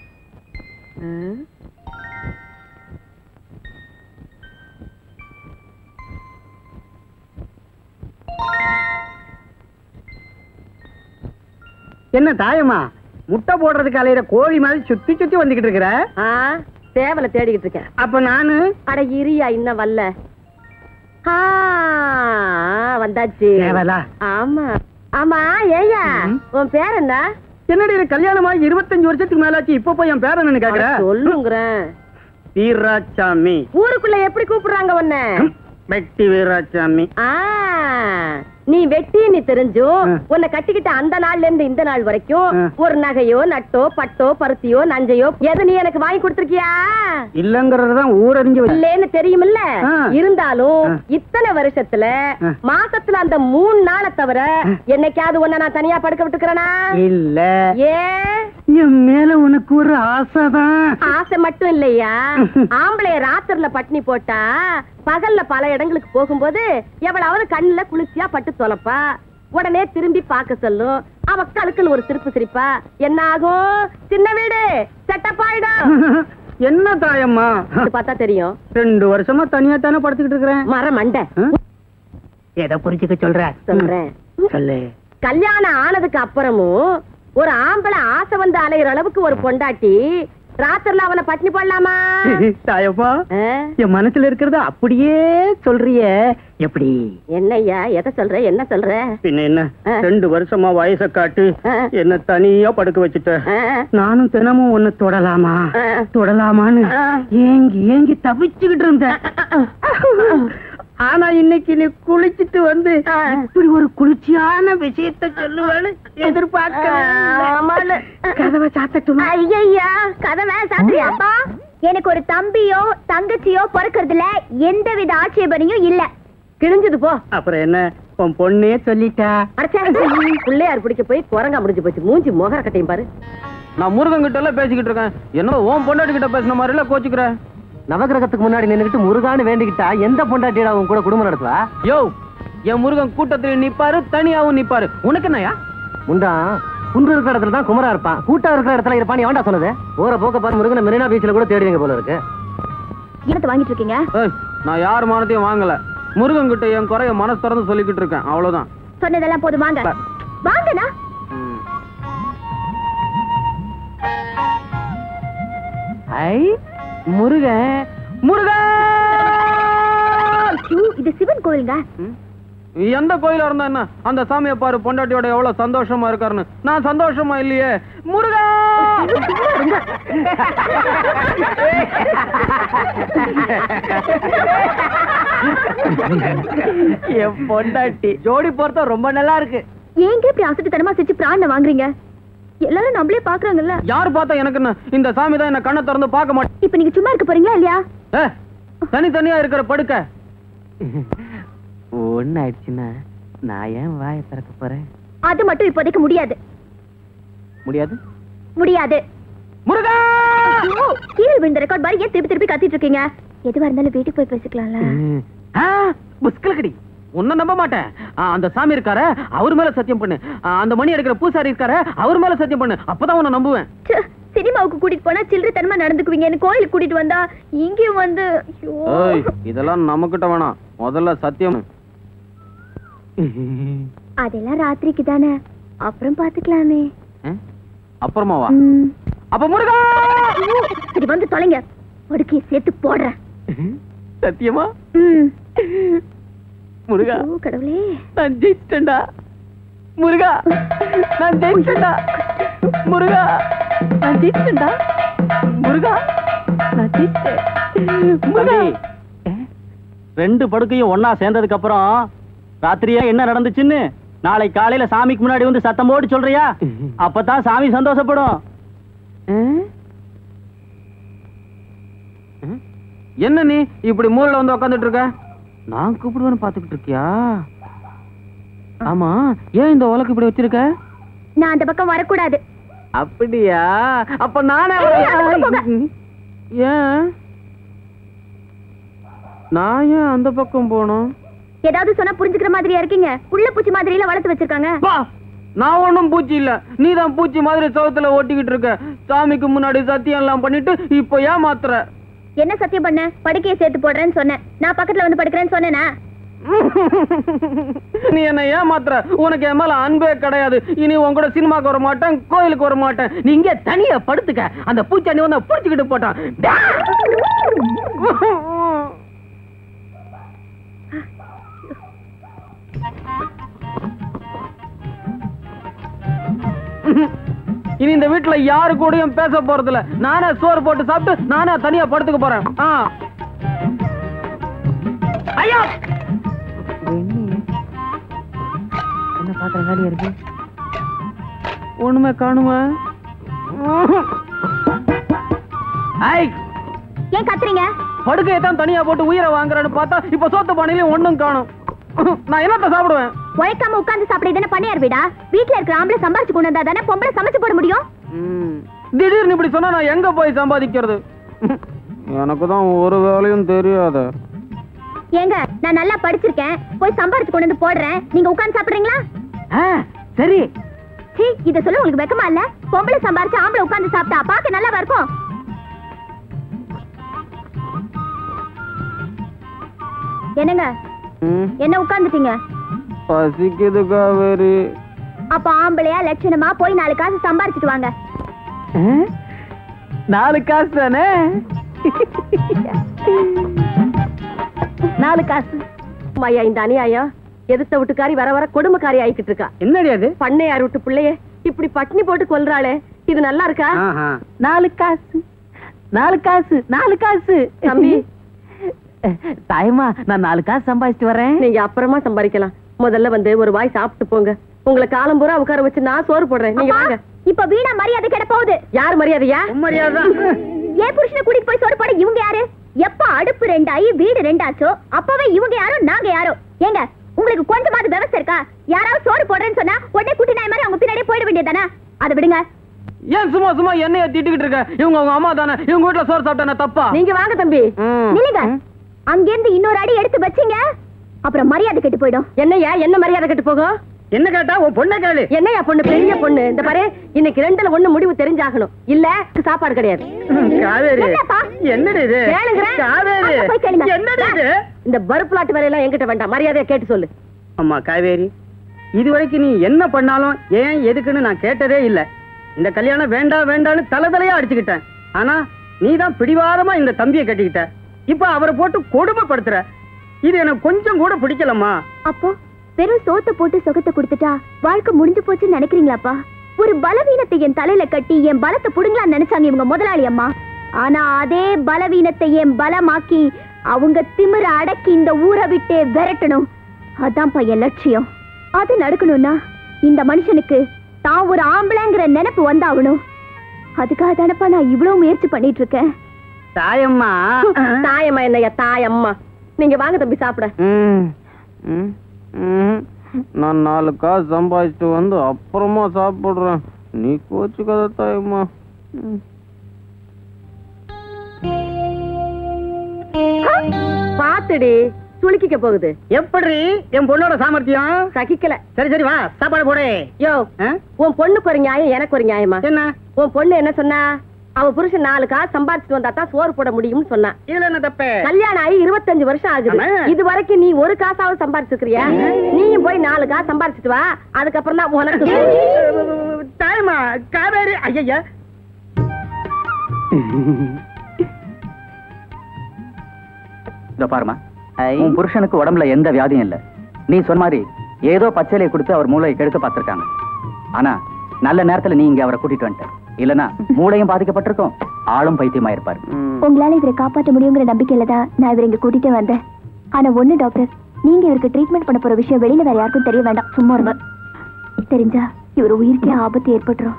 என்ன தாயம்மா, முட்டை போடுறதுக்கு அலையிற கோழி மாதிரி சுத்தி சுத்தி வந்துகிட்டு இருக்கிற? சேவலை தேடிக்கிட்டு இருக்கேன். அப்ப நானு அட இரியா, இன்னும் வரல. வந்தாச்சு. சேவலா? ஆமா ஆமா. ஏயா உன் பேர் என்ன? என்னடி கல்யாணமாகி இருபத்தஞ்சு வருஷத்துக்கு மேலாச்சு, இப்ப போய் என் பேர் என்னன்னு கேக்குற? சொல்லுங்கிறேன். வீராசாமி. ஊருக்குள்ள எப்படி கூப்பிடுறாங்க உன்ன? வெட்டி வீராசாமி. நீ வெட்டி நீ தெரிஞ்சும் உன்னை கட்டிக்கிட்ட அந்த நாள்ல இருந்து இந்த நாள் வரைக்கும் ஒரு நகையோ நட்டோ பட்டோ பருத்தியோ நஞ்சையோ எது நீ எனக்கு வாங்கி கொடுத்திருக்கியா? இல்லங்கறதுதான் ஊரறிஞ்சு இல்லன்னு தெரியுமில்ல. இருந்தாலும் இத்தனை வருஷத்துல மாசத்துல அந்த மூணு நாளை தவிர என்னைக்காவது உன்னை நான் தனியா படுக்க விட்டுக்கிறேனா? இல்ல. ஏன்? என் மேல உனக்கு ஒரு ஆசைதான். ஆசை மட்டும் இல்லையா, ஆம்பளைய ராத்திரில பட்டினி போட்டா பகல்ல பல இடங்களுக்கு போகும்போது எவ்வளவு கண்ணுல குளிர்ச்சியா பட்டு தொலைப்பா. உடனே திரும்பி பார்க்க சொல்லும். அவ கழுக்குன்னு ஒரு சிரிப்பு சிரிப்பா. என்ன ஆகும்? சின்ன வீடு செட்டப்பாயிடும். என்ன தாயம்மா பார்த்தா தெரியும். ரெண்டு வருஷமா தனியா தானே படுத்துக்கிட்டு இருக்கிறேன். மர மண்டை. எதை புரிஞ்சுக்க சொல்ற? சொல்றேன் சொல்லு. கல்யாணம் ஆனதுக்கு அப்புறமும் ஒரு ஆம்பளை ஆசை வந்து அலையிற அளவுக்கு ஒரு பொண்டாட்டி ராத்திரில அவனை பட்டினி போடலாமா? தாயப்பா, என் மனசுல இருக்கிறத அப்படியே சொல்றிய. எப்படி? என்னய்யா, எதை சொல்ற? என்ன சொல்ற? பின்ன என்ன, ரெண்டு வருஷமா வயசை காட்டு என்ன தனியா படுக்க வச்சுட்ட. நானும் தினமும் ஒண்ணு தொடலாமா தொடலாமான்னு ஏங்கி ஏங்கி தவிச்சுக்கிட்டு இருந்தேன். ஆனா இன்னைக்கு நீ குளிச்சுட்டு வந்து இப்படி ஒரு குளிர்ச்சியான விஷயத்த சொல்லுவேன்னு எதிர்பார்க்க. கதவை சாத்தட்டுமா? ஐயா, கதவை சாத்தியாப்பா. எனக்கு ஒரு தம்பியோ தங்கச்சியோ பிறக்கிறதுல எந்தவித ஆட்சேபனையும் இல்ல. கிழிஞ்சது போ. அப்புறம் என்ன, உன் பொண்ணே சொல்லிட்டா. பிள்ளையார் பிடிக்க போய் குரங்கா முடிஞ்சு போச்சு. மூஞ்சி முகர கட்டையும் பாரு. நான் முருகன் கிட்ட எல்லாம் பேசிக்கிட்டு இருக்கேன். என்ன ஓம் பொண்டாட்டி கிட்ட பேசின மாதிரி எல்லாம் கோச்சுக்கிற? நவகிரகத்துக்கு முன்னாடி நின்னுக்கிட்டு முருகான்னு வேண்டிக்கிட்டா எந்த பொண்டாட்டியோட அவன் கூட குடும்பம் நடத்துவா? யோ, என் முருகன் கூட்டத்துல நிப்பாரு, தனியாவும் நிப்பாரு. உனக்கு என்னயா? முண்டா குன்று இருக்கிற இடத்துல தான் குமரா இருப்பான், கூட்டம் இருக்கிற இடத்துல இருப்பான். எவன்டா சொன்னது? போற போக்க பாரு முருகனை மெரினா பீச்ல கூட தேடுவீங்க போல இருக்கு. என்னத்தை வாங்கிட்டு இருக்கீங்க? நான் யார் மானத்தையும் வாங்கல. முருகன் கிட்ட என் குறைய மனசு திறந்து சொல்லிக்கிட்டு இருக்கேன், அவ்வளவுதான். சொன்னதெல்லாம் போதும், வாங்க வாங்கண்ணா. ஐ முருகன், முருகன்! இது சிவன் கோயிலுங்க. எந்த கோயிலா இருந்தா என்ன? அந்த சாமியை பாரு, பொண்டாட்டியோட எவ்வளவு சந்தோஷமா இருக்காருன்னு. நான் சந்தோஷமா இல்லையே. முருகா! என் பொண்டாட்டி ஜோடி பொறுத்த ரொம்ப நல்லா இருக்கு. ஏங்க இப்படி அசட்டுத்தனமா செஞ்சு பிராண வாங்குறீங்க? எல்லாரும் நம்மளே பாக்குறாங்கல்ல. யாரு பார்த்தா எனக்கு என்ன? இந்த சாமி தான் என்ன கண்ணை திறந்து பார்க்க மாட்டேன். இப்ப நீங்க சும்மா இருக்க போறீங்களா இல்லையா? தனித்தனியா இருக்கிற படுக்க ஒண்ணு ஆயிடுச்சுன்னா நான் ஏன் வாயை திறக்க போறேன்? அது மட்டும் இப்போதைக்கு முடியாது. முடியாது முடியாது. முருகா! கீழே விழுந்த ரெக்கார்ட் பாரு, ஏன் திருப்பி திருப்பி கத்திட்டு இருக்கீங்க? எதுவா இருந்தாலும் வீட்டுக்கு போய் பேசிக்கலாம்ல. புஸ்கலக்கடி, உன்ன நம்ப மாட்டேன். அந்த சாமி இருக்கார, அவர் மேல சத்தியம் பண்ணு. அந்த மணி எடுக்கிற பூசாரி இருக்கார, அவர் மேல சத்தியம் பண்ணு. அப்பதான் உன்னை நம்புவேன். சினிமாவுக்கு கூட்டிட்டு போனா சில்லறத்தனமா நடந்துக்குவீங்க, கோயிலுக்கு கூட்டிட்டு வந்தா இங்கேயும் வந்து. இதெல்லாம் நம்ம கிட்ட வேணாம், முதல்ல சத்தியம். அதெல்லாம் ராத்திரிக்கு தானே, அப்புறம் பாத்துக்கலாமே. அப்புறமாவா? அப்ப முருகா! சரி வந்து தொலைங்க, படுக்கையை சேர்த்து போடுறேன். சத்தியமா? முருகா, கடவுளே, நான் ஜெயிச்சிட்டேன்டா. முருகா, நான் ஜெயிச்சிட்டேன்டா. முருகா, நான் ஜெயிச்சிட்டேன்டா. முருகா, நான் ஜெயிச்சிட்டேன். ரெண்டு படுக்கையும் ஒன்னா சேர்ந்ததுக்கு அப்புறம் ராத்திரியா என்ன நடந்துச்சுன்னு நாளை காலையில சாமிக்கு முன்னாடி வந்து சத்தம் போட்டு சொல்றியா? அப்பதான் சாமி சந்தோஷப்படும். என்ன நீ இப்படி மூலைல வந்து உட்காந்துட்டு இருக்க? நான் கூப்பிடுவேன்னு பாத்துக்கிட்டு இருக்கியா? ஆமா, ஏன் இந்த உலக்கு இப்படி வச்சிருக்க? நான் அந்த பக்கம் வரக்கூடாது. அப்படியா? அப்ப நானே ஏன் நான் ஏன் அந்த பக்கம் போனோம்? ஏதாவது சொன்னா புரிஞ்சுக்கிற மாதிரியா இருக்கீங்க? உள்ள பூச்சி மாதிரி எல்லாம் வளர்த்து வச்சிருக்காங்க. நான் ஒண்ணும் பூச்சி இல்ல, நீதான் பூச்சி மாதிரி சவுத்துல ஓட்டிக்கிட்டு இருக்க. சாமிக்கு முன்னாடி சத்தியம் எல்லாம் பண்ணிட்டு இப்ப ஏன் மாத்துற? என்ன சத்தியம் பண்ண? படுக்கையை சேர்த்து போடுறேன்னு சொன்னேன். நான் பக்கத்துல வந்து படுக்கிறேன்னு சொன்னேனா? நீ என்ன ஏமாத்துற. உனக்கு என் மேல அன்பே கிடையாது. இனி உன் கூட சினிமாக்கு வர மாட்டேன், கோயிலுக்கு வர மாட்டேன். நீ இங்கே தனியா படுத்துக்க. அந்த பூச்சாண்டி வந்து புடிச்சுக்கிட்டு போட்டான். இனி இந்த வீட்டுல யாரு கூடயும் பேச போறதில்ல. நானே சோறு போட்டு சாப்பிட்டு நானே தனியா படுத்துக்க போறேன். ஐயா, என்ன பாக்குற வேலையா இருக்கு? ஒண்ணுமே காணுமா? ஏன் கத்துறீங்க? படுக்கையை தான் தனியா போட்டு உயிரை வாங்குறேன்னு பார்த்தா இப்ப சோத்து பானையிலும் ஒண்ணும் காணும். நான் என்னத்த சாப்பிடுவேன்? உழைக்காம உட்கார்ந்து சாப்பிட தானே பண்ணியார் வீடா? வீட்டுல இருக்கிற ஆம்பளை சம்பாதிச்சு கொண்டு வந்தா தானே பொம்பளை சமைச்சு போட முடியும். திடீர்னு இப்படி சொன்னா நான் எங்க போய் சம்பாதிக்கிறது? எனக்கு தான் ஒரு வேலையும் தெரியாத. ஏங்க, நான் நல்லா படிச்சிருக்கேன், போய் சம்பாதிச்சு கொண்டு வந்து போடுறேன். நீங்க உட்கார்ந்து சாப்பிடுறீங்களா? சரி. சீ, இத சொல்ல உங்களுக்கு வெக்கமா இல்ல? பொம்பளை சம்பாதிச்சு ஆம்பளை உட்கார்ந்து சாப்பிட்டா பாக்க நல்லா இருக்கும். என்னங்க, என்ன உட்கார்ந்துட்டீங்க? பசிக்குது காவேரி. அப்ப ஆம்பளையா லட்சணமா போய் நாலு காசு சம்பாரிச்சிட்டு வாங்க. நாலு காசு தானே? நாலு காசு மாயா. இந்த அநியாயம் எதிர்த்த வீட்டுக்காரி வர வர கொடுமைக்காரி ஆயிக்கிட்டு இருக்கா. என்னடி அது? பண்ணையார் விட்டு பிள்ளைய இப்படி பட்டினி போட்டு கொல்றாளே, இது நல்லா இருக்கா? நாலு காசு நாலு காசு நாலு காசு. தம்பி தாயமா, நான் நாலு காசு சம்பாதிச்சுட்டு வரேன். நீங்க அப்புறமா சம்பாதிக்கலாம். முதல்ல வந்து ஒரு வாய் சாப்பிட்டு போங்க. உங்களை காலம் பூரா உட்கார வச்சு நான் சோறு போடுறேன். நீங்க வாங்க. இப்ப வீணா மரியாதை கெட போகுது. யார் மரியாதையா? மரியாதை. ஏன் புருஷனை கூட்டிட்டு போய் சோறு போட இவங்க யாரு? எப்ப அடுப்பு ரெண்டாயி வீடு ரெண்டாச்சோ அப்பவே இவங்க யாரோ நாங்க யாரோ. ஏங்க, உங்களுக்கு கொஞ்சமாவது விவசாயம் இருக்கா? யாராவது சோறு போடுறேன்னு சொன்னா உடனே குட்டி நாய் மாதிரி அவங்க பின்னாடியே போயிட வேண்டியதானே? அதை விடுங்க. ஏன் சும்மா சும்மா என்னைய திட்டிக்கிட்டு இருக்க? இவங்க உங்க அம்மா தானே, இவங்க வீட்டுல சோறு சாப்பிட்டா தப்பா? நீங்க வாங்க தம்பி. நில்லுங்க. அங்கிருந்து இன்னொரு அடி எடுத்து வச்சீங்க, அப்புறம் மரியாதை கெட்டு போயிடும். என்னையா என்ன மரியாதை கெட்டு போகும்? என்ன கேட்டா உன் பொண்ணை கேளு. என்னையா பொண்ணு? பெரிய பொண்ணு. இந்த பாரு, இன்னைக்கு ரெண்டுல ஒண்ணு முடிவு தெரிஞ்சாகணும், இல்ல சாப்பாடு கிடையாது. காவேரி என்னப்பா? என்னடி இது? கேளுங்கறேன். காவேரி அங்க போய் கேளுங்க. என்னடி இது? இந்த பருப்புலாட்டு வேலையெல்லாம் என்கிட்ட வேண்டாம், மரியாதையா கேட்டு சொல்லு. அம்மா காவேரி, இதுவரைக்கும் நீ என்ன பண்ணாலும் ஏன் எதுக்குன்னு நான் கேட்டதே இல்ல. இந்த கல்யாணம் வேண்டாம் வேண்டாம்னு தலை தலையா அடிச்சுக்கிட்டேன். ஆனா நீ தான் பிடிவாரமா இந்த தம்பியை கட்டிக்கிட்ட. இப்ப அவரை போட்டு கொடுமைப்படுத்துற. இது எனக்கு கொஞ்சம் கூட பிடிக்கலம்மா. அப்போ வெறும் சோத்தை போட்டு சொகத்தை கொடுத்துட்டா வாழ்க்கை முடிஞ்சு போச்சுன்னு நினைக்கிறீங்களாப்பா? ஒரு பலவீனத்தை என் தலையில கட்டி என் பலத்தை புடுங்கலான்னு நினைச்சாங்க இவங்க முதலாளி அம்மா. ஆனா அதே பலவீனத்தை என் பலமாக்கி அவங்க திமிர அடக்கி இந்த ஊரை விட்டு விரட்டணும். அதான் என் லட்சியம். அது நடக்கணும்னா இந்த மனுஷனுக்கு தான் ஒரு ஆம்பளைங்கிற நினைப்பு வந்தாகணும். அதுக்காக தானப்பா நான் இவ்வளவு முயற்சி பண்ணிட்டு இருக்கேன். தாயம்மா தாயம்மா என்னையா தாயம்மா? நீங்க வாங்க தம்பி சாப்பிட. நான் நாலு காசு சம்பாதிச்சுட்டு வந்து அப்புறமா சாப்பிடுறேன். நீ கோச்சுக்காத தாயம்மா. பாத்துடி, சுளுக்கிக்க போகுது. எப்படி என் பொண்ணோட சாமர்த்தியம்? சகிக்கல. சரி சரி வா சாப்பாடு போடு. யோ, உன் பொண்ணுக்கு ஒரு நியாயம், எனக்கு ஒரு நியாயமா? என்ன? உன் பொண்ணு என்ன சொன்னா? அவ புருஷன் நாலு காசு சம்பாதிச்சுட்டு வந்தா தான் சோறு போட முடியும்னு சொன்னா. இதுல என்ன தப்பு? கல்யாணம் ஆகி இருபத்தஞ்சு வருஷம் ஆகுது. இது வரைக்கும் நீ ஒரு காசாவது சம்பாதிச்சிருக்கிறியா? நீயும் போய் நாலு காசு சம்பாதிச்சுட்டு வா, அதுக்கப்புறம் தான் உனக்கு. தாயம்மா காவேரி ஐயா இதோ பாருமா, உன் புருஷனுக்கு உடம்புல எந்த வியாதியும் இல்ல. நீ சொன்ன மாதிரி ஏதோ பச்சையிலை கொடுத்து அவர் மூளையை கெடுக்க பார்த்திருக்காங்க. ஆனா நல்ல நேரத்துல நீ இங்க அவரை கூட்டிட்டு வந்துட்ட. இல்லனா மூளையும் பாதிக்கப்பட்டிருக்கும், ஆளும் பைத்தியமா இருப்பாரு. உங்களால இவரை காப்பாற்ற முடியுங்கிற நம்பிக்கையில தான் நான் இவரை இங்க கூட்டிட்டு வந்தேன். ஆனா ஒண்ணு டாக்டர், நீங்க இவருக்கு ட்ரீட்மெண்ட் பண்ண போற விஷயம் வெளியில வேற யாருக்கும் தெரிய வேண்டாம். சும்மா இருங்க. தெரிஞ்சா இவர் உயிருக்கே ஆபத்து ஏற்பட்டுரும்.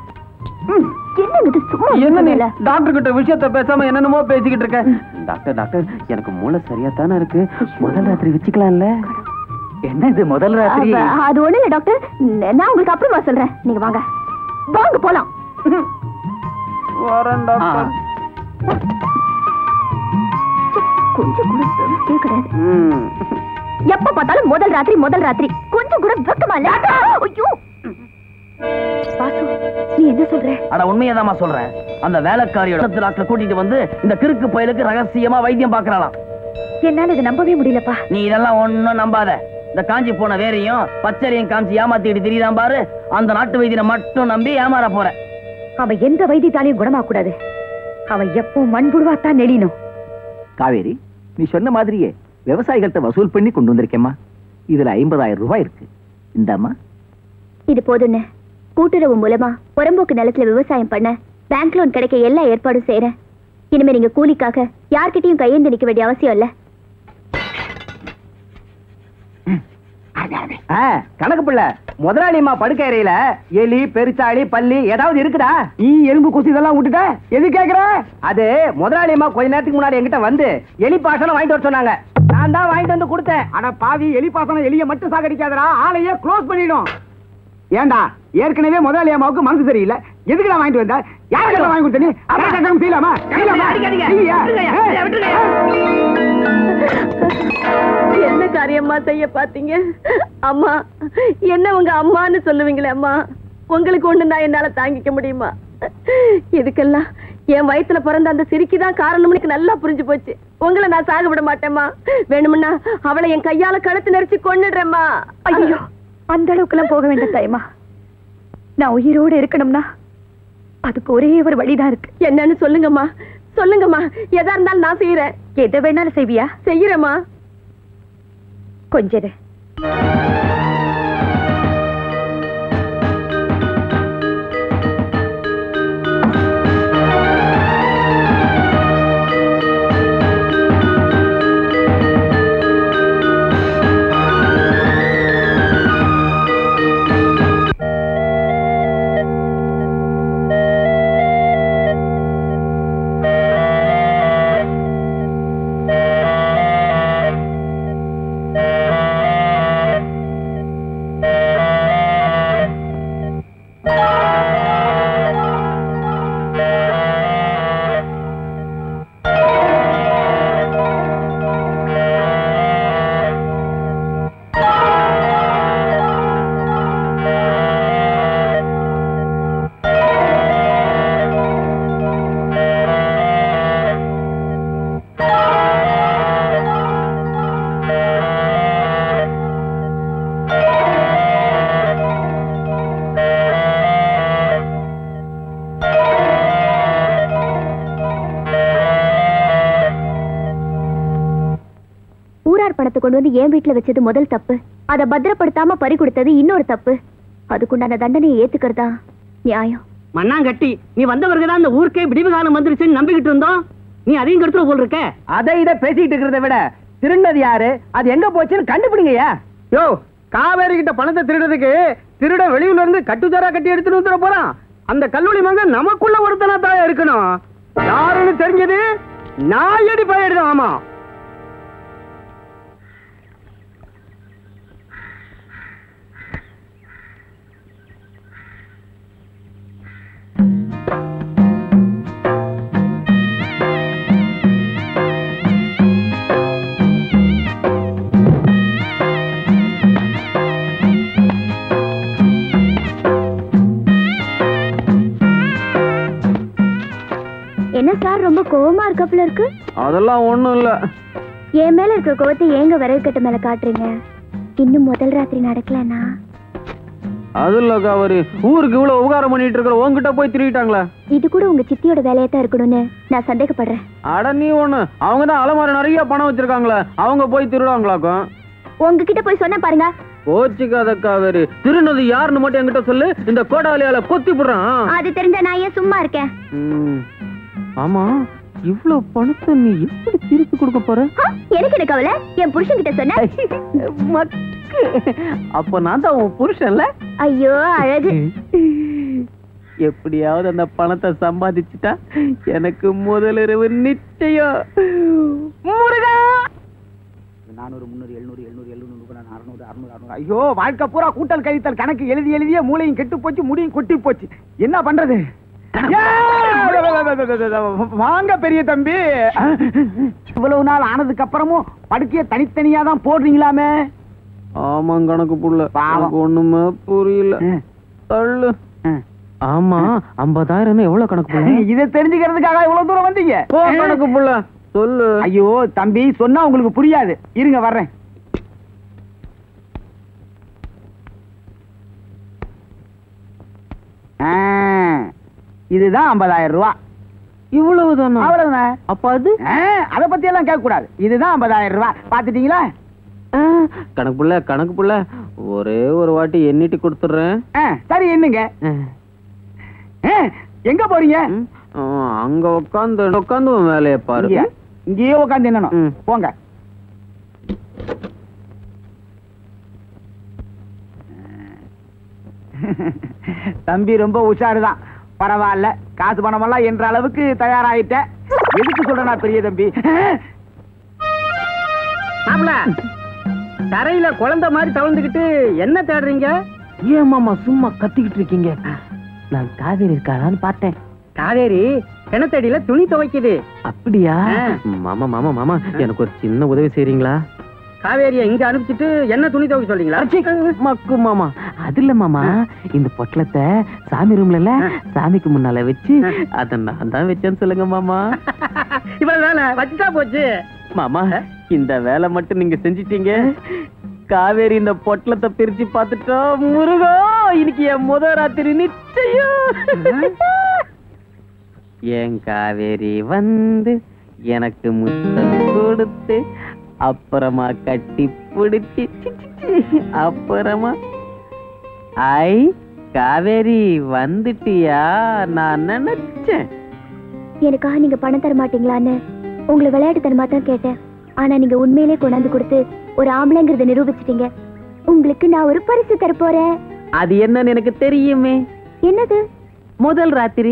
என்ன டாக்டர் கிட்ட விஷயத்த பேசாம என்னென்னமோ பேசிக்கிட்டு இருக்க? டாக்டர் டாக்டர், எனக்கு மூளை சரியா தானே இருக்கு. முதல் ராத்திரி வச்சுக்கலாம்ல? என்ன இது முதல் ராத்திரி? அது ஒண்ணு இல்ல டாக்டர், நான் உங்களுக்கு அப்புறமா சொல்றேன். நீங்க வாங்க வாங்க போலாம். வரேன் டாக்டர். கொஞ்சம் கூட வெக்கமே கிடையாது. எப்ப பார்த்தாலும் முதல் ராத்திரி முதல் ராத்திரி. கொஞ்சம் கூட வெக்கமா இல்ல? ஐயோ பாசு, நீ என்ன சொல்ற? அட உண்மையதாமா சொல்றேன். அந்த வேலைக்காரியோட டாக்டர் கூட்டிட்டு வந்து இந்த கிறுக்கு பயலுக்கு ரகசியமா வைத்தியம் பாக்குறாளாம். என்னால இதை நம்பவே முடியலப்பா. நீ இதெல்லாம் ஒண்ணும் நம்பாத. இந்த காஞ்சி போன வேறையும் பச்சரியும் காஞ்சி ஏமாத்திட்டு தெரியுதான் பாரு. அந்த நாட்டு வைத்தியனை மட்டும் நம்பி ஏமாற போற. அவன் எந்த வைத்தியத்தாலையும் குணமாக கூடாது. அவன் எப்போ மண்புழுவாத்தான் நெளினும். காவேரி, நீ சொன்ன மாதிரியே விவசாயிகள்கிட்ட வசூல் பண்ணி கொண்டு வந்திருக்கேம்மா. இதுல ஐம்பதாயிரம் ரூபாய் இருக்கு. இந்தாம்மா. இது போதுன்னு கூட்டுறவு மூலமா புறம்போக்கு நிலத்துல விவசாயம் பண்ண பேங்க் லோன் கிடைக்க எல்லா ஏற்பாடும் செய்யறேன். இனிமே நீங்க கூலிக்காக யார்கிட்டயும் கையேந்தி நிக்க வேண்டிய அவசியம் இல்ல. கணக்கு பிள்ள, முதலாளிமா படுக்கையறையில எலி பெருச்சாளி பள்ளி ஏதாவது இருக்குதா? ஈ எலும்பு கொசு இதெல்லாம் விட்டுட்ட எது கேக்குற? அது முதலாளிமா கொஞ்ச நேரத்துக்கு முன்னாடி என்கிட்ட வந்து எலி பாசனம் வாங்கிட்டு வர சொன்னாங்க. நான் தான் வாங்கிட்டு வந்து கொடுத்தேன். ஆனா பாவி, எலி பாசனம் எலிய மட்டும் சாகடிக்காதடா, ஆளையே க்ளோஸ் பண்ணிடும். ஏண்டா, ஏற்கனவே முதலாளி அம்மாவுக்கு மனசு சரியில்லை. எதுக்கு நான் வாங்கிட்டு வந்த? யாருக்கு வாங்கி கொடுத்த? நீ அப்புறம் செய்யலாமா? என்ன காரியம்மா செய்ய பாத்தீங்க? அம்மா என்ன உங்க அம்மான்னு சொல்லுவீங்களே அம்மா, உங்களுக்கு ஒண்ணு நான் என்னால தாங்கிக்க முடியுமா? இதுக்கெல்லாம் என் வயித்துல பிறந்த அந்த சிரிக்குதான் காரணம்னு நல்லா புரிஞ்சு போச்சு. உங்களை நான் சாக விட மாட்டேம்மா. வேணும்னா அவளை என் கையால கழுத்து நெரிச்சு கொன்னுடுறேம்மா. ஐயோ, அந்த அளவுக்கு எல்லாம் போக வேண்டாம் தாயம்மா. நான் உயிரோடு இருக்கணும்னா அதுக்கு ஒரே ஒரு வழிதான் இருக்கு. என்னன்னு சொல்லுங்கம்மா, சொல்லுங்கம்மா. எதா இருந்தாலும் நான் செய்யறேன். எதை வேணாலும் செய்வியா? செய்யறேம்மா. கொஞ்சம் தனியார் பணத்தை கொண்டு வந்து என் வீட்டுல வச்சது முதல் தப்பு. அதை பத்திரப்படுத்தாம பறி கொடுத்தது இன்னொரு தப்பு. அதுக்குண்டான தண்டனையை ஏத்துக்கிறதா நியாயம். மண்ணாங்கட்டி, நீ வந்தவர்தான் இந்த ஊருக்கே விடிவு காலம் வந்துருச்சுன்னு நம்பிக்கிட்டு இருந்தோம். நீ அதையும் கெடுத்துற போல் இருக்க. அதை இதை பேசிட்டு இருக்கிறத விட திருநது யாரு, அது எங்க போச்சுன்னு கண்டுபிடிங்கயா. யோ, காவேரி கிட்ட பணத்தை திருடுறதுக்கு திருட வெளியூர்ல இருந்து கட்டுச்சாரா கட்டி எடுத்துட்டு வந்துட போறான். அந்த கல்லூரி மங்க நமக்குள்ள ஒருத்தனா தான் இருக்கணும். யாருன்னு தெரிஞ்சது நாயடி பயிடுதான். ஆமா, என்ன சார் ரொம்ப கோவமா இருக்கப்பல இருக்கு? அதெல்லாம் ஒண்ணும் இல்ல. என் மேல இருக்கிற கோவத்தை ஏங்க விறகு கட்டு மேல காட்டுறீங்க? இன்னும் முதல் ராத்திரி நடக்கலனா? அது இல்ல காவேரி, ஊருக்கு இவ்வளவு உபகாரம் பண்ணிட்டு இருக்கிற உங்ககிட்ட போய் திருடிட்டாங்களா? இது கூட உங்க சித்தியோட வேலையா தான் இருக்கணும்னு நான் சந்தேகப்படுறேன். அட நீ ஒண்ணு, அவங்க தான் அலமாரி நிறைய பணம் வச்சிருக்காங்களே, அவங்க போய் திருடுவாங்களாக்கும். உங்ககிட்ட போய் சொன்ன பாருங்க. கோச்சிக்காத காவேரி, திருநது யாருன்னு மட்டும் என்கிட்ட சொல்லு, இந்த கோடாலியால கொத்தி போடுறான். அது தெரிஞ்ச நான் ஏன் சும்மா இருக்கேன்? ஆமா, இவ்வளவு பணத்தை நீ எப்படி திருப்பி கொடுக்க போற? எனக்கு என்ன கவலை, என் புருஷன் கிட்ட சொன்ன. அப்ப நான் தான் உன் புருஷன்ல. ஐயோ அழகு. எப்படியாவது அந்த பணத்தை சம்பாதிச்சுட்டா எனக்கு முதலிரவு நிச்சயம். முருகா, நானூறு முன்னூறு எழுநூறு எழுநூறு எழுநூறு அறுநூறு அறுநூறு அறுநூறு. ஐயோ, வாழ்க்கை பூரா கூட்டல் கழித்தல் கணக்கு எழுதி எழுதிய மூளையும் கெட்டு போச்சு, முடியும் கொட்டி போச்சு. என்ன பண்றது? வாங்க பெரிய தம்பி. இவ்வளவு நாள் ஆனதுக்கு அப்புறமும் படுக்கைய தனித்தனியா தான் போடுறீங்களாமே? ஆமா கணக்கு புள்ள, ஒண்ணுமே புரியல. தள்ளு. ஆமா, ஐம்பதாயிரம் எவ்வளவு கணக்கு புள்ள? இதை தெரிஞ்சுக்கிறதுக்காக இவ்வளவு தூரம் வந்தீங்க? கணக்கு புள்ள சொல்லு. ஐயோ தம்பி, சொன்னா உங்களுக்கு புரியாது, இருங்க வர்றேன். இதுதான் ஐம்பதாயிரம் ரூபாய். இவ்வளவுதானா? அவ்வளவுதான். அப்ப அது அதை பத்தி எல்லாம் கேட்க கூடாது. இதுதான் ஐம்பதாயிரம் ரூபாய். பாத்துட்டீங்களா? கணக்கு புள்ள கணக்கு புள்ள, ஒரே ஒரு வாட்டி எண்ணிட்டு கொடுத்துறேன். சரி, என்னங்க எங்க போறீங்க? அங்க உட்காந்து உட்காந்து வேலையை பாரு. இங்கேயே உட்காந்து என்னணும், போங்க. தம்பி ரொம்ப உஷாருதான். பரவாயில்ல, காசு பணமெல்லாம் என்ற அளவுக்கு தயாராயிட்ட. எதுக்கு சொல்றா பெரிய தம்பி? தரையில குழந்தை மாதிரி தவழ்ந்துகிட்டு என்ன தேடுறீங்க? ஏன் மாமா சும்மா கத்திக்கிட்டு இருக்கீங்க? நான் காவேரி இருக்காளான்னு பார்த்தேன். காவேரி கிணத்தடியில துணி துவைக்குது. அப்படியா? மாமா மாமா மாமா, எனக்கு ஒரு சின்ன உதவி செய்றீங்களா? காவேரிய இங்க அனுப்பிச்சிட்டு என்ன துணி துவைக்க சொல்றீங்களா? மக்கு மாமா, அது இல்ல மாமா, இந்த பொட்டலத்தை சாமி ரூம்ல சாமிக்கு முன்னால வச்சு அத நான் தான் வச்சேன்னு சொல்லுங்க மாமா. இவ்வளவு வேலை வச்சுட்டா போச்சு மாமா. இந்த வேலை மட்டும் நீங்க செஞ்சிட்டீங்க, காவேரி இந்த பொட்டலத்தை பிரிச்சு பார்த்துட்டா முருகா, இன்னைக்கு என் முத ராத்திரி நிச்சயம். என் காவேரி வந்து எனக்கு முத்தம் கொடுத்து அப்புறமா கட்டி பிடிச்சி அப்புறமா ஐ காவேரி வந்துட்டியா நான் நினைச்சேன். எனக்காக நீங்க பணம் தர மாட்டீங்களான்னு உங்களை விளையாட்டுத்தனமா தான் கேட்டேன். ஆனா நீங்க உண்மையிலே கொண்டாந்து கொடுத்து ஒரு ஆம்பளைங்கிறத நிரூபிச்சிட்டீங்க. உங்களுக்கு நான் ஒரு பரிசு தர போறேன். அது என்னன்னு எனக்கு தெரியுமே. என்னது? முதல் ராத்திரி.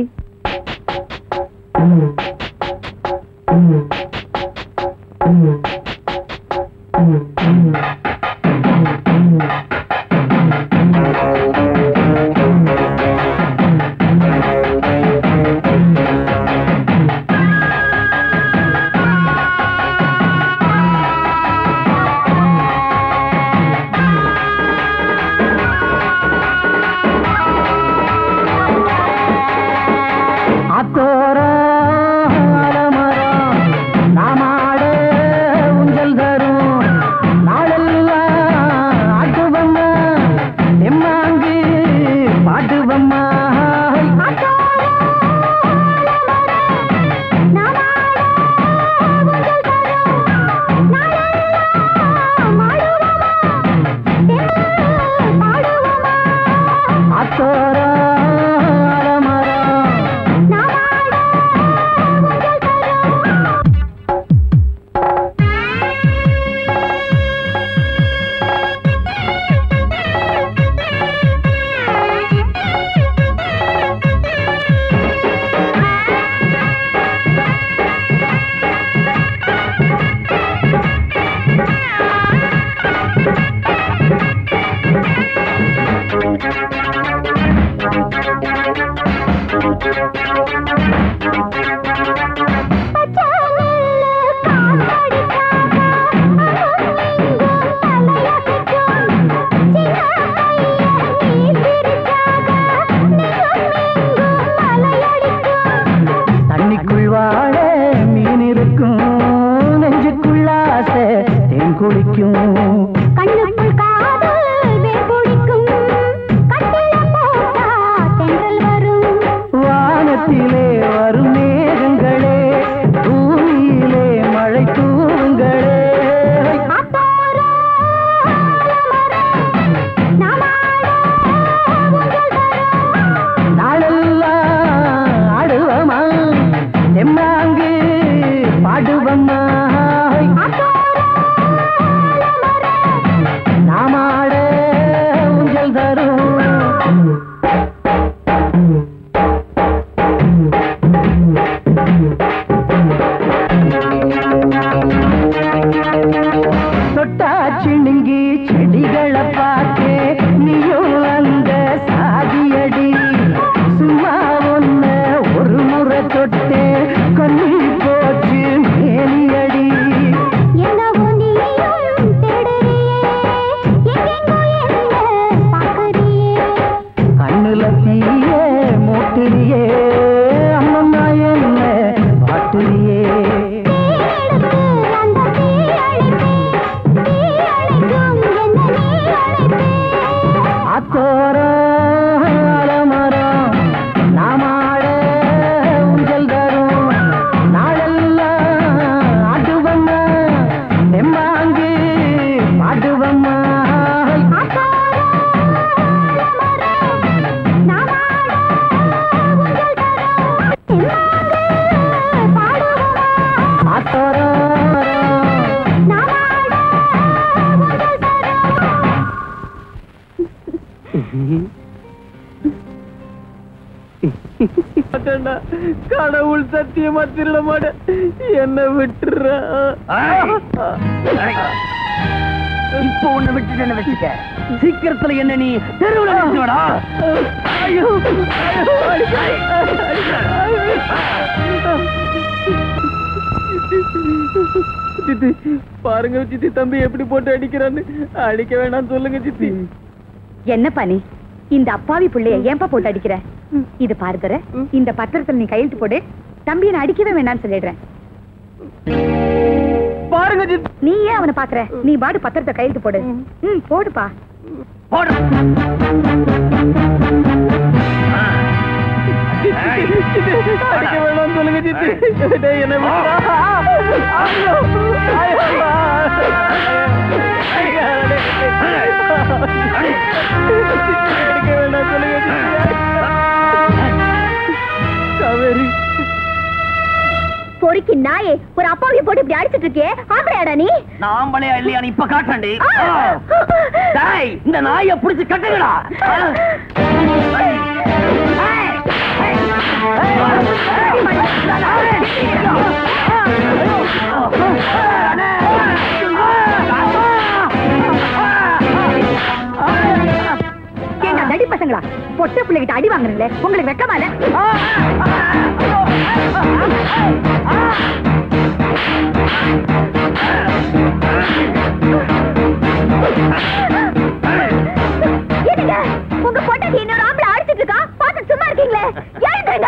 குளிக்கும் கண்ணுக்குள் காதல் வேர் பிடிக்கும் கட்டில போட்டா தென்றல் வரும் வானத்திலே வரும் மேகங்களே பூமியிலே மழை தூங்களே நாளெல்லாம் ஆடுவமா எம்மாங்கு பாடுவம்மா நாமாட ஊஞ்சல் தரும் தொட்டாச்சிணுங்கி செடிகளை பார்த்து நீயும் அந்த சாதியடி சும்மா ஒன்ன ஒரு முறை தொட்டு கண்ணி போச்சு மேலியடி என்னவோ நீயும் தேடுறியே எங்கெங்கோ என்ன பார்க்கறியே கண்ணுல தீய மூட்டுறியே அம்மம்மா என்ன பாட்டுறியே அத்தோரம் அலமரம் நாமாட ஊஞ்சல் தரும் நாளெல்லாம் ஆடுவம்மா எம்மாங்கு பாடுவம்மா கடவுள் சத்தியமா திருட மாட்ட என்ன விட்டுற இப்போ உன்னை விட்டுட்டேன்னு வச்சுக்க சீக்கிரத்துல என்ன நீ தெருவுல நிறுத்துவடா. ஐயோ சித்தி பாருங்க சித்தி தம்பி எப்படி போட்டு அடிக்கிறான்னு. அடிக்க வேணாம் சொல்லுங்க சித்தி. என்னப்பா நீ இந்த அப்பாவி புள்ளைய ஏன்பா போட்டு அடிக்கிற? இது பாருதர இந்த பத்திரத்துல நீ கையெழுத்து போடு. தம்பியை நான் அடிக்கவே வேண்டாம்னு சொல்லிடுறேன். பாருங்க சித்தி. நீ ஏன் அவனை பாக்குற? நீ பாடு பத்திரத்தை கையெழுத்து போடு. ம் போடுப்பா. போடு. அடிக்க வேணாம் சொல்லுங்க சித்தி. என்ன காவேரி பொறுக்கி நாயே, ஒரு அப்பாவிய போட்டு இப்படி அடிச்சிட்டு இருக்கே, ஆம்பளையாடா நீ? நான் ஆம்பளையா இல்லையா இப்ப காட்டுறேன்டி. டேய் இந்த நாயை புடிச்சு கட்டுங்கடா. ஏண்டா தடி பசங்களா, பொட்ட பிள்ளைகிட்ட அடி வாங்குறீங்களே, உங்களுக்கு வெக்கமா இல்ல? என்னங்க உங்க பொட்டாட்டி இன்னொரு ஆம்பளை அடிச்சிட்டு இருக்கா, பார்த்து சும்மா இருக்கீங்களே, எழுந்துருங்க.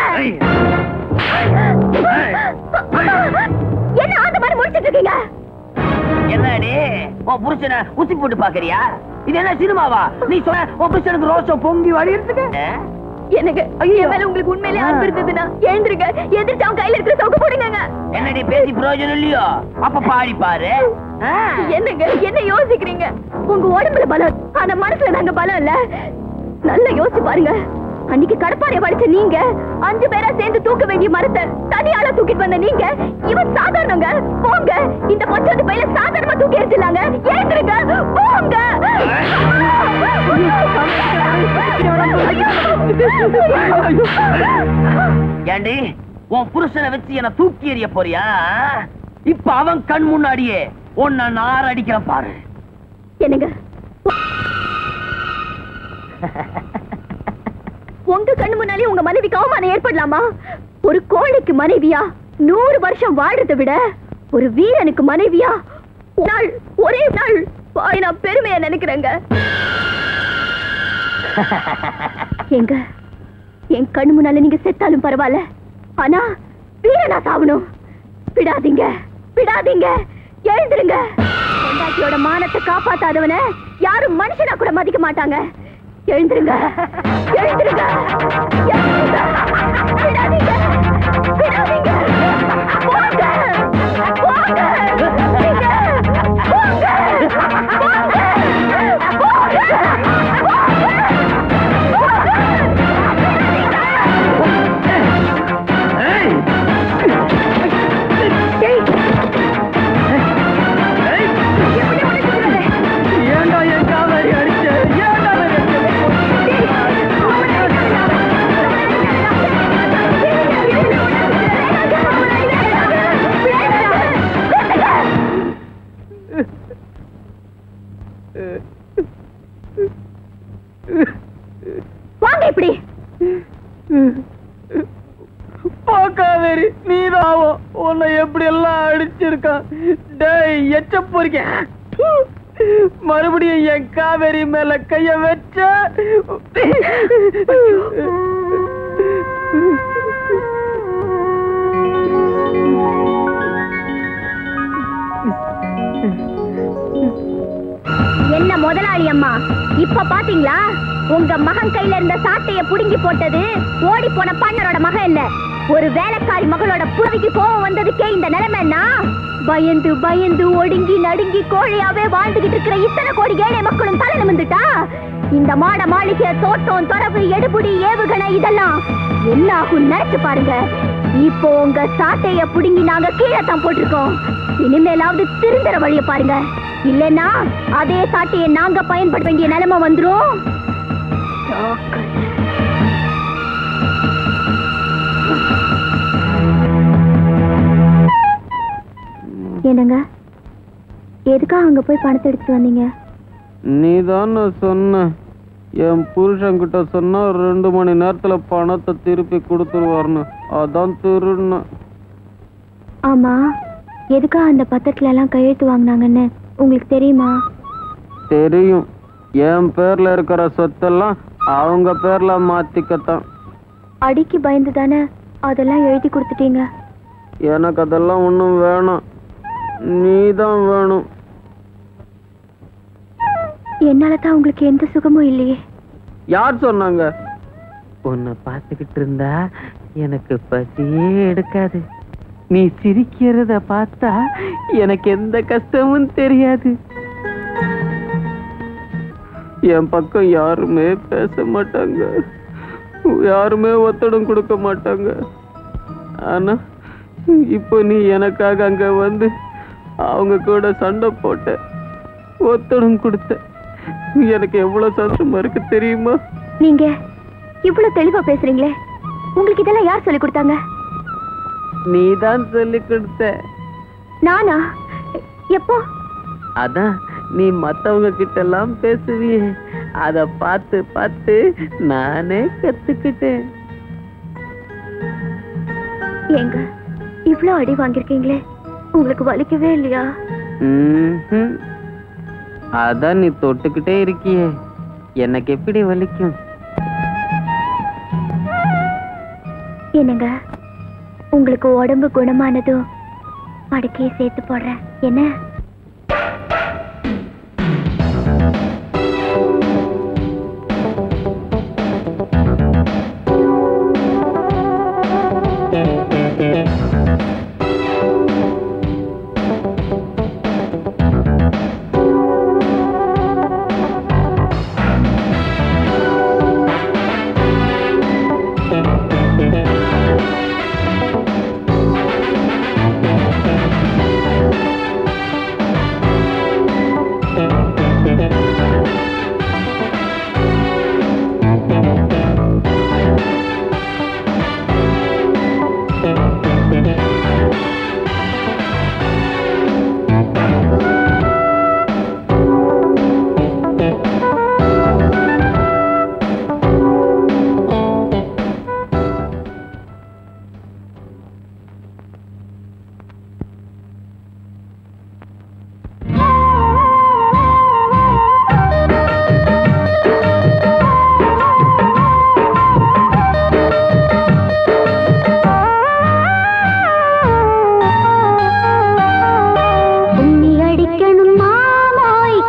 என்ன ஆந்த மாதிரி முடிச்சிட்டு இருக்கீங்க? என்னடி உன் புருஷனை ஊசி போட்டு பாக்குறியா? இது என்ன சினிமாவா? நீ சொன்ன உன் புருஷனுக்கு ரோஷம் பொங்கி வழியிருக்கு. எனக்கு என் மேல உங்களுக்கு உண்மையிலே அன்பு இருந்ததுன்னா எழுந்துருங்க, எதிர்த்து அவன் கையில இருக்கிற சொக்க போடுங்க. என்னடி பேசி பிரயோஜனம் இல்லையோ? அப்ப பாடி பாரு. என்னங்க என்ன யோசிக்கிறீங்க? உங்க உடம்புல பலம், ஆனா மனசுல நாங்க பலம் இல்ல. நல்லா யோசிச்சு பாருங்க. அன்னைக்கு கடப்பாறைய வளைச்ச நீங்க அஞ்சு பேரா சேர்ந்து தூக்க வேண்டிய மரத்தை தனியால தூக்கிட்டு வந்த நீங்க, இவன் சாதாரணங்க. போங்க, இந்த பச்சை பையில சாதாரணமா தூக்கி எரிச்சிடலாங்க. ஏத்துருங்க, போங்க. ஏண்டி உன் புருஷனை வச்சு என்ன தூக்கி எறிய போறியா? இப்ப அவன் கண் முன்னாடியே உன்னை நார் அடிக்கிற பாரு. என்னங்க உங்க கண்ணு முன்னாலே உங்க மனைவிக்கு அவமானம் ஏற்படலாமா? ஒரு கோழைக்கு மனைவியா நூறு வருஷம் வாழ்றதை விட ஒரு வீரனுக்கு மனைவியா ஒரு நாள் ஒரே நாள் வாழ நான் பெருமையா நினைக்கிறேங்க. எங்க என் கண்ணு முன்னால நீங்க செத்தாலும் பரவாயில்ல, ஆனா வீரனா சாவணும். விடாதீங்க, விடாதீங்க, எழுந்துருங்க. பொண்டாட்டியோட மானத்தை காப்பாத்தாதவன யாரும் மனுஷனா கூட மதிக்க மாட்டாங்க. எழுந்திருங்க, எழுந்திருங்க, எழுந்திருங்க. விடாதீங்க, விடாதீங்க. போங்க, போங்க, நீங்க, போங்க, போங்க, ஏண்டா என் காவேரி அடிச்ச? ஏண்டா வாங்க இப்படி. காவேரி நீதான் உன்னை எப்படி எல்லாம் அடிச்சிருக்கான். டேய் எச்ச பொறிக்க, மறுபடியும் என் காவேரி மேல கைய வச்ச என்ன முதலாளி அம்மா, இப்ப பாத்தீங்களா உங்க மகன் கையில இருந்த சாட்டைய புடுங்கி போட்டது ஓடி போன பண்ணரோட மகன் இல்ல, ஒரு வேலைக்காரி மகளோட புறவிக்கு கோவம் வந்ததுக்கே இந்த நிலைமைன்னா பயந்து பயந்து ஒடுங்கி நடுங்கி கோழையாவே வாழ்ந்துகிட்டு இருக்கிற இத்தனை கோடி ஏழை மக்களும் தலை நிமிந்துட்டா இந்த மாட மாளிகை தோட்டம் தொரவு எடுபுடி ஏவுகணை இதெல்லாம் என்ன ஆகும் நினைச்சு பாருங்க. இப்போ உங்க சாட்டைய புடுங்கி நாங்க கீழே தான் போட்டிருக்கோம். இனிமேலாவது திருந்துற வழிய பாருங்க, இல்லன்னா அதே சாட்டையை நாங்க பயன்படுத்த வேண்டிய நிலைமை வந்துரும். என்னங்க, எதுக்கா அங்க போய் பணத்தை எடுத்துட்டு வந்தீங்க? நீதான் சொன்ன என் புருஷன் கிட்ட சொன்னா ரெண்டு மணி நேரத்துல பணத்தை திருப்பி கொடுத்துருவார்னு, அதான் திருன்னு. ஆமா, எதுக்கா அந்த பத்திரத்துல எல்லாம் கையெழுத்து வாங்கினாங்கன்னு உங்களுக்கு தெரியுமா? தெரியும். என் பேர்ல இருக்கிற சொத்தெல்லாம் அவங்க பேர்ல மாத்திக்கத்தான். அடிக்கு பயந்து தானே அதெல்லாம் எழுதி கொடுத்துட்டீங்க. எனக்கு அதெல்லாம் ஒண்ணும் வேணாம், நீதான் வேணும். என்னாலதான் உங்களுக்கு எந்த சுகமும் இல்லையே. யார் சொன்னாங்க? உன்னை பார்த்துக்கிட்டு இருந்தா எனக்கு பசியே எடுக்காது. நீ சிரிக்கிறத பார்த்தா எனக்கு எந்த கஷ்டமும் தெரியாது. என் பக்கம் யாருமே பேச மாட்டாங்க, யாருமே ஒத்தடம் கொடுக்க மாட்டாங்க. ஆனா இப்போ நீ எனக்காக அங்க வந்து அவங்க கூட சண்டை போட்ட, ஒத்தடம் கொடுத்த, எனக்கு எவ்வளவு சந்தோஷமா இருக்கு தெரியுமா? நீங்க இவ்வளவு தெளிவா பேசுறீங்களே, உங்களுக்கு இதெல்லாம் யார் சொல்லி கொடுத்தாங்க? நீதான் சொல்லி கொடுத்த. நானா? எப்போ? அதான் நீ மத்தவங்க கிட்ட எல்லாம் பேசுவியே, அத பார்த்து பார்த்து நானே கத்துக்கிட்டேன். ஏங்க இவ்வளவு அடி வாங்கிருக்கீங்களே, உங்களுக்கு வலிக்கவே இல்லையா? ம்ஹும். அதான் நீ தொட்டுக்கிட்டே இருக்கியே, எனக்கு எப்படி வலிக்கும்? என்னங்க, உங்களுக்கு உடம்பு குணமானதும் படுக்கையை சேர்த்து போடுறேன் என்ன?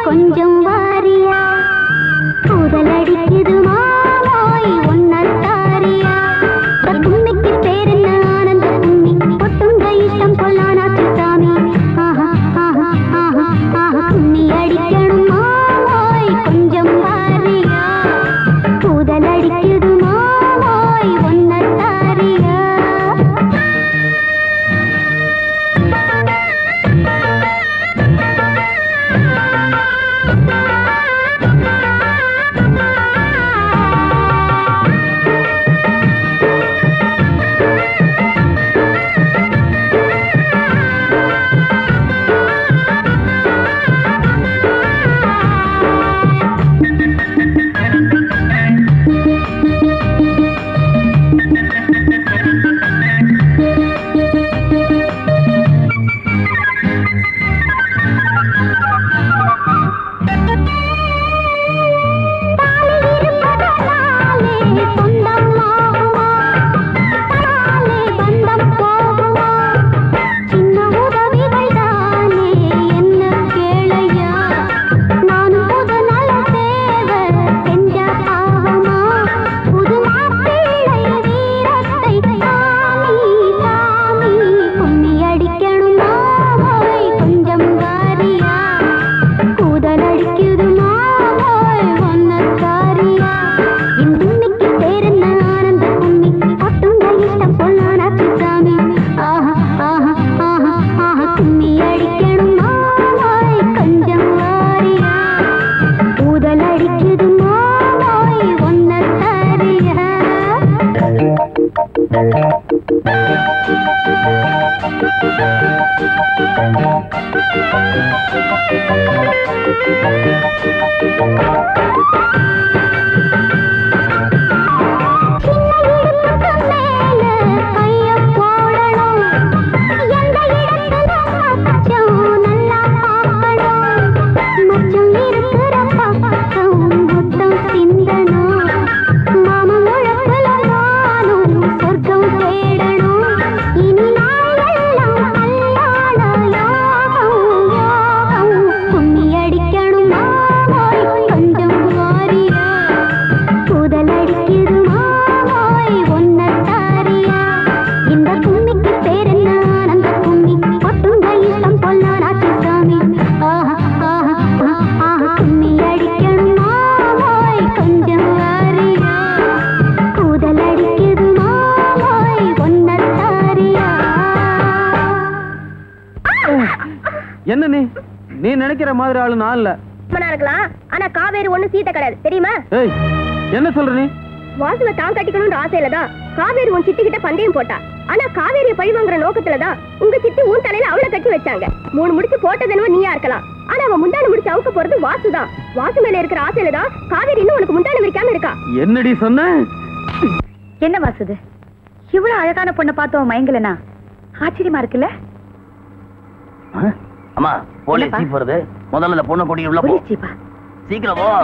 கொஞ்சம் வாரியா கூதலடிக்குது மாமாய் ஒன்னத்தாரியா கும்மிக்கு பேரென்ன ஆனந்த கும்மி பொட்டுங்க இஷ்டம் கொல்லானாச்சு சாமி ஆஹா ஆஹா ஆஹா ஆஹா கும்மி அடிக்கணும் மாமாய் கொஞ்சம் வாரியா கூதலடிக்குது மாமாய் ஒன்னத்தாரியா என்ன நீ நீ நினைக்கிற மாதிரி ஆளு நான் இல்ல இருக்கலாம். ஆனா காவேரி ஒண்ணு சீதை கிடையாது தெரியுமா? ஏய் என்ன சொல்ற நீ? வாசுவ தான் கட்டிக்கணும்ன்ற ஆசையில தான் காவேரி உன் சித்தி கிட்ட பந்தயம் போட்டா. ஆனா காவேரிய பழி வாங்குற நோக்கத்துல தான் உங்க சித்தி உன் தலையில அவளை கட்டி வச்சாங்க. மூணு முடிச்சு போட்டதுன்னு நீயா இருக்கலாம். ஆனா அவன் முந்தான முடிச்சு அவுக்க போறது வாசுதான். வாசு மேல இருக்கிற ஆசையில தான் காவேரி இன்னும் உனக்கு முந்தான விரிக்காம இருக்கா. என்னடி சொன்ன? என்ன வாசுது இவ்வளவு அழகான பொண்ணை பார்த்தோம் மயங்கலனா? ஆச்சரியமா இருக்குல்ல? அம்மா போலீஸ் ஜீப் வருது. முதல்ல பொண்ணு கூட்டி உள்ள போ. ஜீப்பா சீக்கிரம் போ.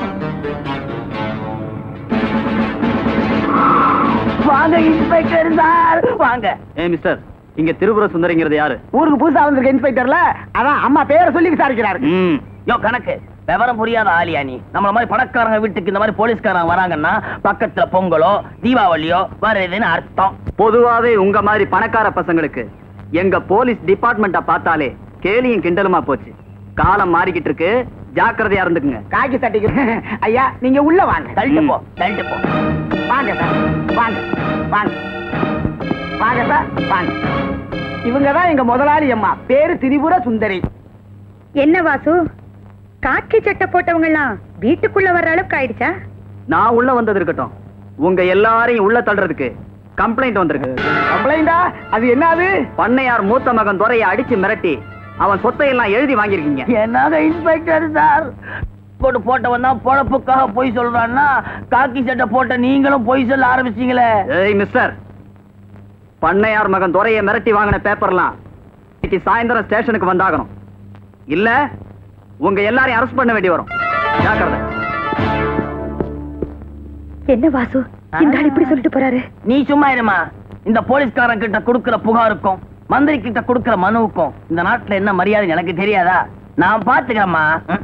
வாங்க இன்ஸ்பெக்டர் சார் வாங்க. ஏ மிஸ்டர், இங்க திருபுர சுந்தரிங்கிறது யாரு? ஊருக்கு புதுசா வந்திருக்க இன்ஸ்பெக்டர்ல அதான் அம்மா பேரை சொல்லி விசாரிக்கிறாரு. ம் யோ கணக்கு விவரம் புரியாத ஆலியா நீ. நம்மள மாதிரி பணக்காரங்க வீட்டுக்கு இந்த மாதிரி போலீஸ்காரங்க வராங்கன்னா பக்கத்துல பொங்கலோ தீபாவளியோ வருதுன்னு அர்த்தம். பொதுவாவே உங்க மாதிரி பணக்கார பசங்களுக்கு எங்க போலீஸ் டிபார்ட்மெண்ட்ட பார்த்தாலே கேலியும் கிண்டலுமா போச்சு. காலம் மாறிக்கிட்டு இருக்கு, ஜாக்கிரதையா இருந்துக்குங்க. காக்கி சட்டிக்கு ஐயா நீங்க உள்ள வாங்க. தள்ளிட்டு போ தள்ளிட்டு போ. வாங்க சார் வாங்க வாங்க வாங்க சார் வாங்க. இவங்கதான் எங்க முதலாளி அம்மா, பேரு திரிபுர சுந்தரி. என்ன வாசு காக்கி சட்டை போட்டவங்க எல்லாம் வீட்டுக்குள்ள வர்ற அளவுக்கு ஆயிடுச்சா? நான் உள்ள வந்தது இருக்கட்டும், உங்க எல்லாரையும் உள்ள தள்ளுறதுக்கு கம்ப்ளைண்ட் வந்திருக்கு. கம்ப்ளைண்டா? அது என்னது? பண்ணையார் மூத்த மகன் துரையை அடிச்சு மிரட்டி அவன் சொத்தை எல்லாம் எழுதி வாங்கிருக்கீங்க. என்னங்க இன்ஸ்பெக்டர் சார் போட்டு போட்டவன் தான் பொழப்புக்காக பொய் சொல்றான்னா காக்கி சட்டை போட்ட நீங்களும் பொய் சொல்ல ஆரம்பிச்சீங்களே. ஏய் மிஸ்டர், பண்ணையார் மகன் துரையை மிரட்டி வாங்கின பேப்பர்லாம் இன்னைக்கு சாயந்தரம் ஸ்டேஷனுக்கு வந்தாகணும். இல்ல உங்க எல்லாரையும் அரெஸ்ட் பண்ண வேண்டி வரும். ஜாக்கிரதை. என்ன வாசு இந்த ஆள் இப்படி சொல்லிட்டு போறாரு? நீ சும்மா இருமா. இந்த போலீஸ்காரன் கிட்ட கொடுக்கிற புகாருக்கும் மந்திரி கிட்ட கொடுக்கிற மனுவுக்கும் இந்த நாட்டுல என்ன மரியாதை எனக்கு தெரியாதா? நான் பாத்துக்கிறேம்மா.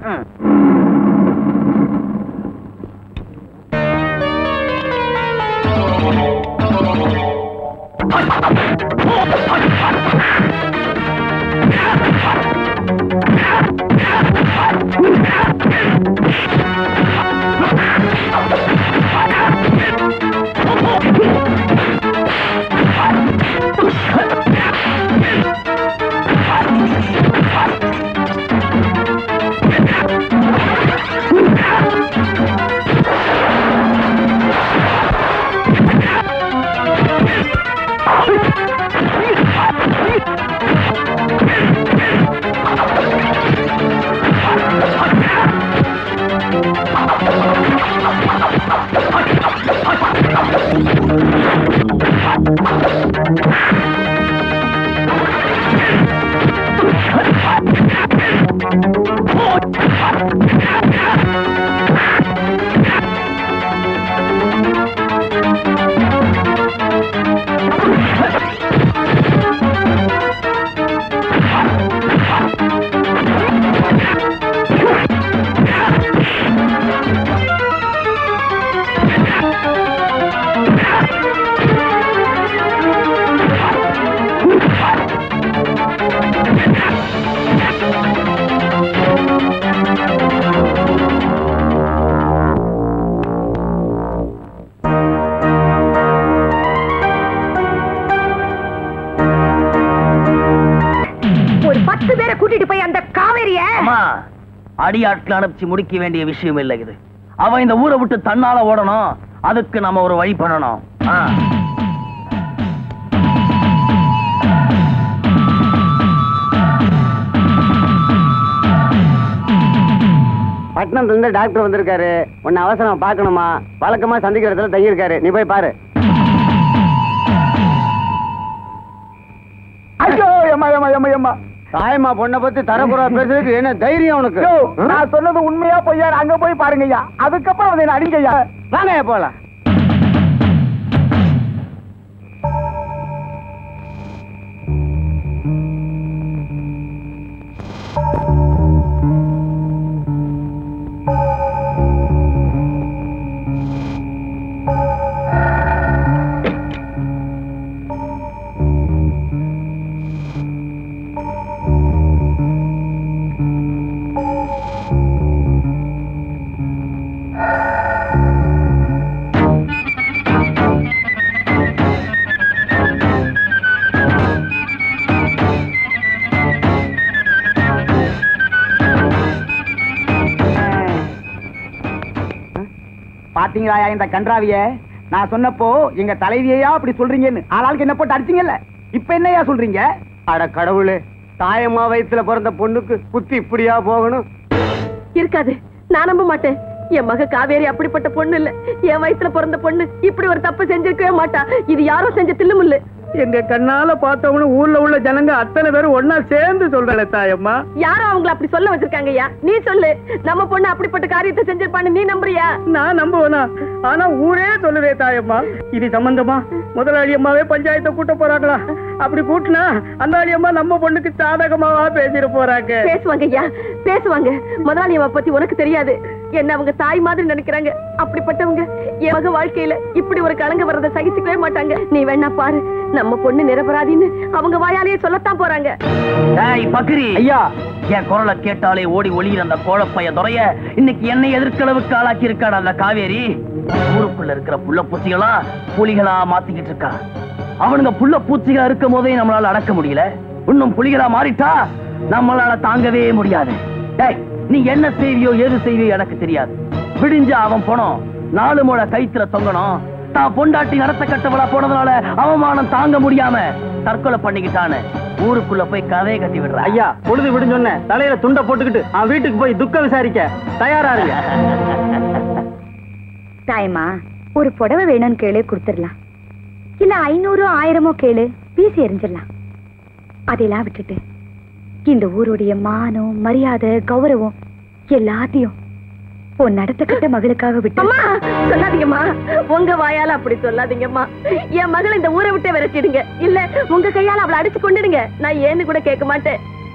அடியாட்கள் அனுப்பிச்சு முடிக்க வேண்டிய விஷயம் இல்லை இது. அவன் இந்த ஊரை விட்டு தன்னால ஓடணும். அதுக்கு நம்ம ஒரு வழி பண்ணணும். பட்டணத்துல இருந்து டாக்டர் வந்திருக்காரு. உன்னை அவசரம் பாக்கணுமா? வழக்கமா சந்திக்கிற இடத்துல தங்கியிருக்காரு. நீ போய் பாரு. ஐயோ எம்மா எம்மா எம்மா எம்மா தாயம்மா பொண்ணை பத்தி தரக்குறா பேசுறதுக்கு என்ன தைரியம் உனக்கு? நான் சொன்னது உண்மையா பொய்யா? அங்க போய் பாருங்கய்யா. அதுக்கப்புறம் வந்து என்ன அடிங்கய்யா. வாங்க போலாம். பாத்தீங்களா இந்த கன்றாவிய? நான் சொன்னப்போ எங்க தலைவியா அப்படி சொல்றீங்கன்னு ஆளாளுக்கு என்ன போட்டு அடிச்சீங்கல்ல. இப்ப என்னையா சொல்றீங்க? அட கடவுளே, தாயம்மா வயசுல பிறந்த பொண்ணுக்கு புத்தி இப்படியா போகணும்? இருக்காது, நான் நம்ப மாட்டேன். என் மக காவேரி அப்படிப்பட்ட பொண்ணு இல்ல. என் வயசுல பிறந்த பொண்ணு இப்படி ஒரு தப்பு செஞ்சிருக்கவே மாட்டா. இது யாரோ செஞ்ச தில்லுமுல்லு. எங்க கண்ணால பார்த்தவனு ஊர்ல உள்ள ஜனங்க அத்தனை பேரும் ஒன்னா சேர்ந்து சொல்றேன் தாயம்மா. யாரும் அவங்கள அப்படி சொல்ல வச்சிருக்காங்கய்யா. நீ சொல்லு, நம்ம பொண்ணு அப்படிப்பட்ட காரியத்தை செஞ்சிருப்பான்னு நீ நம்புறியா? நான் நம்புவேனா? ஆனா ஊரே சொல்லுதே தாயம்மா. இது சம்பந்தமா முதலாளி அம்மாவே பஞ்சாயத்தை கூட்ட போறாங்களா? அப்படி கூட்டினா அந்த அம்மா நம்ம பொண்ணுக்கு சாதகமாவா பேசிட போறாங்க. பேசுவாங்க ஐயா, பேசுவாங்க. முதலாளி அம்மா பத்தி உனக்கு தெரியாது. என்ன அவங்க தாய் மாதிரி நினைக்கிறாங்க. அப்படிப்பட்டவங்க என் மக வாழ்க்கையில இப்படி ஒரு கலங்க வர்றதை சகிச்சுக்கவே மாட்டாங்க. நீ வேணா பாரு, நம்ம பொண்ணு நிரபராதின்னு அவங்க வாயாலேயே சொல்லத்தான் போறாங்க. ஐயா, என் குரலை கேட்டாலே ஓடி ஒளிகிற அந்த கோழப்பைய துறைய இன்னைக்கு என்னை எதிர்க்களவுக்கு ஆளாக்கி இருக்காட அந்த காவேரி. ஊருக்குள்ள இருக்கிற புள்ள பூச்சிகளா புலிகளா மாத்திக்கிட்டு இருக்கா. அவனுங்க புள்ள பூச்சிகளா இருக்கும் போதே நம்மளால அடக்க முடியல. இன்னும் புலிகளா மாறிட்டா நம்மளால தாங்கவே முடியாது. நீ என்ன செய்வியோ ஏது செய்வியோ எனக்கு தெரியாது. விடிஞ்சா அவன் போனோம் நாலு மூளை கைத்துல தொங்கணும். தான் பொண்டாட்டி நடத்த கட்டவளா போனதுனால அவமானம் தாங்க முடியாம தற்கொலை பண்ணிக்கிட்டான்னு ஊருக்குள்ள போய் கதையை கட்டி விடுற. ஐயா, பொழுது விடுஞ்சொன்ன தலையில துண்டை போட்டுக்கிட்டு அவன் வீட்டுக்கு போய் துக்கம் விசாரிக்க தயாரா இருங்க. தாயம்மா, ஒரு புடவை வேணும்னு கேளு, கொடுத்துடலாம். இல்ல ஐநூறோ ஆயிரமோ கேளு, வீசி எரிஞ்சிடலாம். அதெல்லாம் விட்டுட்டு இந்த ஊருடைய மானம் மரியாதை கௌரவம் எல்லாத்தையும் உன் நடத்த கட்ட மகளுக்காக விட்டு. சொல்லாதீங்கம்மா, உங்க வாயால அப்படி சொல்லாதீங்கம்மா. என் மகளை இந்த ஊரை விட்டே விரட்டிடுங்க. இல்ல உங்க கையால அவளை அடிச்சு கொண்டுடுங்க. நான் ஏன்னு கூட கேட்க மாட்டேன்.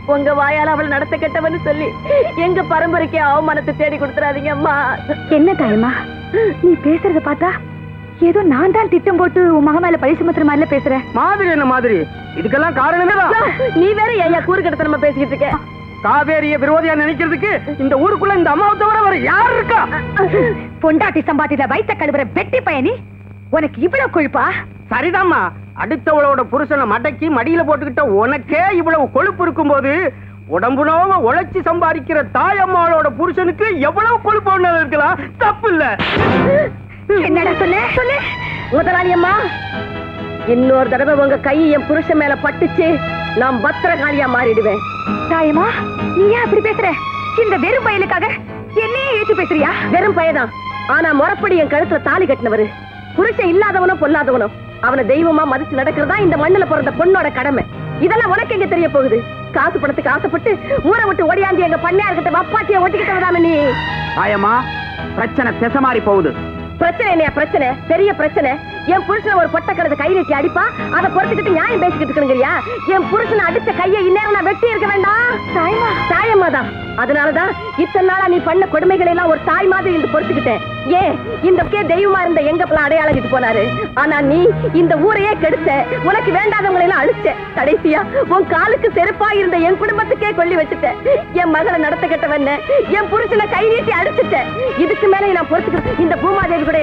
உங்க வாயால அவள் நடத்த கெட்டவன்னு சொல்லி எங்க பரம்பரைக்கே அவமானத்தை தேடி கொடுத்துறாதீங்க அம்மா. என்ன தாயம்மா நீ பேசுறத பார்த்தா ஏதோ நான் தான் திட்டம் போட்டு உன் மக மேல பழி சுமத்துற மாதிரில பேசுறேன். மாதிரி என்ன மாதிரி? இதுக்கெல்லாம் காரணமே தான். நீ வேற ஐயா கூறு கட்டத்தனமா பேசிக்கிட்டு இருக்க. காவேரிய விரோதியா நினைக்கிறதுக்கு இந்த ஊருக்குள்ள இந்த அம்மாவை தவிர வேற யார் இருக்கா? பொண்டாட்டி சம்பாத்தில வைத்த கழுவுற வெட்டி பயணி உனக்கு இவ்வளவு கொழுப்பா? சரிதாம்மா, அடுத்தவளோட புருஷனை மடக்கி மடியில போட்டுக்கிட்ட உனக்கே இவ்வளவு கொழுப்பு இருக்கும் போது உடம்பு நோவ உழைச்சி சம்பாதிக்கிற தாயம்மாளோட புருஷனுக்கு எவ்வளவு கொழுப்பு ஒண்ணு இருக்கலாம்? தப்பு இல்ல. என்னடா சொல்லு சொல்லு. முதலாளி அம்மா, இன்னொரு தடவை உங்க கை என் புருஷன் மேல பட்டுச்சு, நான் பத்திரகாளியா மாறிடுவேன். தாயம்மா நீ ஏன் அப்படி பேசுற? இந்த வெறும் பயலுக்காக என்னையே ஏத்து பேசுறியா? வெறும் பயதான், ஆனா முறப்படி என் கழுத்துல தாலி கட்டினவரு. புருஷன் இல்லாதவனோ பொல்லாதவனோ அவனை தெய்வமா மதிச்சு நடக்கிறதா இந்த மண்ணுல பிறந்த பொண்ணோட கடமை. இதெல்லாம் உனக்கு எங்க தெரிய போகுது? காசு பணத்துக்கு ஆசைப்பட்டு ஊரை விட்டு ஓடியாந்து எங்க பண்ணையார்கிட்ட வப்பாட்டிய ஒட்டிக்கிட்டவதாம நீ. தாயம்மா பிரச்சனை திசை மாறி போகுது. பிரச்சனை என்னையா பிரச்சனை? பெரிய பிரச்சனை. என் புருஷன் ஒரு பொட்ட கழுத கை நீட்டி அடிப்பா, அதை பொறுத்துக்கிட்டு நியாயம் பேசிக்கிட்டு இருக்கணுங்கிறியா? என் புருஷனை அடிச்ச கையை இந்நேரம் நான் வெட்டி இருக்க வேண்டாம். தாயமா தாயம்மா தான். அதனாலதான் இத்தனை நாளா நீ பண்ண கொடுமைகளை எல்லாம் ஒரு தாய் மாதிரி இருந்து பொறுத்துக்கிட்டேன். ஏன் இந்த தெய்வமா இருந்த எங்க பிள்ளை அடையாளம் போனாரு, ஆனா நீ இந்த ஊரையே கெடுத்த, உனக்கு வேண்டாதவங்களை எல்லாம் அழிச்ச. கடைசியா உன் காலுக்கு செருப்பா இருந்த என் குடும்பத்துக்கே கொல்லி வச்சுட்ட. என் மகளை நடத்த கெட்டவன என் புருஷனை கை நீட்டி அடிச்சுட்ட. இதுக்கு மேல நான் பொறுத்துக்கிட்டு இந்த பூமாதேவி கூட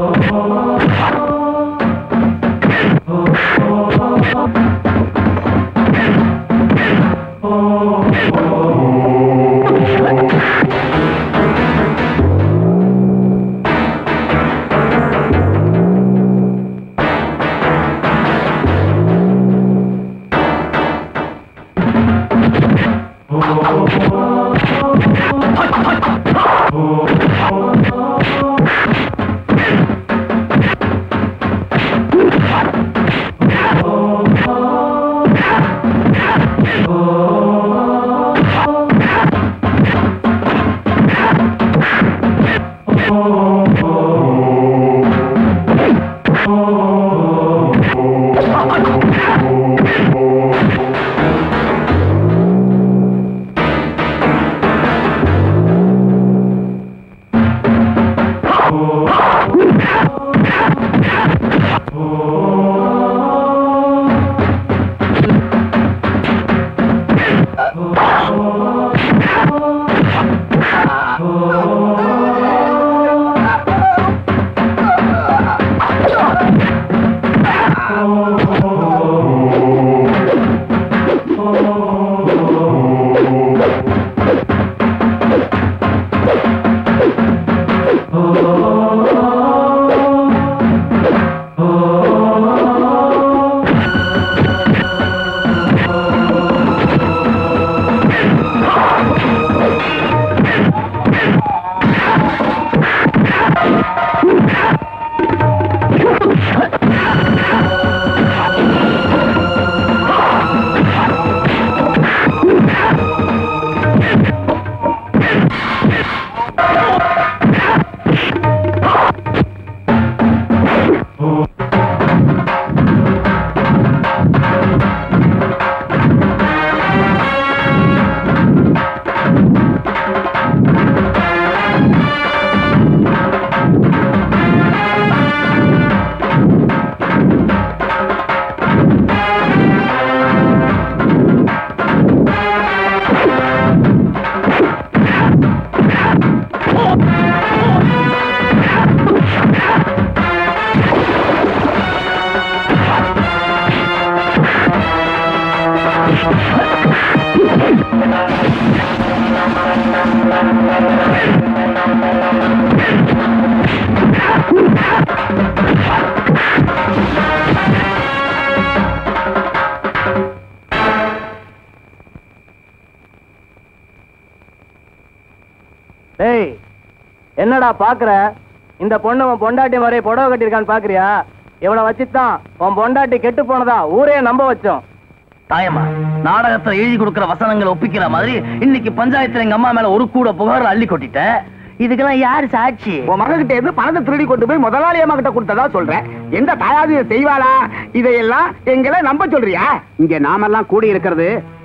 என்னடா பாக்குற? இந்த பொண்ணு உன் பொண்டாட்டி மாதிரி புடவை கட்டிருக்கான்னு பாக்குறியா? இவனை வச்சுதான் உன் பொண்டாட்டி கெட்டு போனதா ஊரே நம்ப வச்சோம். தாயம்மா, நாடகத்துல எழுதி கொடுக்கிற வசனங்களை ஒப்பிக்கிற மாதிரி இன்னைக்கு பஞ்சாயத்துல எங்க அம்மா மேல ஒரு கூட புகார் அள்ளி கொட்டிட்ட. இதுக்கெல்லாம் யாரு சாட்சி? உன் மகன்கிட்ட இருந்து பணத்தை திருடி கொண்டு போய் முதலாளி அம்மா கிட்ட கொடுத்ததா சொல்றேன். எந்த தாயாவது செய்வாளா? இதையெல்லாம் எங்களை நம்ப சொல்றியா? இங்க நாமெல்லாம் கூடி இருக்கிறது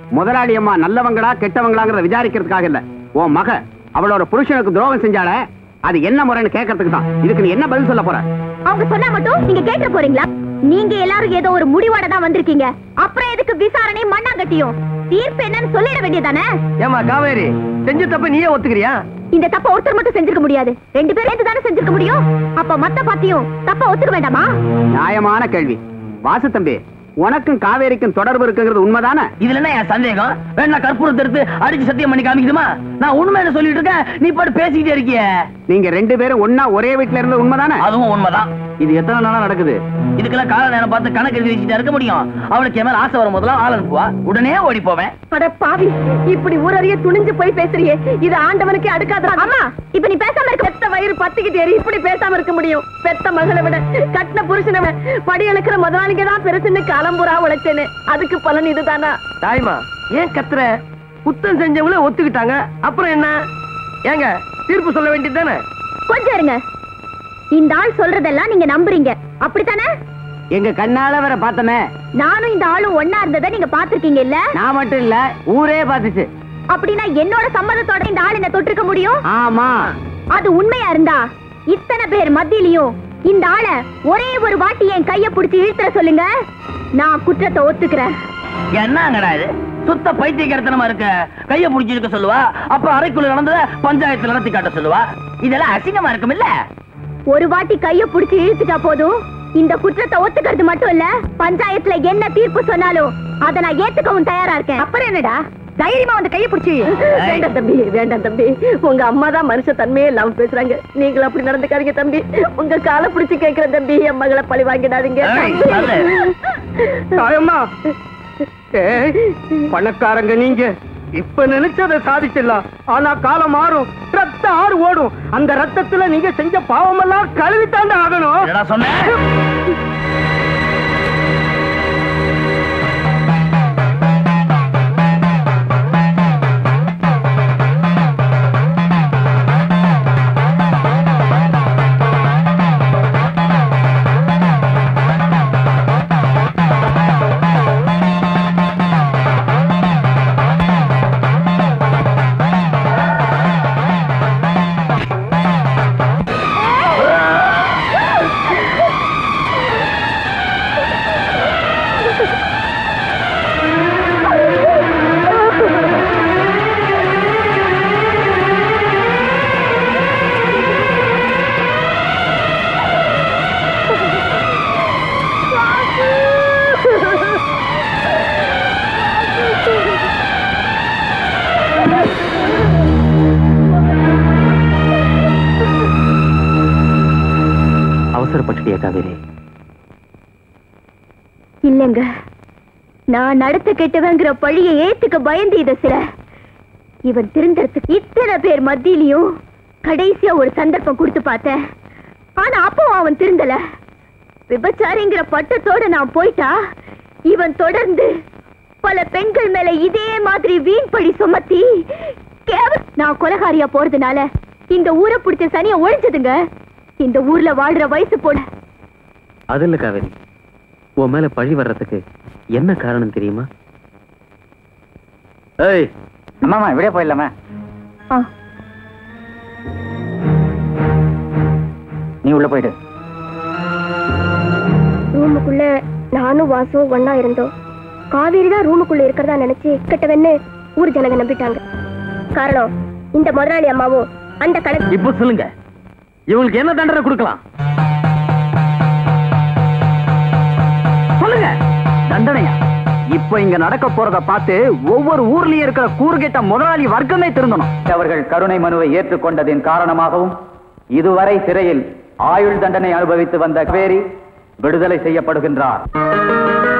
முதலாளி அம்மா நல்லவங்களா கெட்டவங்களாங்கிறத விசாரிக்கிறதுக்காக இல்ல. உன் மக அவளோட புருஷனுக்கு துரோகம் செஞ்சால அது என்ன முறைன்னு கேட்கறதுக்கு தான். இதுக்கு நீ என்ன பதில் சொல்ல போற? அவங்க சொன்னா மட்டும் நீங்க கேட்க போறீங்களா? நீங்க எல்லாரும் ஏதோ ஒரு முடிவோட தான் வந்திருக்கீங்க. அப்புறம் எதுக்கு விசாரணை மண்ணாங்கட்டியும்? தீர்ப்பு என்னன்னு சொல்லிட வேண்டியதானே? ஏமா காவேரி, செஞ்ச தப்ப நீயே ஒத்துக்கிறியா? இந்த தப்ப ஒருத்தர் மட்டும் செஞ்சிருக்க முடியாது, ரெண்டு பேரும் சேர்ந்து தானே செஞ்சிருக்க முடியும். அப்ப மத்த பாத்தியும் தப்ப ஒத்துக்க வேண்டாமா? நியாயமான கேள்வி. வாசு தம்பி, உனக்கும் காவேரிக்கும் தொடர்பு இருக்குங்கிறது உண்மைதானே? இதுல என்ன என் சந்தேகம்? வேணா கற்பூரத்தை எடுத்து அடிச்சு சத்தியம் பண்ணி காமிக்குதுமா? நான் உண்மைன்னு சொல்லிட்டு இருக்கேன், நீ பாட்டு பேசிக்கிட்டே இருக்கிய. நீங்க ரெண்டு பேரும் ஒன்னா ஒரே வீட்டுல இருந்த உண்மைதானே? அதுவும் உண்மைதான். இது எத்தனை நாளா நடக்குது? இதுக்கெல்லாம் கால நேரம் பார்த்து கணக்கு எழுதி வச்சுட்டு இருக்க முடியும்? அவளுக்கு என் மேல ஆசை வரும் போதெல்லாம் ஆள் அனுப்புவா, உடனே ஓடி போவேன். அட பாவி, இப்படி ஊரறிய துணிஞ்சு போய் பேசுறியே, இது ஆண்டவனுக்கே அடுக்காத. அம்மா, இப்ப நீ பேசாம இருக்க. பெத்த வயிறு பத்திக்கிட்டு ஏறி இப்படி பேசாம இருக்க முடியும்? பெத்த மகளை விட கட்டின புருஷனை விட படி இழக்கிற முதலாளிங்க தான் பெருசுன்னு காலம்புறா உழைச்சேன்னு அதுக்கு பலன் இதுதானா? தாய்மா, ஏன் கத்துற? குத்தம் செஞ்சவங்கள ஒத்துக்கிட்டாங்க, அப்புறம் என்ன? ஏங்க தீர்ப்பு சொல்ல வேண்டியது தானே? கொஞ்சம் இருங்க. இந்த ஆள் சொல்றதெல்லாம் நீங்க நம்புறீங்க, அப்படித்தானே? எங்க கண்ணால வர பார்த்தமே. நானும் இந்த ஆளும் ஒன்னா இருந்ததை நீங்க பாத்துருக்கீங்க இல்ல? நான் மட்டும் இல்ல, ஊரே பாத்துச்சு. அப்படின்னா என்னோட சம்மதத்தோட இந்த ஆள் என்ன தொட்டிருக்க முடியும்? ஆமா. அது உண்மையா இருந்தா இத்தனை பேர் மத்தியிலையும் இந்த ஆளை ஒரே ஒரு வாட்டி என் கைய பிடிச்சி இழுத்துற சொல்லுங்க, நான் குற்றத்தை ஒத்துக்கிறேன். என்னங்கடா இது? சுத்த பைத்தியக்காரத்தனமா இருக்க. கைய புடிச்சு இருக்க சொல்லுவா, அப்ப அறைக்குள்ள நடந்தத பஞ்சாயத்துல நடத்தி காட்ட சொல்லுவா. இதெல்லாம் அசிங்கமா இருக்கும் இல்ல? ஒரு வாட்டி கைய புடிச்சு இழுத்துட்டா போதும். இந்த குற்றத்தை ஒத்துக்கிறது மட்டும் இல்ல, பஞ்சாயத்துல என்ன தீர்ப்பு சொன்னாலும் அதை நான் ஏத்துக்கவும் தயாரா இருக்கேன். அப்புறம் என்னடா தைரியமா வந்து கைய பிடிச்சி? வேண்டாம் தம்பி, வேண்டாம் தம்பி. உங்க அம்மா தான் மனுஷ தன்மையே இல்லாம பேசுறாங்க. நீங்களும் அப்படி நடந்துக்காதீங்க தம்பி. உங்க காலை பிடிச்சு கேட்கிறேன் தம்பி, என் மகளை பழி வாங்கிடாதீங்க. தாயம்மா, பணக்காரங்க நீங்க இப்ப நினைச்சதை சாதிச்சிடலாம். ஆனா காலம் மாறும், ரத்த ஆறு ஓடும். அந்த ரத்தத்துல நீங்க செஞ்ச பாவமெல்லாம் கழுவித்தாண்ட ஆகணும். சொன்னேன். அவசரப்பட்டுட்டியா காவேரி? இல்லங்க, நான் நடத்த கெட்டவங்கிற பழியை ஏத்துக்க பயந்து இத சில இவன் திருந்தறதுக்கு இத்தனை பேர் மத்தியிலையும் கடைசியா ஒரு சந்தர்ப்பம் கொடுத்து பார்த்தேன். ஆனா அப்போ அவன் திருந்தல. விபச்சாரிங்கிற பட்டத்தோட நான் போயிட்டா இவன் தொடர்ந்து பல பெண்கள் மேல இதே மாதிரி வீண் பழி சுமத்தி கேவல நான் கொலகாரியா போறதுனால இந்த ஊரை பிடிச்ச சனிய ஒழிஞ்சதுங்க. இந்த ஊர்ல வாழ்ற வயசு போல. அது இல்ல காவேரி, உன் மேல பழி வர்றதுக்கு என்ன காரணம் தெரியுமா? ஏய் அம்மாமா, இப்படியே போயிடலாமா? நீ உள்ள போயிடு. ரூமுக்குள்ள நானும் வாசும் ஒன்னா இருந்தோம். காவேரி தான் ரூமுக்குள்ள இருக்கிறதா நினைச்சு கெட்டவன்னு ஊர் ஜனங்க நம்பிட்டாங்க. காரணம் இந்த முதலாளி அம்மாவும் அந்த கணக்கு. இப்ப சொல்லுங்க, இவங்களுக்கு என்ன தண்டனை கொடுக்கலாம்? சொல்லுங்க. தண்டனையா? இப்ப இங்க நடக்க போறத பார்த்து ஒவ்வொரு ஊர்லயும் இருக்கிற கூறுகெட்ட முதலாளி வர்க்கமே திருந்தணும். அவர்கள் கருணை மனுவை ஏற்றுக்கொண்டதின் காரணமாகவும் இதுவரை சிறையில் ஆயுள் தண்டனை அனுபவித்து வந்த காவேரி விடுதலை செய்யப்படுகின்றார்.